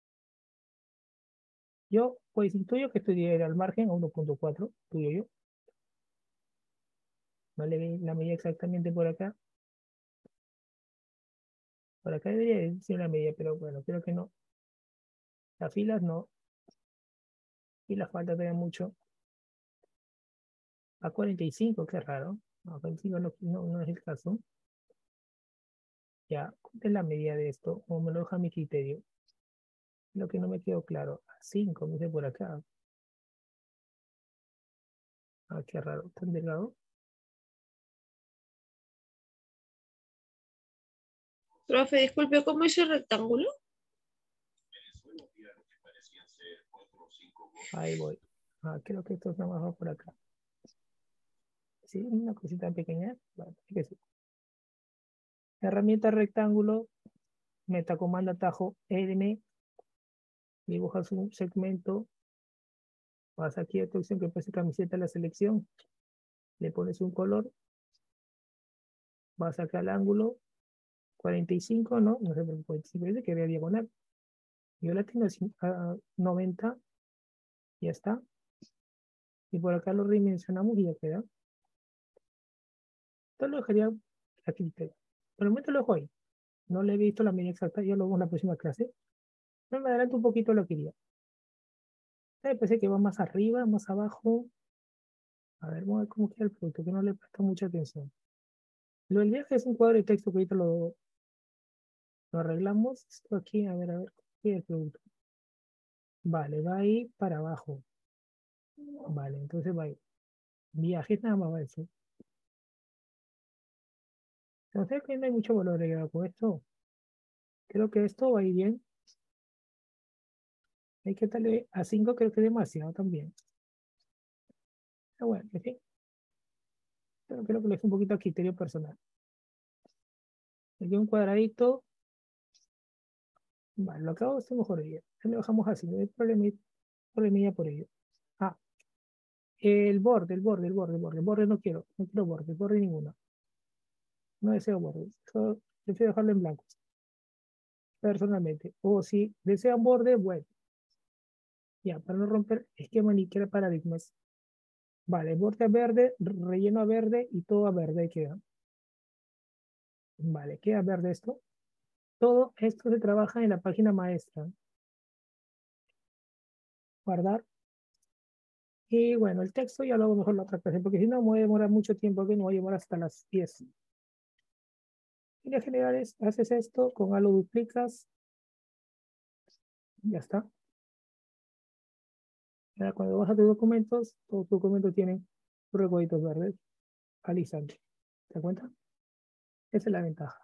Yo, pues intuyo que estudié al margen a 1.4. Intuyo yo. Vale, la medida exactamente por acá. Por acá debería decir la medida, pero bueno, creo que no. Las filas no. Y las falta todavía mucho. A 45, qué raro. No, 45 no es el caso. Ya, ¿cuál es la medida de esto? O me lo deja a mi criterio. Lo que no me quedó claro. A 5, me dice por acá. Ah, qué raro. ¿Tan delgado? Profe, disculpe, ¿cómo hizo el rectángulo? Ahí voy. Ah, creo que esto está más abajo por acá. Sí, una cosita pequeña. Vale, que sí. Herramienta rectángulo. Metacomando atajo N. Dibujas un segmento. Vas aquí a esta opción que pone camiseta a la selección. Le pones un color. Vas acá al ángulo. 45, ¿no? No sé por qué 45 dice que vea diagonal. Yo la tengo a 90. Ya está. Y por acá lo redimensionamos y ya queda. Esto lo dejaría aquí. Por el momento lo dejo ahí. No le he visto la medida exacta, ya lo vemos en la próxima clase. No me adelanto un poquito lo que quería. Me parece que va más arriba, más abajo. A ver, vamos a ver cómo queda el producto, que no le presta mucha atención. Lo del viaje es un cuadro de texto que ahorita lo arreglamos. Esto aquí, a ver, ¿cómo queda el producto? Vale, va ahí para abajo. Vale, entonces va ahí. Viajes nada más va a decir. Entonces que no hay mucho valor agregado con esto. Creo que esto va a ir bien. Hay que darle a 5, creo que es demasiado también. Pero bueno, en fin. Pero creo que lo es un poquito a criterio personal. Aquí un cuadradito. Vale, lo acabo de hacer mejor día. Lo dejamos así, no hay problemilla por ello. Ah, El borde no quiero borde ninguno. No deseo bordes. Prefiero dejarlo en blanco, personalmente. O si desean borde, bueno. Ya, para no romper esquema ni crear paradigmas. Vale, borde a verde, relleno a verde y todo a verde queda. Vale, queda verde esto. Todo esto se trabaja en la página maestra. Guardar. Y bueno, el texto ya lo hago mejor la otra clase, porque si no me voy a demorar mucho tiempo, que no voy a demorar hasta las 10. En líneas generales, haces esto, con A lo duplicas, ya está. Ahora, cuando vas a tus documentos, todos tus documentos tienen sus recoditos verdes, alisando. ¿Te das cuenta? Esa es la ventaja.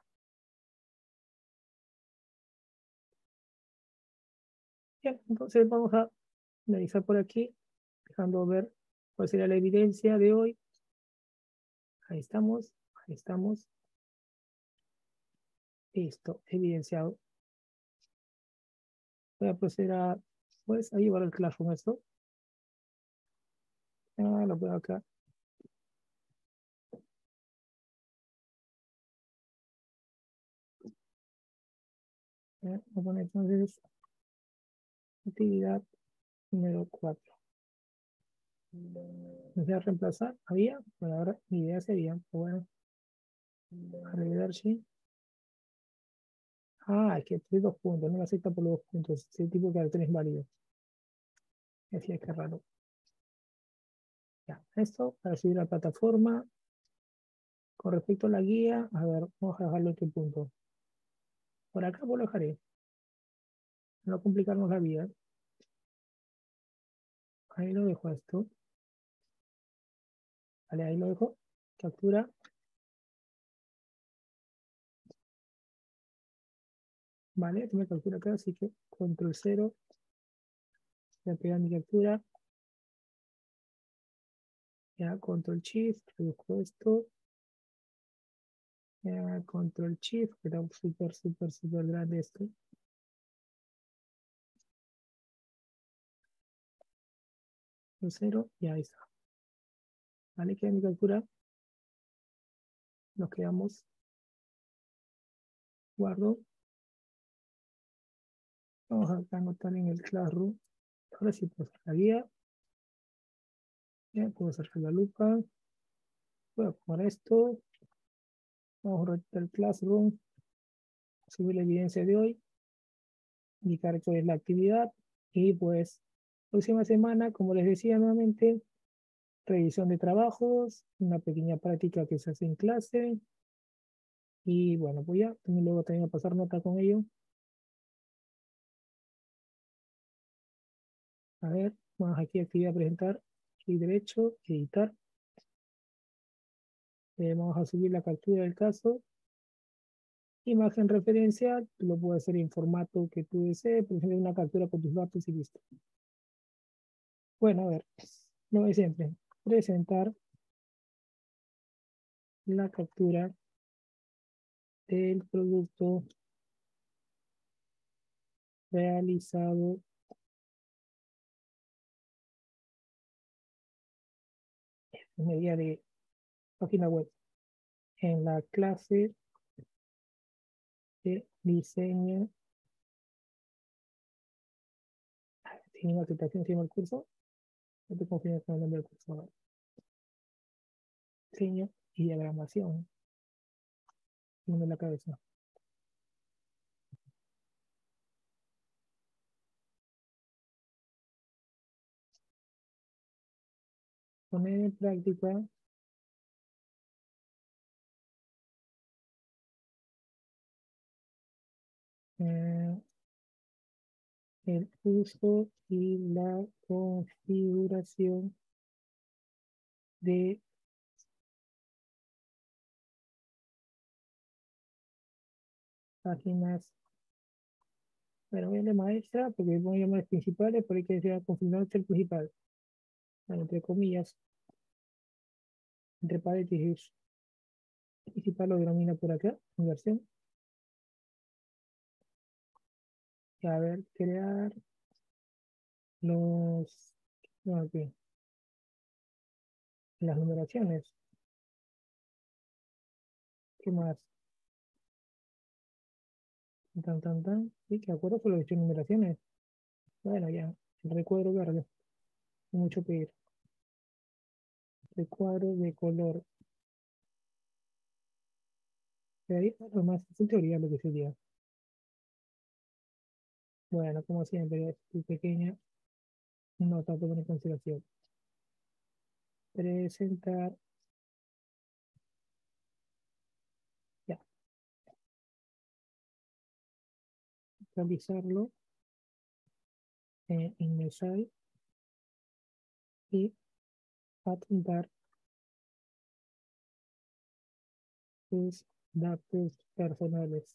Bien, entonces vamos a analizar por aquí, dejando ver cuál sería la evidencia de hoy. Ahí estamos, ahí estamos. Listo, evidenciado. Voy a proceder a, pues, a llevar el Classroom esto. Lo pongo acá. Voy a poner entonces actividad número 4. Voy a reemplazar, había, bueno, ahora mi idea sería, bueno, agregar, sí. Es que estoy 2 puntos, no me acepta por los 2 puntos. Ese tipo de caracteres válidos. Decía que raro. Ya, esto para subir a la plataforma. Con respecto a la guía, a ver, vamos a dejarlo en este punto. Por acá pues lo dejaré. No complicarnos la vida. Ahí lo dejo esto. Vale, ahí lo dejo. Captura. Vale, esto me captura acá, así que control 0. Voy a pegar mi captura. Ya, control shift, reduzco esto. Ya, control shift, que era súper grande esto. Control 0, y ahí está. Vale, queda mi captura. Nos quedamos. Guardo. Vamos a anotar en el Classroom. Ahora sí puedo hacer la guía. Ya, puedo hacer la lupa. Voy a poner esto. Vamos a retirar el Classroom. Subir la evidencia de hoy. Indicar cuál es la actividad. Y pues, próxima semana, como les decía nuevamente, revisión de trabajos, una pequeña práctica que se hace en clase. Y bueno, pues ya, también luego también a pasar nota con ello. A ver, vamos aquí a actividad presentar. Clic derecho, editar. Vamos a subir la captura del caso. Imagen referencial, tú lo puedes hacer en formato que tú desees, por ejemplo, una captura con tus datos y listo. Bueno, a ver, lo de siempre, presentar la captura del producto realizado en medida de página web en la clase de diseño. ¿Tiene una aplicación encima del curso? No te confíes con el nombre del curso. A ver. Diseño y diagramación. Uno en la cabeza. Poner en práctica el uso y la configuración de páginas. Bueno, voy a la maestra porque voy a llamar principales, por ahí que sea configurar el principal. Bueno, entre comillas, entre paréntesis, principal lo denomina por acá, inversión. Y a ver, crear los. No, aquí. las numeraciones. ¿Qué más? Sí, que acuerdo que lo he hecho en numeraciones. Bueno, ya, el recuadro verde. Mucho pedir. Recuadro de color. De ahí, bueno, más es en teoría lo que sería. Bueno, como siempre, es tu pequeña nota para en consideración. Presentar. Ya, realizarlo en el site y adjuntar tus datos personales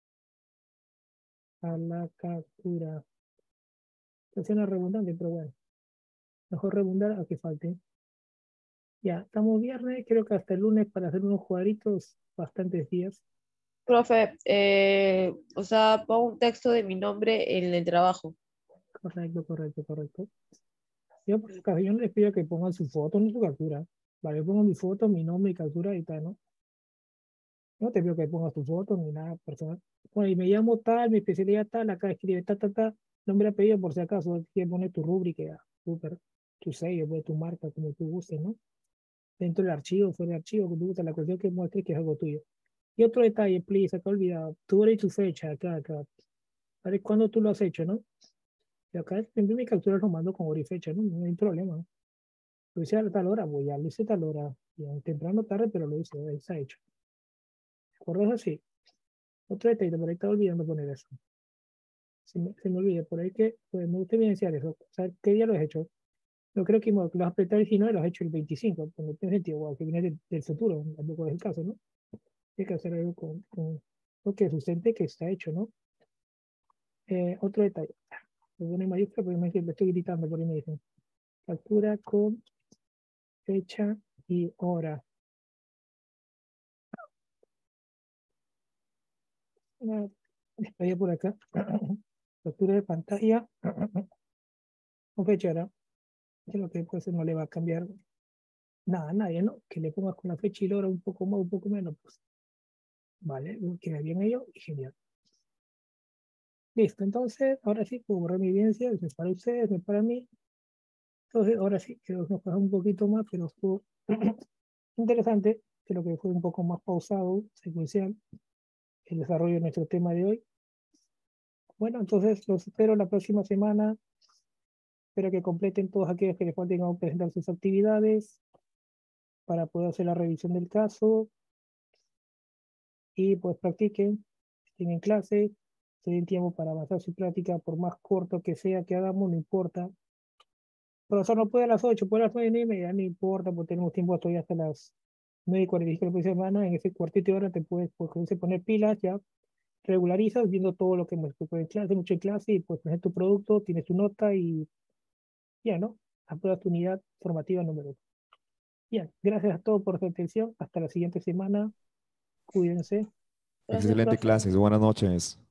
a la captura. Suena redundante, pero bueno, mejor redundar a que falte. Ya, estamos viernes, creo que hasta el lunes para hacer unos cuadritos, bastantes días. Profe, o sea, pongo un texto de mi nombre en el trabajo. Correcto. Yo, por si acaso, yo no les pido que pongan su foto ni su captura. Vale, yo pongo mi foto, mi nombre y captura y tal, ¿no? No te pido que pongas tu foto ni nada personal. Bueno, y me llamo tal, mi especialidad tal, acá escribe nombre, apellido, por si acaso, quieres poner tu rúbrica, ya, súper, tu sello, pues, tu marca, como tú gustes, ¿no? Dentro del archivo, fuera del archivo, que tú gustes, la cuestión que muestres que es algo tuyo. Y otro detalle, please, acá olvidado, tu hora y tu fecha, acá. ¿Vale? ¿Cuándo tú lo has hecho, no? Y acá siempre mi captura lo mando con hora y fecha, ¿no? No hay problema, ¿no? Lo hice a tal hora, pues ya lo hice a tal hora, ya, temprano o tarde, pero lo hice, ahí está hecho. ¿De acuerdo? Es así. Otro detalle, por ahí estaba olvidando poner eso. Se me olvida, por ahí que pues, me gusta evidenciar eso. O sea, ¿qué día lo has hecho? No creo que lo has apretado el 19, lo has hecho el 25, porque no tiene sentido, wow, que viene del futuro, tampoco es el caso, ¿no? Hay que hacer algo con lo que sustente que está hecho, ¿no? Otro detalle. Lo pone en mayúscula porque me estoy gritando, por ahí me dicen. Factura con fecha y hora. Estoy por acá. Captura de pantalla con fecha, ¿no? Que lo que pues no le va a cambiar nada a nadie, ¿no? Que le pongas con la fecha y la hora un poco más, un poco menos, pues, vale, queda bien ello y genial. Listo, entonces, ahora sí, puedo borrar mi evidencia, es para ustedes, es para mí. Entonces, ahora sí, creo que nos pasó un poquito más, pero estuvo interesante. Creo que fue un poco más pausado, secuencial, el desarrollo de nuestro tema de hoy. Bueno, entonces los espero la próxima semana. Espero que completen todos aquellos que les falten aún presentar sus actividades para poder hacer la revisión del caso y pues practiquen, estén en clase, se den tiempo para avanzar su práctica, por más corto que sea que hagamos, no importa. El profesor no puede a las 8, puede a las 9:30, no importa, porque tenemos tiempo todavía hasta las 9:45 de la semana. En ese cuartito de hora te puedes pues, poner pilas, ya regularizas viendo todo lo que hemos hecho en clase, mucho en clase, y pues pones tu producto, tienes tu nota y ya, ¿no? Apruebas tu unidad formativa número 1. Bien, gracias a todos por su atención. Hasta la siguiente semana. Cuídense. Gracias, Excelente profe. clases, buenas noches.